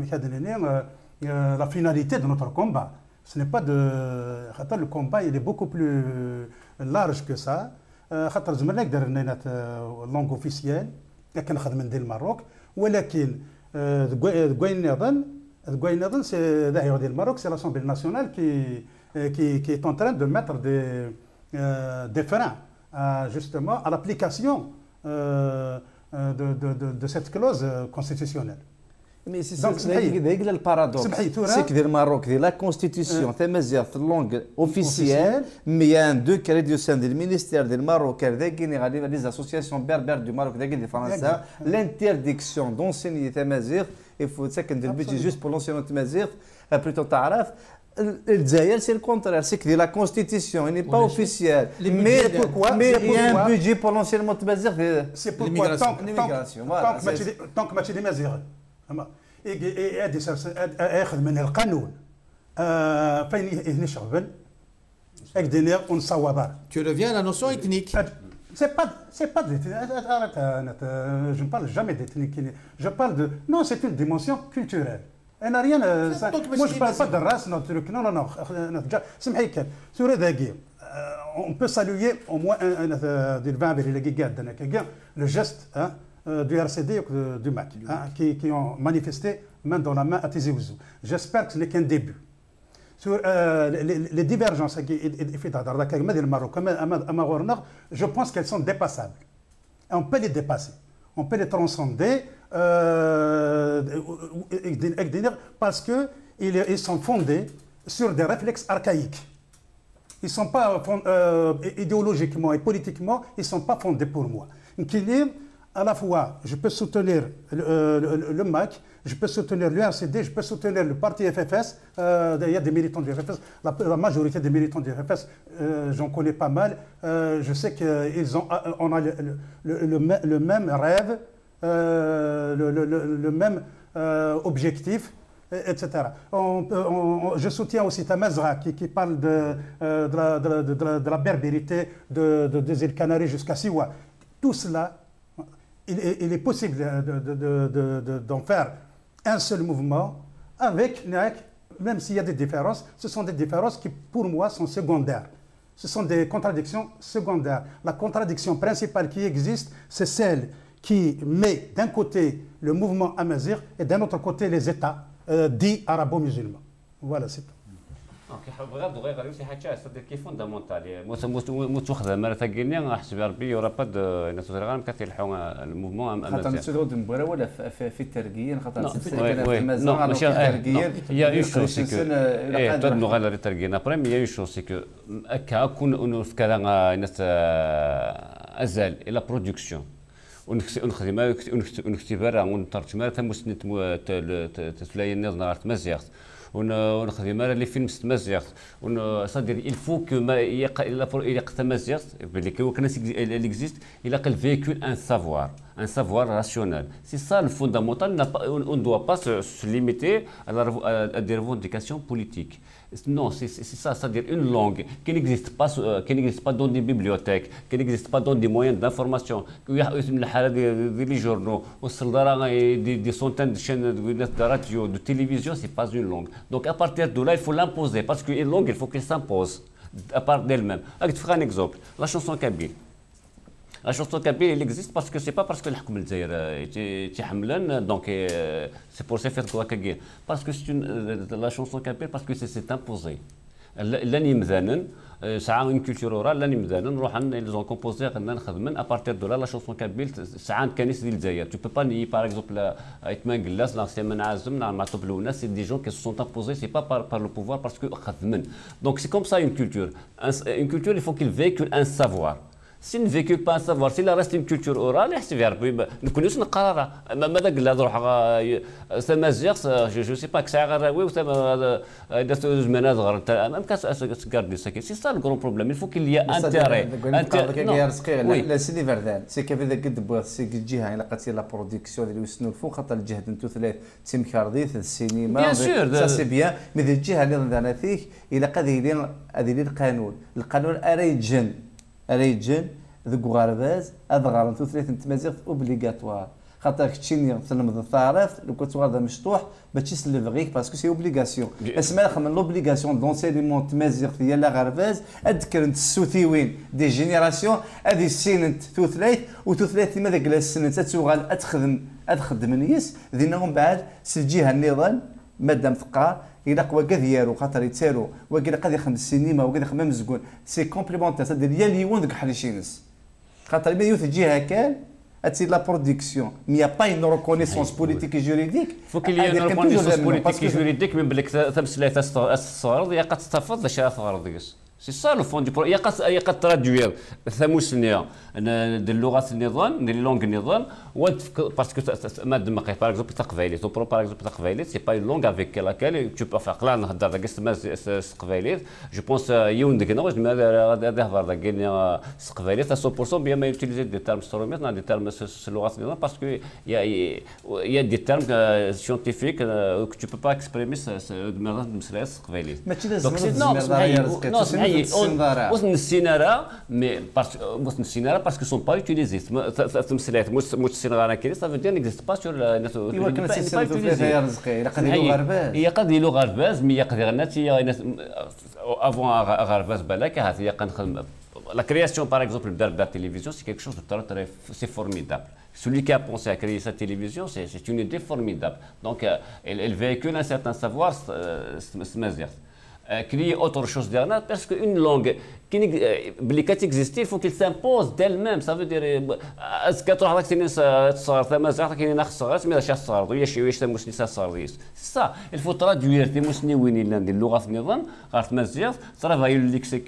B: la finalité de notre combat. Ce n'est pas de. Le combat il est beaucoup plus large que ça. خاطر زمرنا درنا لونغ اوفيسيال كان خدمنا ديال الماروك ولكن كوين نظن سي داير ديال الماروك سي لاسامبلي ناسيونال qui est en train de mettre des freins justement à l'application de cette clause constitutionnelle.
A: مي سي هذاك البارادوكس سي كدير الماروك ديال لا كونستيتيسيون تمازيغ في اللونغ اوفيسيال ميان دو كاري دو سان ديال المينيستير ديال الماروك داكين غادي لي اسوسياسيون بربر دو ماروك داكين ديال فرنسا لانترديكسيون دونسيني تمازيغ يفو تسكن ديال البيجي جوست بور لونسيون تمازيغ بلوتو تعرف الجزائر سي الكونترير سي كدير لا كونستيتيسيون ني با اوفيسيال مي ان بيجي بور لونسيون تمازيغ
B: سي بوركوا طونك ماشي دي مازيغ ياخذ من القانون فين يشغل اكدينير ونصوبر
D: Tu reviens à la notion ethnique.
B: C'est pas je ne parle jamais d'ethnique. Je parle de non, c'est une dimension culturelle. Elle n'a rien. Moi je parle pas de race, notre truc. Non. سمحي كان سوري ذاكي. On peut saluer au moins des 20 le geste du RCD et du MAC, qui ont manifesté main dans la main à Tizi Ouzou. J'espère que ce n'est qu'un début. Sur les divergences qui je pense qu'elles sont dépassables. Et on peut les dépasser. On peut les transcender parce qu'ils sont fondés sur des réflexes archaïques. Ils ne sont pas idéologiquement et politiquement, ils ne sont pas fondés pour moi. À la fois, je peux soutenir le MAC, je peux soutenir l'URCD, je peux soutenir le parti FFS. Il y a des militants du FFS, la majorité des militants du FFS, j'en connais pas mal. Je sais qu'on a le même rêve, le même objectif, etc. Je soutiens aussi Tamazra qui parle de la berbérité des îles Canaries jusqu'à Siwa. Tout cela, il est possible d'en faire un seul mouvement avec, même s'il y a des différences, ce sont des différences qui pour moi sont secondaires. Ce sont des contradictions secondaires. La contradiction principale qui existe, c'est celle qui met d'un côté le mouvement amazigh et d'un autre côté les États dits arabo-musulmans. Voilà, c'est tout.
C: بغض غير غير شي حاجه صدق كي فوندامونتال متوخذ مره ثقيلني حسب ربي يورابد الناس غير كثير الحون الموفمون
A: خاطر نسولو مباراه ولا في الترقيه خاطر
C: نو ماشي يا اون شوز سي كو ايه تود نو غير الترقيه ابري يا اون شوز سي كو هكا كون في كذا الناس ازال الى برودكسيون ونخدم ونكتبها ونترجمها تمسنت تسلاي الناس نهار تمزيغت ونخدم لي فيلم تمازيغت صدير il faut que il تمازيغت باللي كان existe il a qu'elle véhicule un savoir rationnel. C'est ça le fondamental. On ne doit pas se limiter à des revendications politiques. Non, c'est ça, c'est-à-dire une langue qui n'existe pas dans des bibliothèques, qui n'existe pas dans des moyens d'information. Les journaux, des centaines de chaînes de radio, de télévision, c'est pas une langue. Donc à partir de là, il faut l'imposer parce qu'une langue, il faut qu'elle s'impose à part d'elle-même. Je vais te faire un exemple. La chanson kabyle. La chanson kabyle, elle existe parce que c'est pas parce que l'Hakm el-Zaïr donc c'est pour ça faire quoi kabyle. Parce que c'est la chanson kabyle parce que c'est imposé. L'année mzanen, ça a une culture orale. L'année mzanen, ils ont composé à partir de là la chanson kabyle. Ça a un canis d'El-Zaïr. Tu peux pas nier par exemple Aitman Glas, l'ancien Menazem, Matoub Louna, c'est des gens qui se sont imposés. C'est pas par le pouvoir parce que donc c'est comme ça une culture. Une culture, il faut qu'il véhicule un savoir. S'il ne véhicule pas un savoir, s'il reste une culture orale, nous connaissons le Qarara. ماذا قال له روح سمازيغ جو سي با كسا غراوي وسما دات زمان صغار même qu'à garder ça. C'est ça le grand problème. Il faut qu'il y ait intérêt.
A: لا سيدي فردان سي كيف اذا قد بغات سي الجهه الا لقاتي لا برودكسيون ديال يسنوا الفوق خاطر الجهه انتو ثلاث تيمكارديت السينما
C: بيان سور
A: سا سي بيان مي الجهه اللي ندانا فيك الا قاد هذه القانون اريجن ذوك غارباز هذا غارن ثلاثه تمازيغ اوبليغاتوار خاطر كتشيني تلمذ الثارث لو كنت غادا مشطوح باش تسلفغيك باسكو سي اوبليغاسيون اسمع خمن لوبليغاسيون دونسينيمون تمازيغ ديال لا غارباز اذكر انت السوثيوين دي جينيراسيون هذه السنه ثلاث وثلاث ماذا قال السنه تتوغال اتخدم نيس دينهم بعد سجيها النظام مادام ثقار إلا قوا كذيارو خاطر يتسارو وكذا قد يخدم السينما وكذا يخدم مزقون سي كومبليمونتير سادير يا اليوم ذوك حريشينس خاطر ما يوث جهه كان اتي لا برودكسيون مي با اون ريكونيسونس بوليتيك جوريديك
C: فو كي لي اون ريكونيسونس بوليتيك جوريديك من بلك تمسلات الصغار يا قد تستفاد لا شي صغار ديس سي سا لو فون دي برو يا قد ترادوير ثموسنيا ديال اللغات النظام ديال لونغ النظام باسكو ما دمقي باغ اكزومبل تقبايليت باغ اكزومبل تقبايليت سي با اون لونغ افيك لاكال تو با فاق نهضر داك تقبايليت جو بونس يون ديك نوز غادي نهضر داك تقبايليت 100% بيان ما يوتيليزي دي تيرم ستروميت دي تيرم اللغات النظام باسكو يا دي تيرم سيونتيفيك كو تو با اكسبريمي مسألة تقبايليت
A: ماشي لازم
C: وسن السينارا مي وسن السينارا باسكو سون با يوتيليزي تمثيلات السينارا كاين سا فو دير نيكزيست با سور الناس
A: كان سيسالو ثلاثه رزقي الا قد يلو غرباز
C: هي قد يلو غرباز مي يقدر غناتي افون غرباز بالك هي كنخدم la création par exemple de la télévision c'est quelque chose de très c'est formidable. Celui qui a pensé à créer cette télévision c'est une idée formidable. Donc elle véhicule un certain savoir créer autre chose derrière parce qu'une langue qui existe il faut qu'elle s'impose d'elle-même ça veut dire c'est ça il faut traduire les مسنوين اللي اللغه في النظام غير تمازيغ travailler le lexique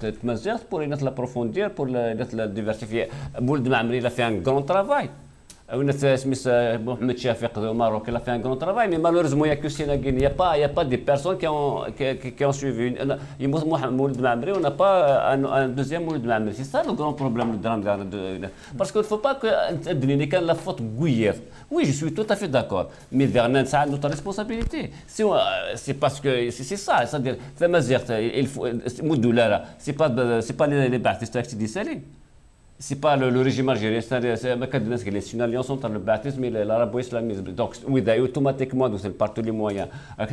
C: تمازيغ pour l'approfondir pour la diversifier بولد معمري لا في un grand travail سميت محمد شفيق au Maroc, il a fait un grand travail, mais malheureusement, il n'y a que Sénégal. Il n'y a pas des personnes qui ont suivi. Moulid Mamri, on n'a pas un deuxième Moulid Mamri. C'est ça le grand problème, le drame. Parce qu'il ne faut pas que la faute Gouyer. Oui, je suis tout à fait d'accord. Mais Vernon, ça a notre responsabilité. C'est parce que c'est ça. C'est-à-dire, il faut. C'est pas les baptistes qui disent ça. C'est pas le régime algérien, c'est une alliance entre le baptisme et l'arabo-islamisme. Donc, oui, automatiquement, c'est par tous les moyens.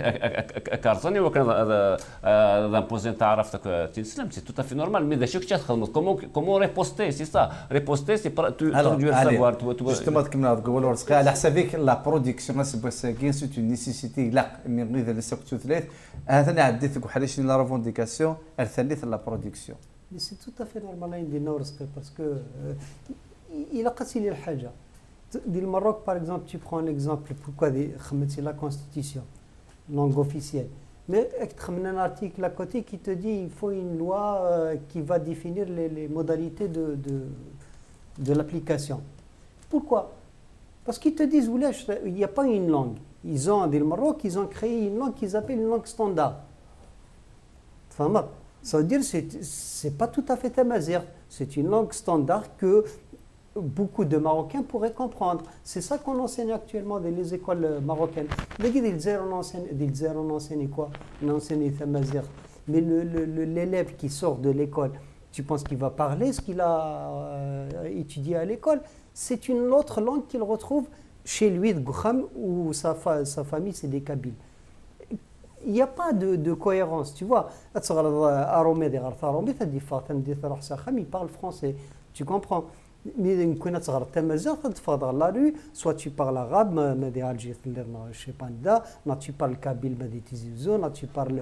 C: D'imposer c'est tout à fait normal. Mais comment riposter? C'est ça. Riposter, c'est pas tu dois savoir.
A: Justement, comme on a dit, على حسابك la production c'est une nécessité. لا من غير اللي سكتوا ثلاث هذا عديتك وحداش la revendication الثالث la production.
E: Mais c'est tout à fait normal parce que il a cassé les haja. Du Maroc, par exemple, tu prends un exemple, pourquoi c'est la constitution, langue officielle. Mais tu as un article à côté qui te dit qu'il faut une loi qui va définir les modalités de l'application. Pourquoi? Parce qu'ils te disent, il n'y a pas une langue. Ils ont, du Maroc, ils ont créé une langue qu'ils appellent une langue standard. Ça veut dire que ce n'est pas tout à fait amazigh, c'est une langue standard que beaucoup de Marocains pourraient comprendre. C'est ça qu'on enseigne actuellement dans les écoles marocaines. On enseigne quoi? On enseigne amazigh. Mais l'élève qui sort de l'école, tu penses qu'il va parler ce qu'il a étudié à l'école? C'est une autre langue qu'il retrouve chez lui, de Goukham, où sa famille, c'est des Kabyles. Il n'y a pas de cohérence, tu vois. Il parle français, tu comprends. Mais dans la rue, soit tu parles arabe, je sais pas, tu parles kabyle, tu parles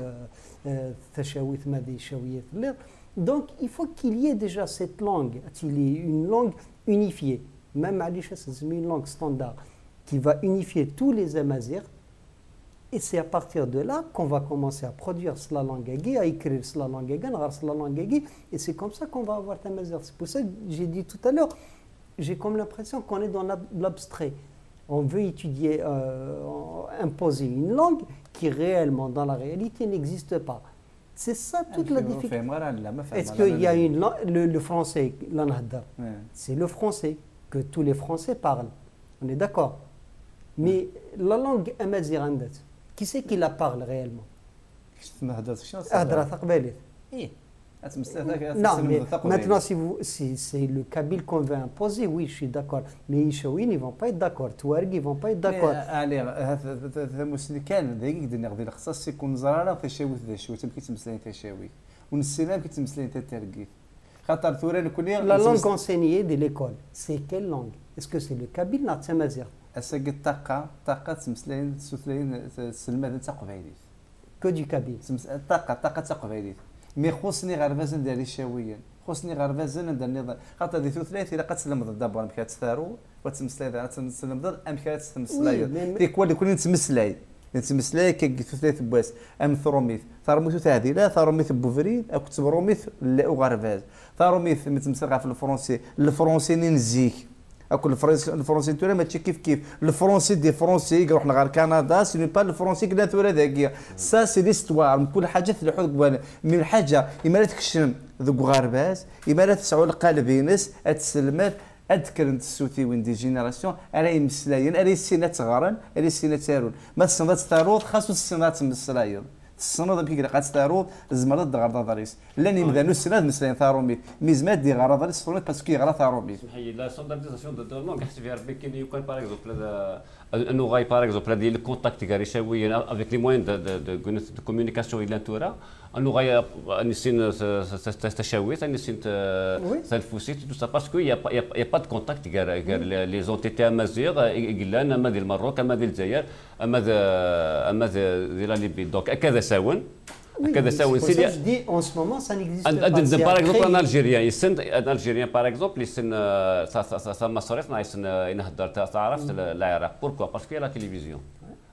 E: donc il faut qu'il y ait déjà cette langue, une langue unifiée, même une langue standard, qui va unifier tous les amazirs. Et c'est à partir de là qu'on va commencer à produire la langue à écrire la langue et c'est comme ça qu'on va avoir Tamazight. C'est pour ça que j'ai dit tout à l'heure, j'ai comme l'impression qu'on est dans l'abstrait. On veut étudier, imposer une langue qui réellement, dans la réalité, n'existe pas. C'est ça toute la difficulté. Est-ce qu'il y a une langue, le français, c'est le français que tous les Français parlent. On est d'accord. Mais la langue amazigh, qui c'est qui la parle réellement? Non, mais maintenant, si c'est le Kabyle qu'on veut imposer, oui, je suis d'accord. Mais les Chaouines, ils ne vont pas être d'accord. Touareg, ils ne vont pas être d'accord.
A: Allez, هذا مسلم كان دقيق دينا غادي الخصاص يكون زراره تشاوي ذا شوي تم كيتمسلين تشاوي والسلام كيتمسلين ترقيف خاطر ثورة نكون
E: la langue enseignée de l'école, c'est quelle langue? Est-ce que c'est le Kabyle ou le Amazigh?
A: أساق طاقة تمسلين سوثلين سلمة تقبيليت
E: que du Kabyle.
A: طاقة تقبيليت مي خصني غرفازن داري شاويا خصني غرفازن دار نظام خاطر دي ثلاث الا قتسلم ضد دابا مكات ثارو وتمسلاي دار تمسلم ضد ام كات تمسلاي ديك ولي كل نتمسلاي كي ثلاث بواس ام ثروميث ثروميث تاعدي لا ثروميث بوفريد او كتبروميث لا غرفاز ثروميث متمسرقه في الفرنسي نزيك اكل الفرنسي تورا ماشي كيف الفرنسي دي فرنسي يروح لغار كندا سي با الفرنسي كدا تورا داكيا سا سي ليستوار كل حاجه تلحق من حاجه اما تكشم ذوك غرباز اما تسعوا القلب ينس اتسلمات اذكر انت السوتي وين دي جينيراسيون اراي مسلاين اراي السنه تغرن اراي السنه تارون ما السنات تارود خاصو السنات مسلاين السنه كي قاعد تارود زمرات غار داريس لاني مدانو السنات مسلاين ثاروميت ميزمات دي غار داريس ثروميت باسكو يغرا ثاروميت
C: لا ستاندارديزاسيون دو لونغ حسب فيها ربي كاين يكون باغ اكزومبل انه غاي باغ اكزومبل هذه الكونتاكت كاري شويه افيك لي موين دو كومونيكاسيون الى تورا انه غاي نسين تشاويت نسين تلفوسيت تو سا باسكو يا با دو كونتاكت كار لي زونتيتي امازيغ قلنا اما ديال المروك اما ديال الجزائر اما ديال ليبي دونك هكذا ساون هكذا ساون
E: سيدي je dis en ce moment ça n'existe pas.
C: Par exemple un Algérien par exemple يسن مصرف يسن ينهضر تعرفت العراق pourquoi parce qu'il y a la télévision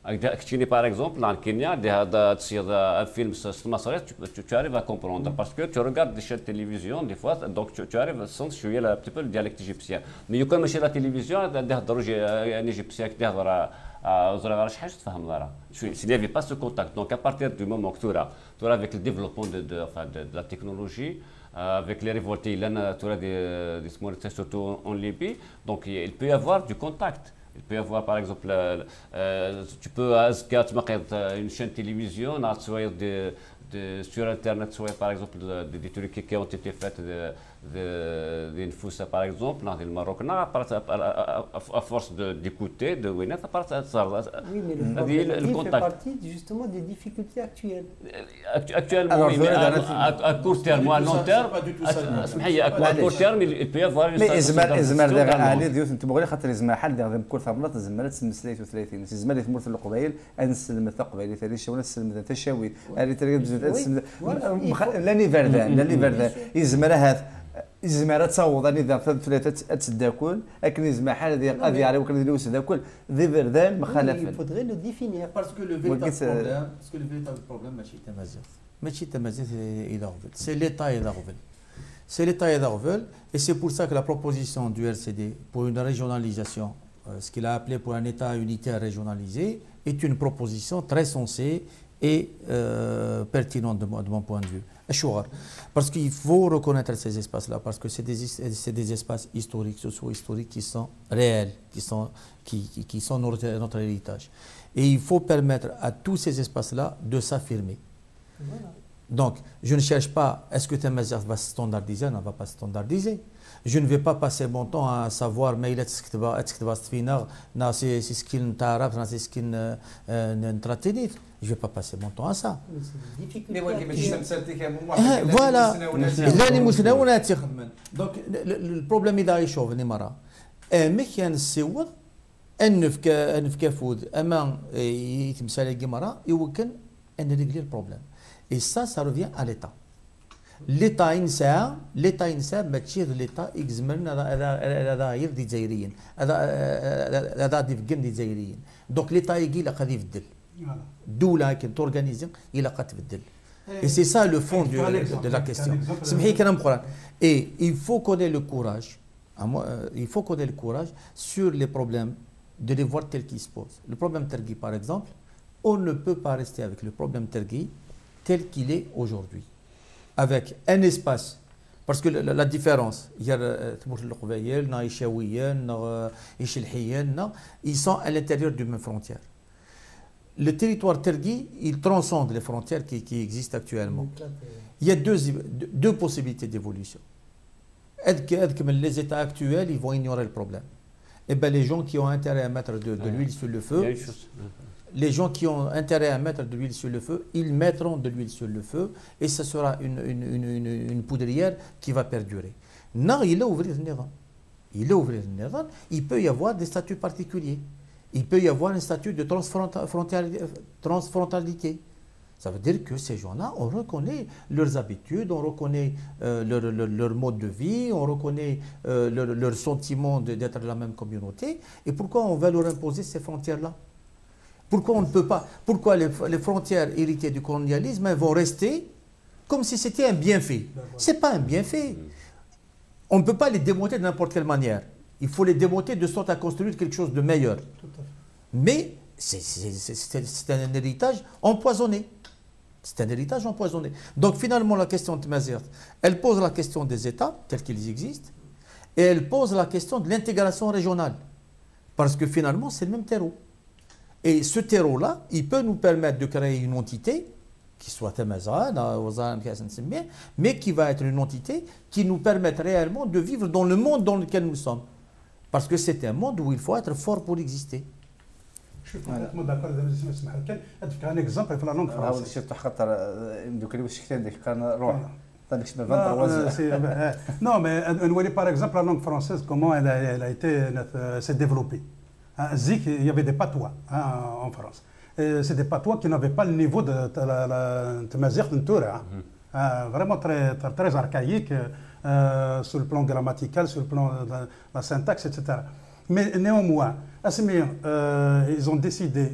C: كتشيني باغ اكزومبل dans Kenya هذا تصير un film مصري tu arrives à comprendre parce que tu regardes des chaînes de télévision des fois donc tu arrives à sentir شويه un petit peu le dialecte égyptien mais يكون ماشي لا تلفزيون يهضروا يعني égyptien كيهضر زرا غير شحال تفهم راه s'il n'y avait pas ce contact donc à partir du moment que tu auras avec le développement de la technologie avec les révoltés surtout en Libye donc il peut y avoir du contact. Il peut y avoir par exemple, tu peux une chaîne de télévision, sur Internet, par exemple des trucs qui ont été faits des Nfoussa par exemple, dans le Maroc, à force d'écouter, de Winnet, à part ça.
E: Oui, mais le problème fait partie justement des difficultés actuelles.
C: Actuellement, oui, mais à court terme ou à long terme, à court terme, il peut y avoir une
A: إزمار دغ علي ديوث أنتم بغير خاطر إزمار حال دغ بكل ثمرات إزمار تسمسليت وثلاثين إزمار يثمر في القبائل أنسلم الثقبائل ثاني شونا سلم تشاوي هذه تريد لاني فردان إزمار هذا إزمار تصوض أني ذا ثلاثة تداكل لكن إزمار حال ذي قاضي عليه وكان ذي تداكل ذي فردان مخالف.
E: Il faudrait le définir.
D: Parce que le véritable problème ماشي تمازيغ إذا غفل c'est l'État إذا غفل. C'est l'État إذا غفل et c'est pour ça que la proposition du RCD pour une régionalisation, ce qu'il a appelé pour un État unitaire régionalisé, est une proposition très sensée et pertinente de mon point de vue. Parce qu'il faut reconnaître ces espaces-là, parce que c'est des espaces historiques, socio-historiques qui sont réels, qui sont notre héritage. Et il faut permettre à tous ces espaces-là de s'affirmer. Voilà. Donc, je ne cherche pas, est-ce que Tamazight va se standardiser? Non, ne va pas se standardiser. Je ne vais pas passer mon temps à savoir, mais est-ce que va se finir, c'est ce qu'il n'arrive, c'est ce qu'il n'entretient. Je ne vais pas passer mon temps à ça. Voilà. Donc, le problème est d'ailleurs, mais il y a un سوّد أن في كافود أما يتمثل الجمرة يمكن أن régler le problème. Et ça revient à l'État. L'État إنسان ما تشير l'État إجمالنا هذا غير دي جزائريين هذا ديفجن دي جزائريين. Donc l'État يجي لقى يبدل. دولة كن تورغانيزي إلى قد تبدل. Et c'est ça le fond de la question. Et il faut qu'on ait le courage. Il faut qu'on ait le courage sur les problèmes de les voir tels qu'ils se posent. Le problème Tergui, par exemple, on ne peut pas rester avec le problème Tergui tel qu'il est aujourd'hui. Avec un espace, parce que la différence, ils sont à l'intérieur d'une même frontière. Le territoire Tergui, il transcende les frontières qui existent actuellement. Il y a deux possibilités d'évolution. Les États actuels, ils vont ignorer le problème. Et bien les gens qui ont intérêt à mettre de l'huile sur le feu, ils mettront de l'huile sur le feu et ce sera une poudrière qui va perdurer. Non, il a ouvert le Nizam. Il peut y avoir des statuts particuliers. Il peut y avoir un statut de transfrontalité. Ça veut dire que ces gens-là, on reconnaît leurs habitudes, on reconnaît leur mode de vie, on reconnaît leur sentiment d'être de la même communauté. Et pourquoi on va leur imposer ces frontières-là? Pourquoi on ne peut pas? Pourquoi les frontières héritées du colonialisme vont rester comme si c'était un bienfait? Ce n'est pas un bienfait. On ne peut pas les démonter de n'importe quelle manière. Il faut les démonter de sorte à construire quelque chose de meilleur. Mais c'est un héritage empoisonné. C'est un héritage empoisonné. Donc finalement, la question de Tamazight, elle pose la question des États tels qu'ils existent et elle pose la question de l'intégration régionale. Parce que finalement, c'est le même terreau. Et ce terreau-là, il peut nous permettre de créer une entité qui soit Tamazight, mais qui va être une entité qui nous permette réellement de vivre dans le monde dans lequel nous sommes. Parce que c'est un monde où il faut être fort pour exister.
B: Je suis complètement d'accord avec vous. Je un exemple pour la langue française. Non, mais par exemple, la langue française, comment elle a été s'est développée. Zik, il y avait des patois en France. C'est des patois qui n'avaient pas le niveau de la Tamazight Ntoura. Vraiment très archaïque sur le plan grammatical, sur le plan de la syntaxe, etc. Mais néanmoins, ils ont décidé,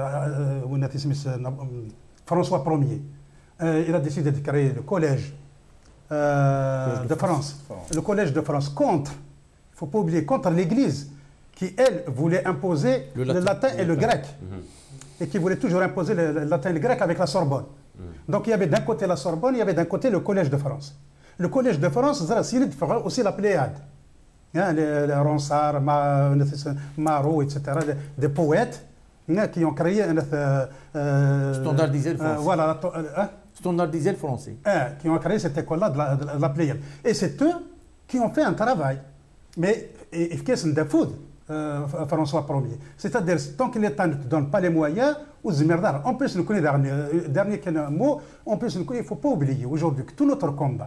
B: François Ier, il a décidé de créer le collège de France. Le collège de France contre, il ne faut pas oublier, contre l'Église qui, elle, voulait imposer le latin et le grec. Et qui voulait toujours imposer le latin et le grec avec la Sorbonne. Donc il y avait d'un côté la Sorbonne, il y avait d'un côté le collège de France. Le collège de France, c'est aussi la Pléiade. Les Ronsard, Marot, etc., des poètes qui ont créé
D: standardisé le français.
B: Voilà,
D: standardisé le français.
B: Qui ont créé cette école-là de la Pléiade. Et c'est eux qui ont fait un travail. Mais qu'est-ce que c'est François Ier. C'est-à-dire, tant que l'État ne te donne pas les moyens, en plus, nous connaissons dernier mot, en plus, il ne faut pas oublier aujourd'hui que tout notre combat,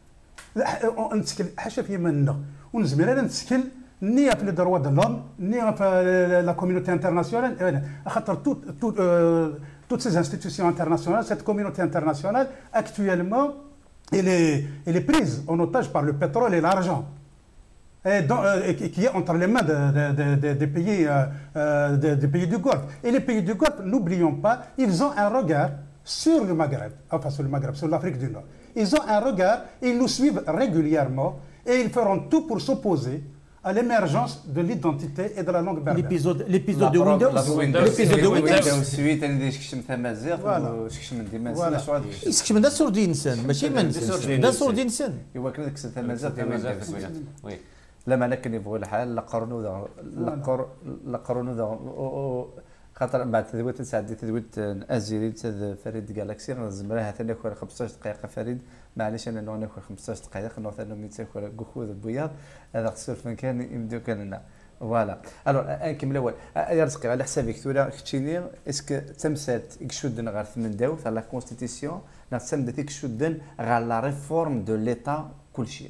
B: on ni avec les droits de l'homme, ni avec la communauté internationale, toutes ces institutions internationales, cette communauté internationale, actuellement, elle est prise en otage par le pétrole et l'argent. Qui est entre les mains des pays du Golfe. Et les pays du Golfe, n'oublions pas, ils ont un regard sur le Maghreb, enfin sur le Maghreb, sur l'Afrique du Nord. Ils ont un regard, ils nous suivent régulièrement et ils feront tout pour s'opposer à l'émergence de l'identité et de la langue berbère.
D: L'épisode de Windows. L'épisode de Windows.
A: لما انا كنبغوا الحال لقرنوا خاطر بعد تدويت ساعدي تدويت ازيري فريد جالاكسي زمرها ثاني اخر 15 دقيقه فريد معليش انا نوع ناخذ 15 دقيقه نوع ثاني من تاكل كوخوذ البياض هذا خسر فين كان يبدو كان فوالا الو نكمل الاول يا رزقي على حسابك ثورا كتشيني اسكو تمسات يكشودن غير ثمن داو تاع لا كونستيتيسيون نتسمد يكشودن غير لا ريفورم دو ليتا كلشي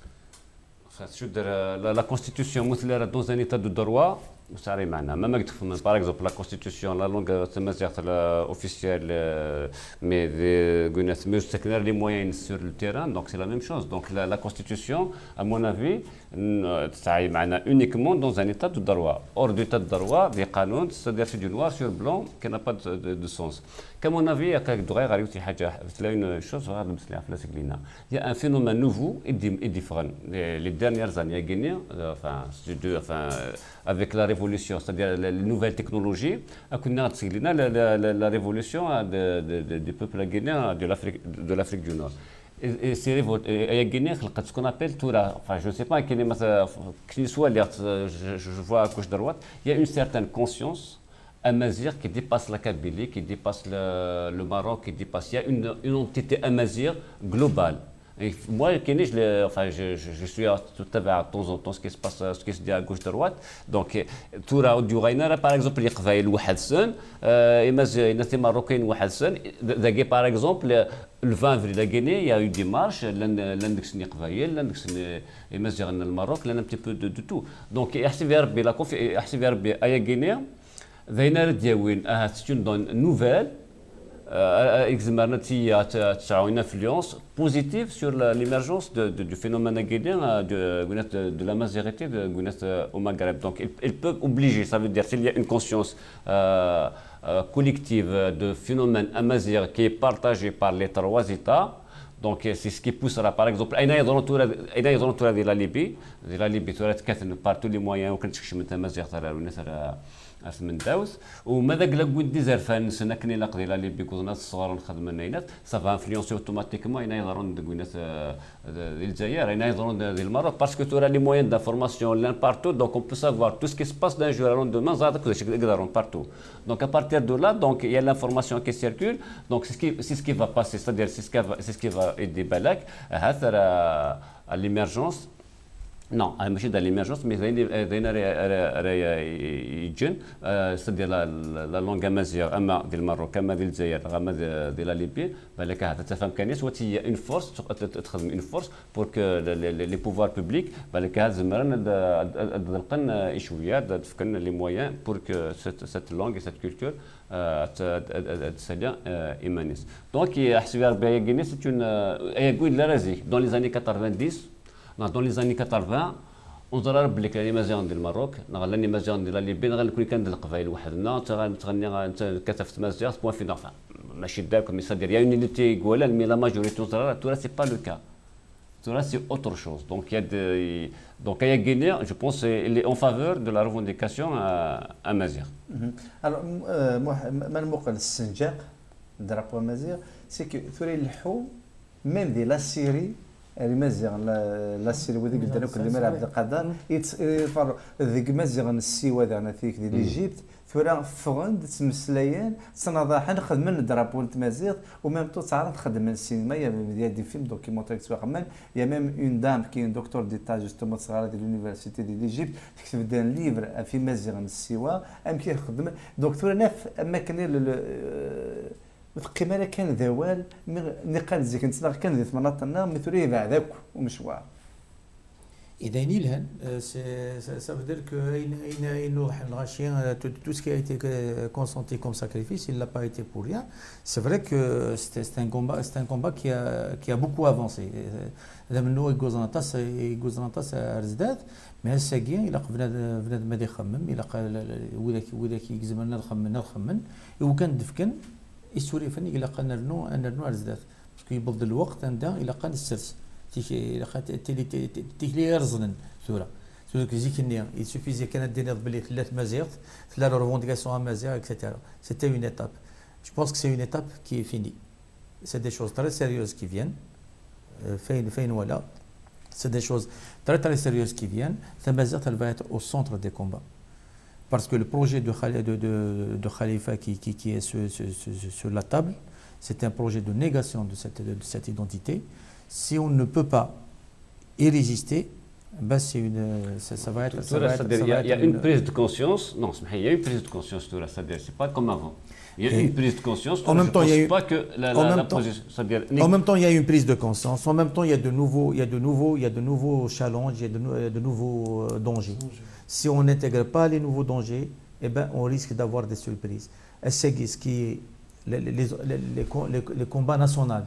C: La constitution dans un état de droit, par exemple la constitution, la langue officielle, mais les moyens sur le terrain, donc c'est la même chose. Donc la constitution, à mon avis, ça uniquement dans un état de droit. Hors d'état de droit, des canons, c'est-à-dire c'est du noir sur blanc qui n'a pas de sens. Qu'à mon avis, une chose, il y a un phénomène nouveau et différent. Les dernières années, avec la révolution, c'est-à-dire les nouvelles technologies, la révolution des peuples guinéens de l'Afrique du Nord. Et c'est ce qu'on appelle enfin je ne sais pas, soit je vois à gauche droite, il y a une certaine conscience amazigh qui dépasse la Kabylie, qui dépasse le Maroc, qui dépasse, il y a une entité amazigh globale. Et moi, je suis tout à fait de temps en temps ce qui se passe, ce qui se dit à gauche droite. Donc, Toura du Rainara, par exemple, il y a le Wahadsen, il y a Marocains Wahadsen. Par exemple, le 20 avril, la Guinée, il y a eu des marches, l'index Niqvaïel, l'index le Maroc, un petit peu de tout. Donc, il y a la Guinée, c'est une nouvelle. Une influence positive sur l'émergence du phénomène guinéen de la majorité au Maghreb. Donc, ils peuvent obliger, ça veut dire s'il y a une conscience collective de phénomène amazigh qui est partagé par les trois États. Donc, c'est ce qui poussera, par exemple, il y a la Libye, par tous les moyens, اسم نداوس وماذا قال ودي زرفان سنه كني لاقدي لا لي بيكوزنا الصغار نخدم النينات سافا انفلونسي اوتوماتيكمون اين يضرون دوينات الجزائر اين يضرون ديال المغرب باسكو تورا لي موين دانفورماسيون لان بارتو دونك اون بو سافوار تو سكي سباس دان جور لون دومان زاد كلشي يقدرون بارتو دونك ا بارتير دو لا دونك يا لانفورماسيون كي سيركول دونك سي سكي فا باسي ستادير سي سكي فا ايدي بالك هذا l'émergence. Non, je suis dans l'émergence, mais c'est-à-dire la langue amazigh, du Maroc, du Zaïre, de la Libye, il y a une force pour que les pouvoirs publics les moyens pour que cette langue et cette culture émanissent. Donc, c'est une. Dans les années 90, dans les années 80, ونظرا بليك لاني مازال ديال المغرب نغلاني مازال ديال ليبيا نغنكون كان القبائل وحدنا تغني كتفت مازال بوان في نافع ماشي داك مي سادير يا يونيتي غولان مي لا ماجوريتي نظرا تو سي با لو كا تو سي اوتر شوز دونك يا دونك يا غينيا جو بونس اللي اون فافور دو لا ريفونديكاسيون ا مازيغ
A: ما المقل السنجاق درابو مازيغ سي كو ثوري الحو ميم دي لا سيري المازيغ لا سيري وذيك قلت لك اللي عبد القادر يتفر ذيك مازيغ السيوا ذا ثيك ديال ايجيبت ثورا فغند تمسلايان صناداح نخدم من درابو مازيغ وميم تو تعرف نخدم من السينما يا ديال دي فيلم دوكيومونتير تسويق مان يا ميم اون دام كاين دكتور ديتا جوستومون صغار ديال لونيفرسيتي ديال ايجيبت تكتب دان ليفر في مازيغ السيوا ام كيخدم دكتور ناف اما كان القيمه كان ذوال نقال زيك نتلاقى كان ذي مناطقنا مثلي بعدك ومشوار
D: إذا نيلهن ça veut dire que tout ce qui a été consenti comme sacrifice, il ne l'a pas été pour rien. C'est vrai que c'est un combat qui a beaucoup avancé. لما يجوز ارزداد مع الساقين الى بنادم ما يخمم الى قال وذاك يجزم لنا نخمن وكان دفكن السوري فني الى قال نرنو ارزداد باسكو يبض الوقت عندها الى قال السرس تيلي رزنن ثورة زيك النية il suffisait كانت دينا بلي ثلاث مزيغ ثلاث revendications مزيغ etc. C'était une étape. Je pense que c'est une étape qui est finie. C'est des choses très sérieuses qui viennent. voilà. C'est des choses très très sérieuses qui viennent. Tamazight, elle va être au centre des combats. Parce que le projet de Khalifa qui est sur la table, c'est un projet de négation de cette identité. Si on ne peut pas y résister, ben ça va être...
C: Il y a une prise de conscience. Non, il y a une prise de conscience, c'est pas comme avant. Il y a une prise de conscience.
D: En même temps, il y a
C: pas que la position.
D: En même temps, il y a une prise de conscience. En même temps, il y a de nouveaux challenges, il y a de nouveaux dangers. Si on n'intègre pas les nouveaux dangers, eh ben, on risque d'avoir des surprises. Ce qui est les combats nationaux,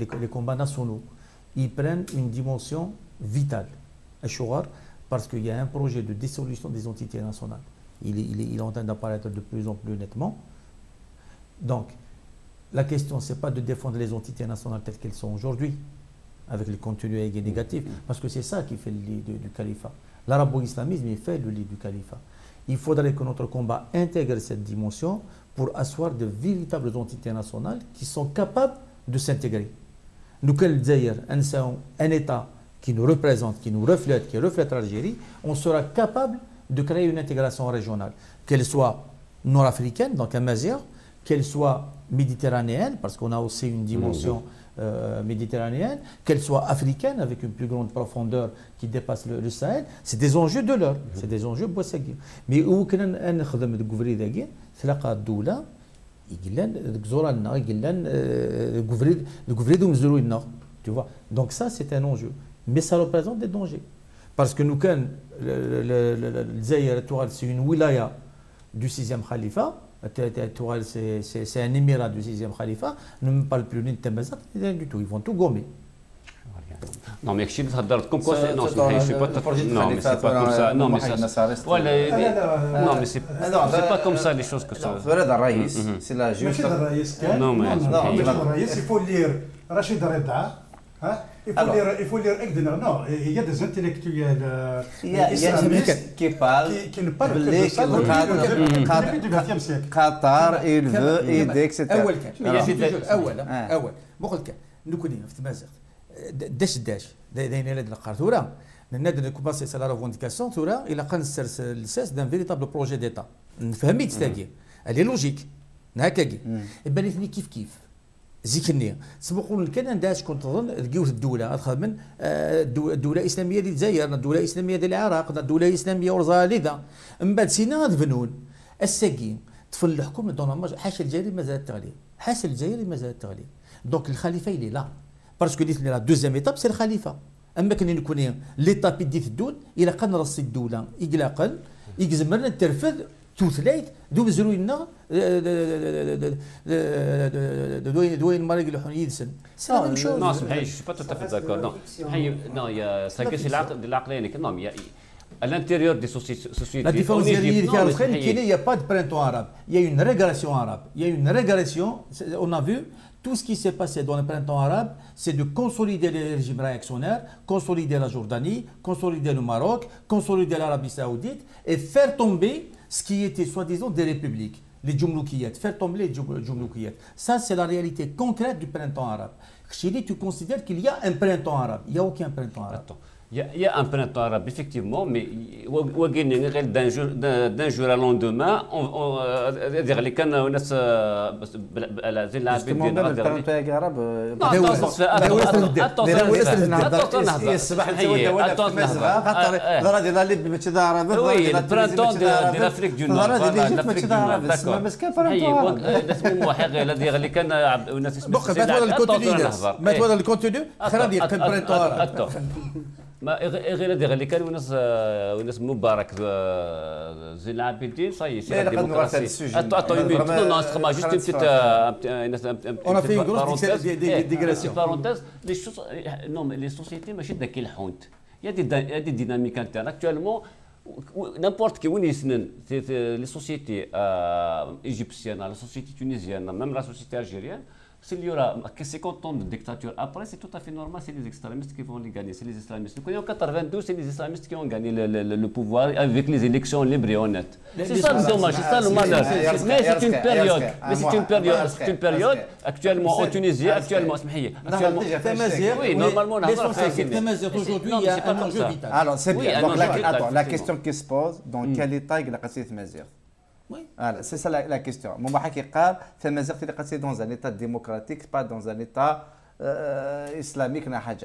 D: ils prennent une dimension vitale à Chouar parce qu'il y a un projet de dissolution des entités nationales. Il est en train d'apparaître de plus en plus nettement. Donc, la question, ce n'est pas de défendre les entités nationales telles qu'elles sont aujourd'hui, avec le contenu négatif, parce que c'est ça qui fait le lit du califat. L'arabo-islamisme, il fait le lit du califat. Il faudrait que notre combat intègre cette dimension pour asseoir de véritables entités nationales qui sont capables de s'intégrer. Nous, un État qui nous représente, qui nous reflète, qui reflète l'Algérie, on sera capable de créer une intégration régionale, qu'elle soit nord-africaine, donc un Mazir, qu'elle soit méditerranéenne, parce qu'on a aussi une dimension méditerranéenne, qu'elle soit africaine, avec une plus grande profondeur qui dépasse le Sahel, c'est des enjeux de l'heure, c'est des enjeux boissagés. Mais où qu'on a نخدم الجوفري ذاك تلقى الدولة يقلن زورا لنا يقلن الجوفري دو مزرو لنا tu vois. Donc ça c'est un enjeu, mais ça représente des dangers parce que nous كان الجزائر c'est une wilaya du 6e khalifa. C'est un émirat du 6e khalifa, ne me parle plus ni de Tamazight, rien du tout, ils vont tout gommer.
C: Non, mais je comme quoi c'est. Non, je suis pas. Non, mais c'est pas comme ça. Non, mais ça. Non, mais c'est pas comme ça les choses que ça.
A: C'est la juste.
C: Non, mais.
B: Il faut lire Rachid Reda. Il faut lire Egdener. Non, il y a des intellectuels
A: qui parlent
B: ne parlent que de ça depuis le XXe siècle.
A: Qatar, il veut aider, etc.
D: أول بقول لك نكونين في تمازيغ داش داين هاد القرار ثورة نادر كوباسي سا لا ريفونديكاسيون ثورة الى قن الساس دان فيريتابل بروجي ديتا نفهميت تاكي اللي لوجيك هكاكي بانتني كيف زيكني سبقوا كان داش كنت تظن لقيوه الدوله خدمن الدوله الاسلاميه ديال الجزائر الدوله الاسلاميه ديال العراق الدوله الاسلاميه ورزاليدا من بعد سينا الفنون الساقين طفل الحكم دون حاشا الجزائري مازال تغلي حاشا الجزائري مازال تغلي دونك الخليفه اللي لا باسكو ديت لا دوزيام ايتاب سي الخليفه اما كان نكون ليتاب ديت الدول الى قن رصي الدوله يقلقن يجزمرنا الترفذ توثلايت دو زروينا دوين مارق الحون يدسن
C: سي لا ميم شوز نو سي با تو تافي داكور نو non il y a ça que c'est l'عقلاني non il y a à l'intérieur des sociétés.
D: La différence, il n'y a pas de printemps arabe. Il y a une régression arabe. Il y a une régression. On a vu tout ce qui s'est passé dans le printemps arabe, c'est de consolider les régimes réactionnaires, consolider la Jordanie, consolider le Maroc, consolider l'Arabie Saoudite et faire tomber ce qui était soi-disant des républiques, les Djumloukiyat, faire tomber les Djumloukiyat. Ça, c'est la réalité concrète du printemps arabe. Chili, tu considères qu'il y a un printemps arabe. Il n'y a aucun printemps arabe.
C: Attends. Il y a un printemps arabe, effectivement, mais d'un jour à lendemain, les canaux, le
A: printemps arabe.
C: oui, le printemps de l'Afrique du Nord. ما غير هذا اللي كان وناس مبارك زين العابدين صاي سي ديموكراسي
D: on a fait une grosse digression.
C: Les sociétés ماشي ذاك الحونت il y a des dynamiques internes actuellement n'importe qui وين يسنن les sociétés égyptiennes la société tunisienne même la société algérienne. S'il y aura 50 ans de dictature après, c'est tout à fait normal, c'est les extrémistes qui vont les gagner, c'est les islamistes. En 1982, c'est les islamistes qui ont gagné le pouvoir avec les élections libres et honnêtes. C'est ça le dommage, c'est ça le malheur. Mais c'est une période, actuellement en Tunisie, actuellement, oui, normalement,
D: aujourd'hui, il y a un enjeu vital.
A: Alors, c'est bien. Donc, la question qui se pose, dans quel état il a cassé Mazir?
D: Oui.
A: C'est ça la question. Mon qui parle, c'est Mazir qui est dans un état démocratique, pas dans un état islamique.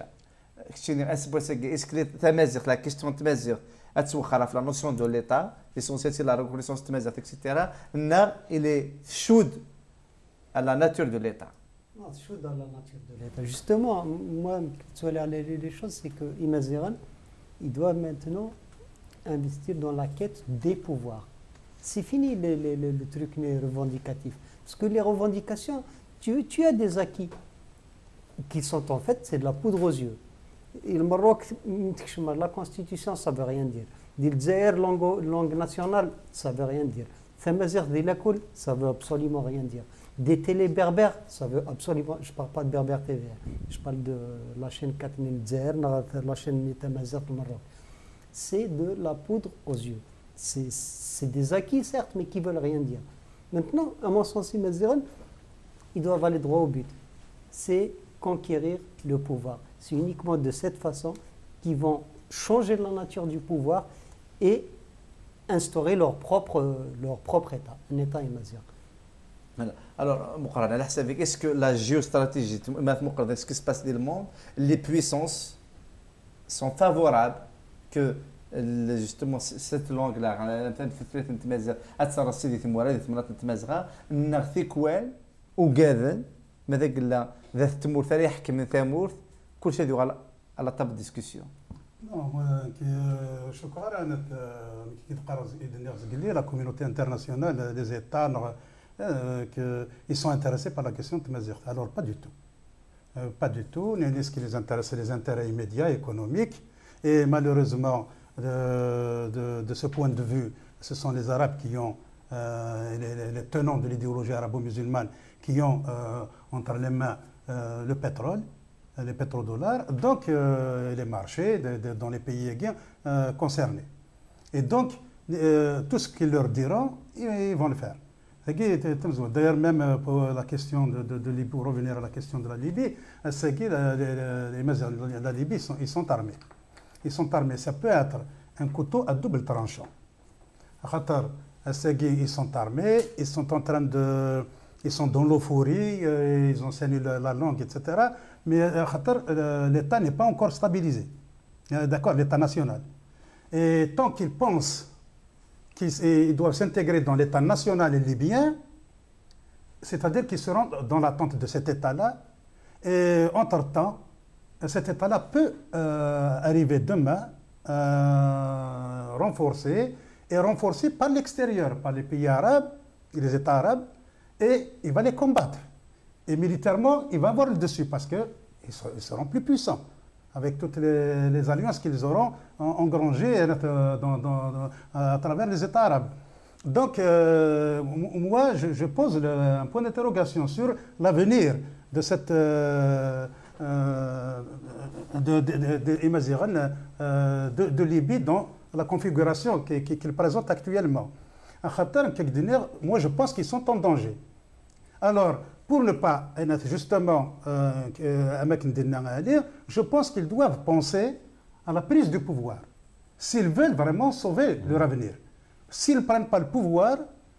A: Est-ce que Mazir, la question de Mazir, la notion de l'état, l'essentiel de la reconnaissance de Mazir, etc., il est chaud à la nature de l'état.
E: Non, chaud à la nature de l'état. Justement, moi, les choses, c'est que Maziran, il doit maintenant investir dans la quête des pouvoirs. C'est fini le truc revendicatif. Parce que les revendications, tu as des acquis qui sont en fait, c'est de la poudre aux yeux. Et le Maroc, la constitution, ça ne veut rien dire. Le langue nationale, ça ne veut rien dire. Famazir de l'école, ça ne veut absolument rien dire. Des télés berbères, ça veut absolument. Je ne parle pas de Berber TV, je parle de la chaîne 4000 Dzer, la chaîne Tamazir du Maroc. C'est de la poudre aux yeux. C'est des acquis, certes, mais qui ne veulent rien dire. Maintenant, à mon sens, Maziran, ils doivent aller droit au but. C'est conquérir le pouvoir. C'est uniquement de cette façon qu'ils vont changer la nature du pouvoir et instaurer leur propre État, un État Maziran.
A: Alors, est-ce que la géostratégie, ce qui se passe dans le monde, les puissances sont favorables que justement cette langue-là فترة نتمازغ أتصرف سيدي ثمورة ثمرات نتمازغة نغثي كوال وقاذن ماذا قلنا ذات تمور ثاني يحكم من ثامور كل شيء يدور على طاب ديسكسيون.
B: شكرا أنا كي تقرا la communauté internationale des États ils sont intéressés par la question de Mazir. Alors pas du tout. Pas du tout. Ce qui les intéresse, c'est les intérêts immédiats économiques et malheureusement de ce point de vue, ce sont les Arabes qui ont, les tenants de l'idéologie arabo-musulmane, qui ont entre les mains le pétrole, les pétrodollars, donc les marchés dans les pays aiguins concernés. Et donc, tout ce qu'ils leur diront, ils vont le faire. D'ailleurs, même pour la question de Libye, pour revenir à la question de la Libye, la Libye, ils sont armés. Ils sont armés. Ça peut être un couteau à double tranchant. Ils sont armés, ils sont en train de... Ils sont dans l'euphorie, ils enseignent la langue, etc. Mais l'État n'est pas encore stabilisé. D'accord, l'État national. Et tant qu'ils pensent qu'ils doivent s'intégrer dans l'État national libyen, c'est-à-dire qu'ils seront dans l'attente de cet État-là. Et entre-temps, cet État-là peut arriver demain renforcé par l'extérieur, par les pays arabes, les États arabes, et il va les combattre. Et militairement, il va avoir le dessus parce qu'ils seront plus puissants. avec toutes les alliances qu'ils auront engrangées à travers les États arabes. Donc, moi, je pose un point d'interrogation sur l'avenir de cette de Libye dans la configuration qu'il présente actuellement. Moi, je pense qu'ils sont en danger. Alors, pour ne pas, justement, je pense qu'ils doivent penser à la prise du pouvoir, s'ils veulent vraiment sauver leur avenir. S'ils ne prennent pas le pouvoir,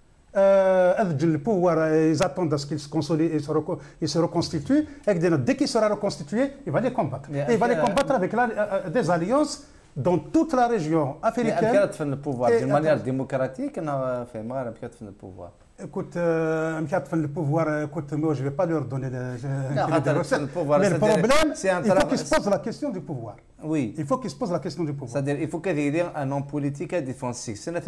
B: ils attendent à ce qu'il se consolide et se reconstitue. Et dès qu'il sera reconstitué, il va les combattre. Et il va les combattre avec des alliances dans toute la région africaine.
A: Mais le pouvoir d'une manière démocratique, le pouvoir.
B: Écoute, le pouvoir, écoute, moi je ne vais pas leur donner des recettes. Mais le problème, il faut qu'ils se posent la question du pouvoir.
A: Oui.
B: Il faut qu'ils se posent la question du pouvoir.
A: C'est-à-dire il faut qu'il y ait un homme politique défensif. C'est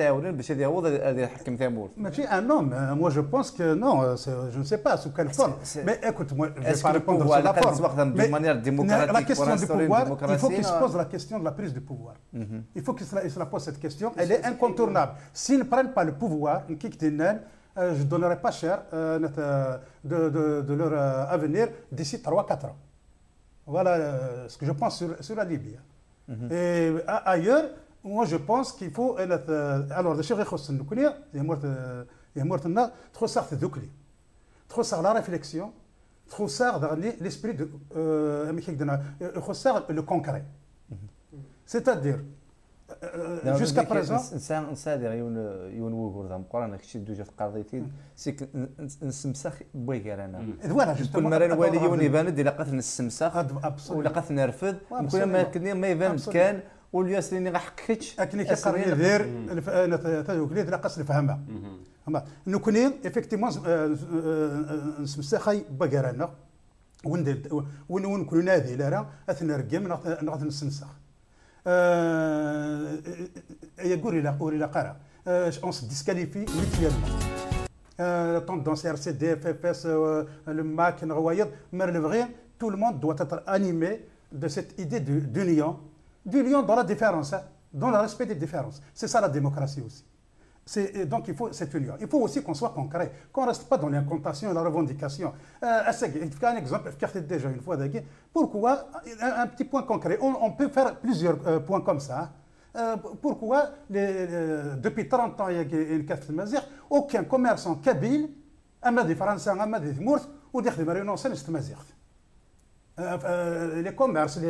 B: un homme, moi je pense que non, je ne sais pas sous quelle forme. Mais écoute, moi je ne vais pas répondre sur la forme. Mais la question du pouvoir, il faut qu'ils se posent la question de la prise du pouvoir. Il faut qu'ils se la posent cette question. Elle est incontournable. S'ils ne prennent pas le pouvoir, je ne donnerai pas cher de leur avenir d'ici 3-4 ans. Voilà ce que je pense sur la Libye. Et ailleurs, moi je pense qu'il faut... Alors, le Cheikh Hossein Noukoulia, il est mort trop ça la réflexion, trop ça l'esprit de... le concret. C'est-à-dire, jusqu'à présent
A: نسادر يون وغور ذا مقران كشي دوجا في قضيتين سيك نسمسخ بويغير انا
B: فوالا
A: كل مره نوالي يون يبان دي لقات نسمسخ ولا قات نرفض كل ما كني ما يبان كان والياس اللي غحكتش
B: اكني كيقرر يدير تاوكليد لقاس الفهمه نكوني ايفيكتيمون نسمسخ بويغير انا ونكون نادي لا اثنا رقم ناخذ نسمسخ on se disqualifie mutuellement. Tendance RCD, FFS, le MAC, le vrai, tout le monde doit être animé de cette idée d'union dans la différence, dans le respect des différences. C'est ça la démocratie aussi. Donc il faut cette union. Il faut aussi qu'on soit concret, qu'on ne reste pas dans l'incantation et la revendication. Un exemple, déjà une fois, pourquoi un petit point concret, on peut faire plusieurs points comme ça. Pourquoi depuis 30 ans, il y a une carte de mazir, aucun commerçant kabyle, des Français, des Mours, ou des Marionnais, c'est mazir. Les commerces,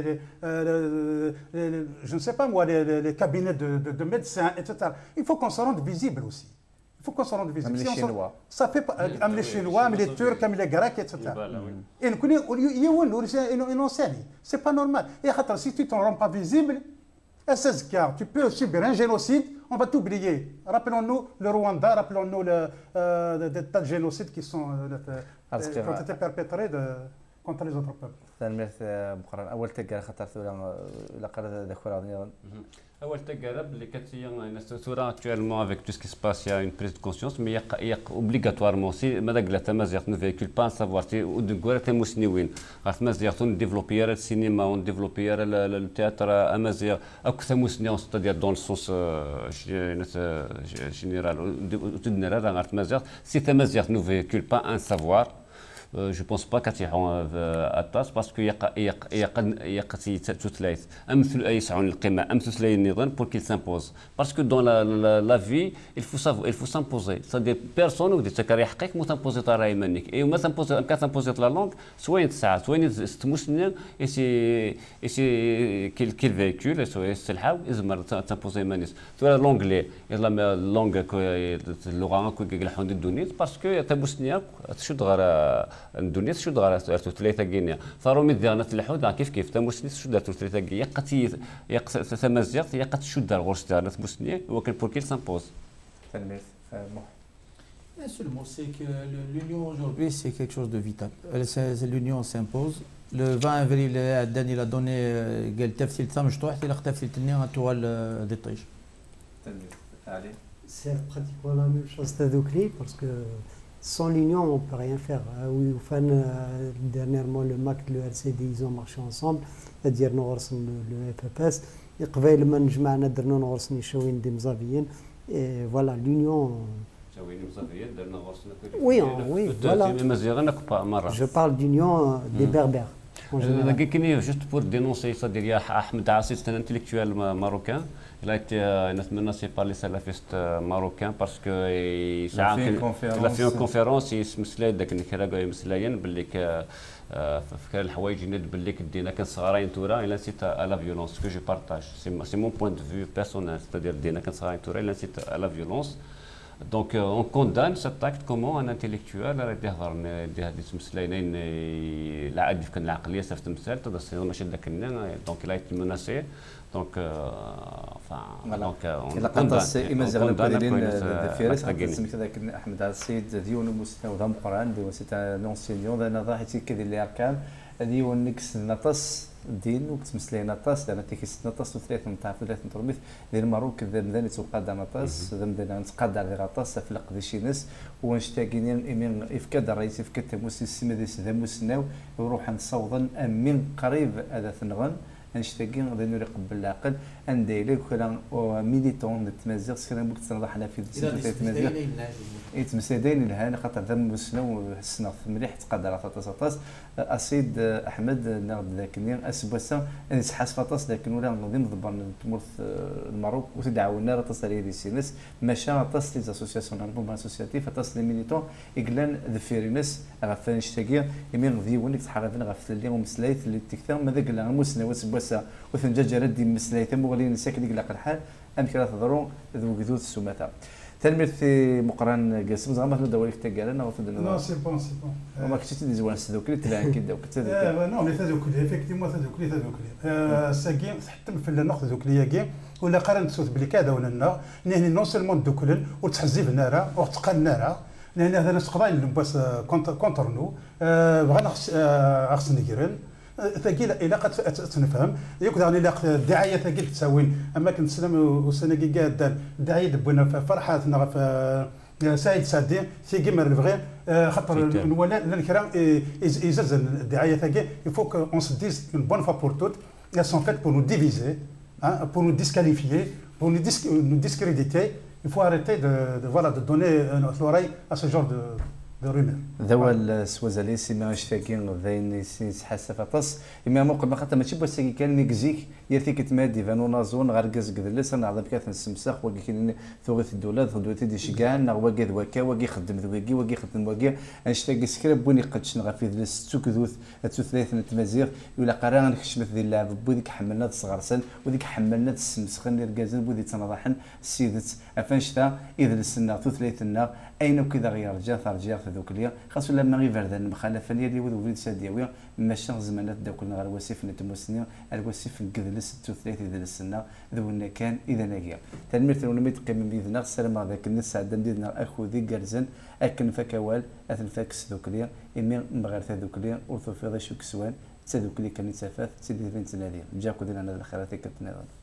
B: je ne sais pas moi, les cabinets de médecins, etc. Il faut qu'on se rende visible aussi. Il faut qu'on se rende visible.
A: Comme les Chinois.
B: Ça fait pas, comme les Chinois, comme les Turcs, comme les Grecs, etc. Et nous, c'est pas normal. Et si tu ne te rends pas visible, tu peux subir un génocide, on va t'oublier. Rappelons-nous le Rwanda, rappelons-nous des tas de génocides qui ont été perpétrés contre les autres peuples.
A: أول تجارب خطرت ولا قرر ذكر
C: أول تجارب اللي كانت هي actuellement avec tout ce qui se passe il y a une prise de conscience mais il y a obligatoirement aussi ماذا قلت مازال ne véhicule pas savoir ودقورة المسنوين عرفت مازال développer le cinéma on développer le théâtre مازال أكثر مسنون c'est-à-dire dans le sens général général عرفت مازال si مازال ne véhicule pas un savoir je pense pas كتيحوا الطاس باسكو يقتي تثلاث امثل يسعون القمه امثل النظام pour qu'il s'impose parce que dans la vie il faut s'imposer c'est-à-dire personne ou تكري حقك مو تمبوزي راي منك اي ما تمبوزي كان تمبوزي لا لونغ سواء تسعه سواء تمسنين اي كيل فيكول سواء السلحه ازمر تمبوزي مانيس سواء لونغلي يلا لونغ اللغه كو يلحون الدنيا باسكو تمسنيا تشد غير الدنيا شو دغرا ثلاثه كينيا فرومي ديالنا تلحود كيف تموسني شو دارت ثلاثه كيا قتي تمازيغ يا قت شو دار غورس ديالنا تموسني ولكن pour qu'il s'impose.
D: Le mot c'est que l'union aujourd'hui c'est quelque chose de vital. L'union s'impose. Le 20 avril الداني il a donné قال تفصيل مشطوح الى تفصيل النيا طوال ديطيج.
E: C'est pratiquement la même chose تذوكلي parce que Sans l'union, on ne peut rien faire. Oui, enfin, dernièrement, le MAC et le RCD, ils ont marché ensemble, c'est-à-dire nous le FFS. Et قبيل ما نجمعنا درنا نغرس نشوين دي مزافيين. Et voilà, l'union. Oui, oui, voilà. Je parle d'union des Berbères.
C: Juste pour dénoncer ça, il y a Ahmed Assid, c'est un intellectuel marocain. Il a été menacé par les salafistes marocains parce qu'il a fait une conférence. Il il incite à la violence, ce que je partage. C'est mon point de vue personnel, c'est-à-dire il incite à la violence. Donc on condamne cet acte. Comment un intellectuel donc il a été menacé. Donc
A: on condamne Ahmed Assid ديون مستوى مقران ديون سيت ان انسينيون انا ضاحتي كذي اللي اركان هذه ونكس نطس الدين وكتمسلي نطاس لان تيكس نطاس وثلاث نتاع ثلاث نتربيت ديال الماروك ذا مدان تقاد نطاس ذا مدان تقاد على غطاس فلق ذي شي ناس ونشتاقين امين افكاد الرئيس افكاد تموسي السما دي سدا موسناو يروح نصوضا امين قريب هذا ثنغن انشتاقين غادي نوري قبل العقل ان دايلك ولا ميليتون التمازيغ سكرا بوك تصرح على في التمازيغ يتمسدين الهان خاطر ذم مسنو السنه مليح تقدر فطاس اسيد احمد ناخذ ذاك اليوم اسبوسا نسحاس فطاس لكن ولا غادي نضبر تمرث الماروك وتدعونا راه تصري دي سينس ماشا طاس لي اسوسياسيون البوم اسوسياتيف طاس لي ميليتون يقلان ذفيرينس غاف نشتاقي يمين غادي ونيك تحرفنا غاف اللي ومسلايت اللي تكثر ماذا قلنا مسنو وسبوسا وثنجاج ردي مسلايت مغلين ساكن ديك الحال ام كرا تضرو ذو قدود السماثه تلميذ في مقران قاسم زعما في الدوري كتا انا وفد
B: نو سي بون سي بون
A: وما كنتي تديزوان سدوكلي تلان كي دوك
B: نو مي تذوكلي افيكتيمون تذوكلي ساكي حتى في النقطه ذوكلي كي ولا قارنت صوت بلي كذا ولا لا يعني نون سيلمون دوكلن وتحزيب نارا وتقال نارا لان هذا ناس قضايا نباس كونتر نو بغينا خص نكيرن ثقيل الى قد تنفهم يقدر الى الدعايه ثقيل تساوين اما كنت سلام وسنه قاد الدعايه دبونا فرحاتنا في سعيد سعدي ثقي ما نبغي خاطر ولا الكلام يزز الدعايه ثقيل يفوك اون سو ديز اون بون فوا بور توت elles sont faites pour nous diviser pour nous disqualifier pour nous discréditer. Il faut arrêter de donner notre oreille à ce genre de rumeurs.
A: ذوى السوازالي سيما اشتاكين ذاين سيتحاسف فطس اما موقع ما خاطر ماشي بس كان ميكزيك يرثي كتمادي فانو نازون غاركاز كذلس انا عظم كاثن السمساخ واقي كاين ثوغيث الدوله ثدوتي دي شكان واقي ذواكا واقي خدم ذواكي واقي خدم واقي اشتاكي سكرا بوني قدش نغا في ذلس توكذوث ثلاث التمازيغ ولا قرا نكشمت ذي اللعب بوديك حملنا الصغرسن وديك حملنا السمسخن ركازن بودي تنضحن سيدت افنشتا اذا السنه ثلاثنا اين كذا غير رجال ثرجال ذوكليا خاصو لما غير فردان مخالفه ديالي وذوك ساديويه ماشي زمانات داكلنا غير وسيف نتموسنيا الوسيف الكذلس الثلاث اذا السنه ذونا كان اذا ناقيا تنمير ونميت قيم بيدنا السلام هذاك الناس سعد نديرنا اخو ذي جرزن اكن فكوال اثن فاكس ذوكليا امي مغير ذوكليا وثوفي ضي شو كسوان تذوكلي كان يتفاث تسيدي فين تنادي جاكو دينا الخيرات كتنادي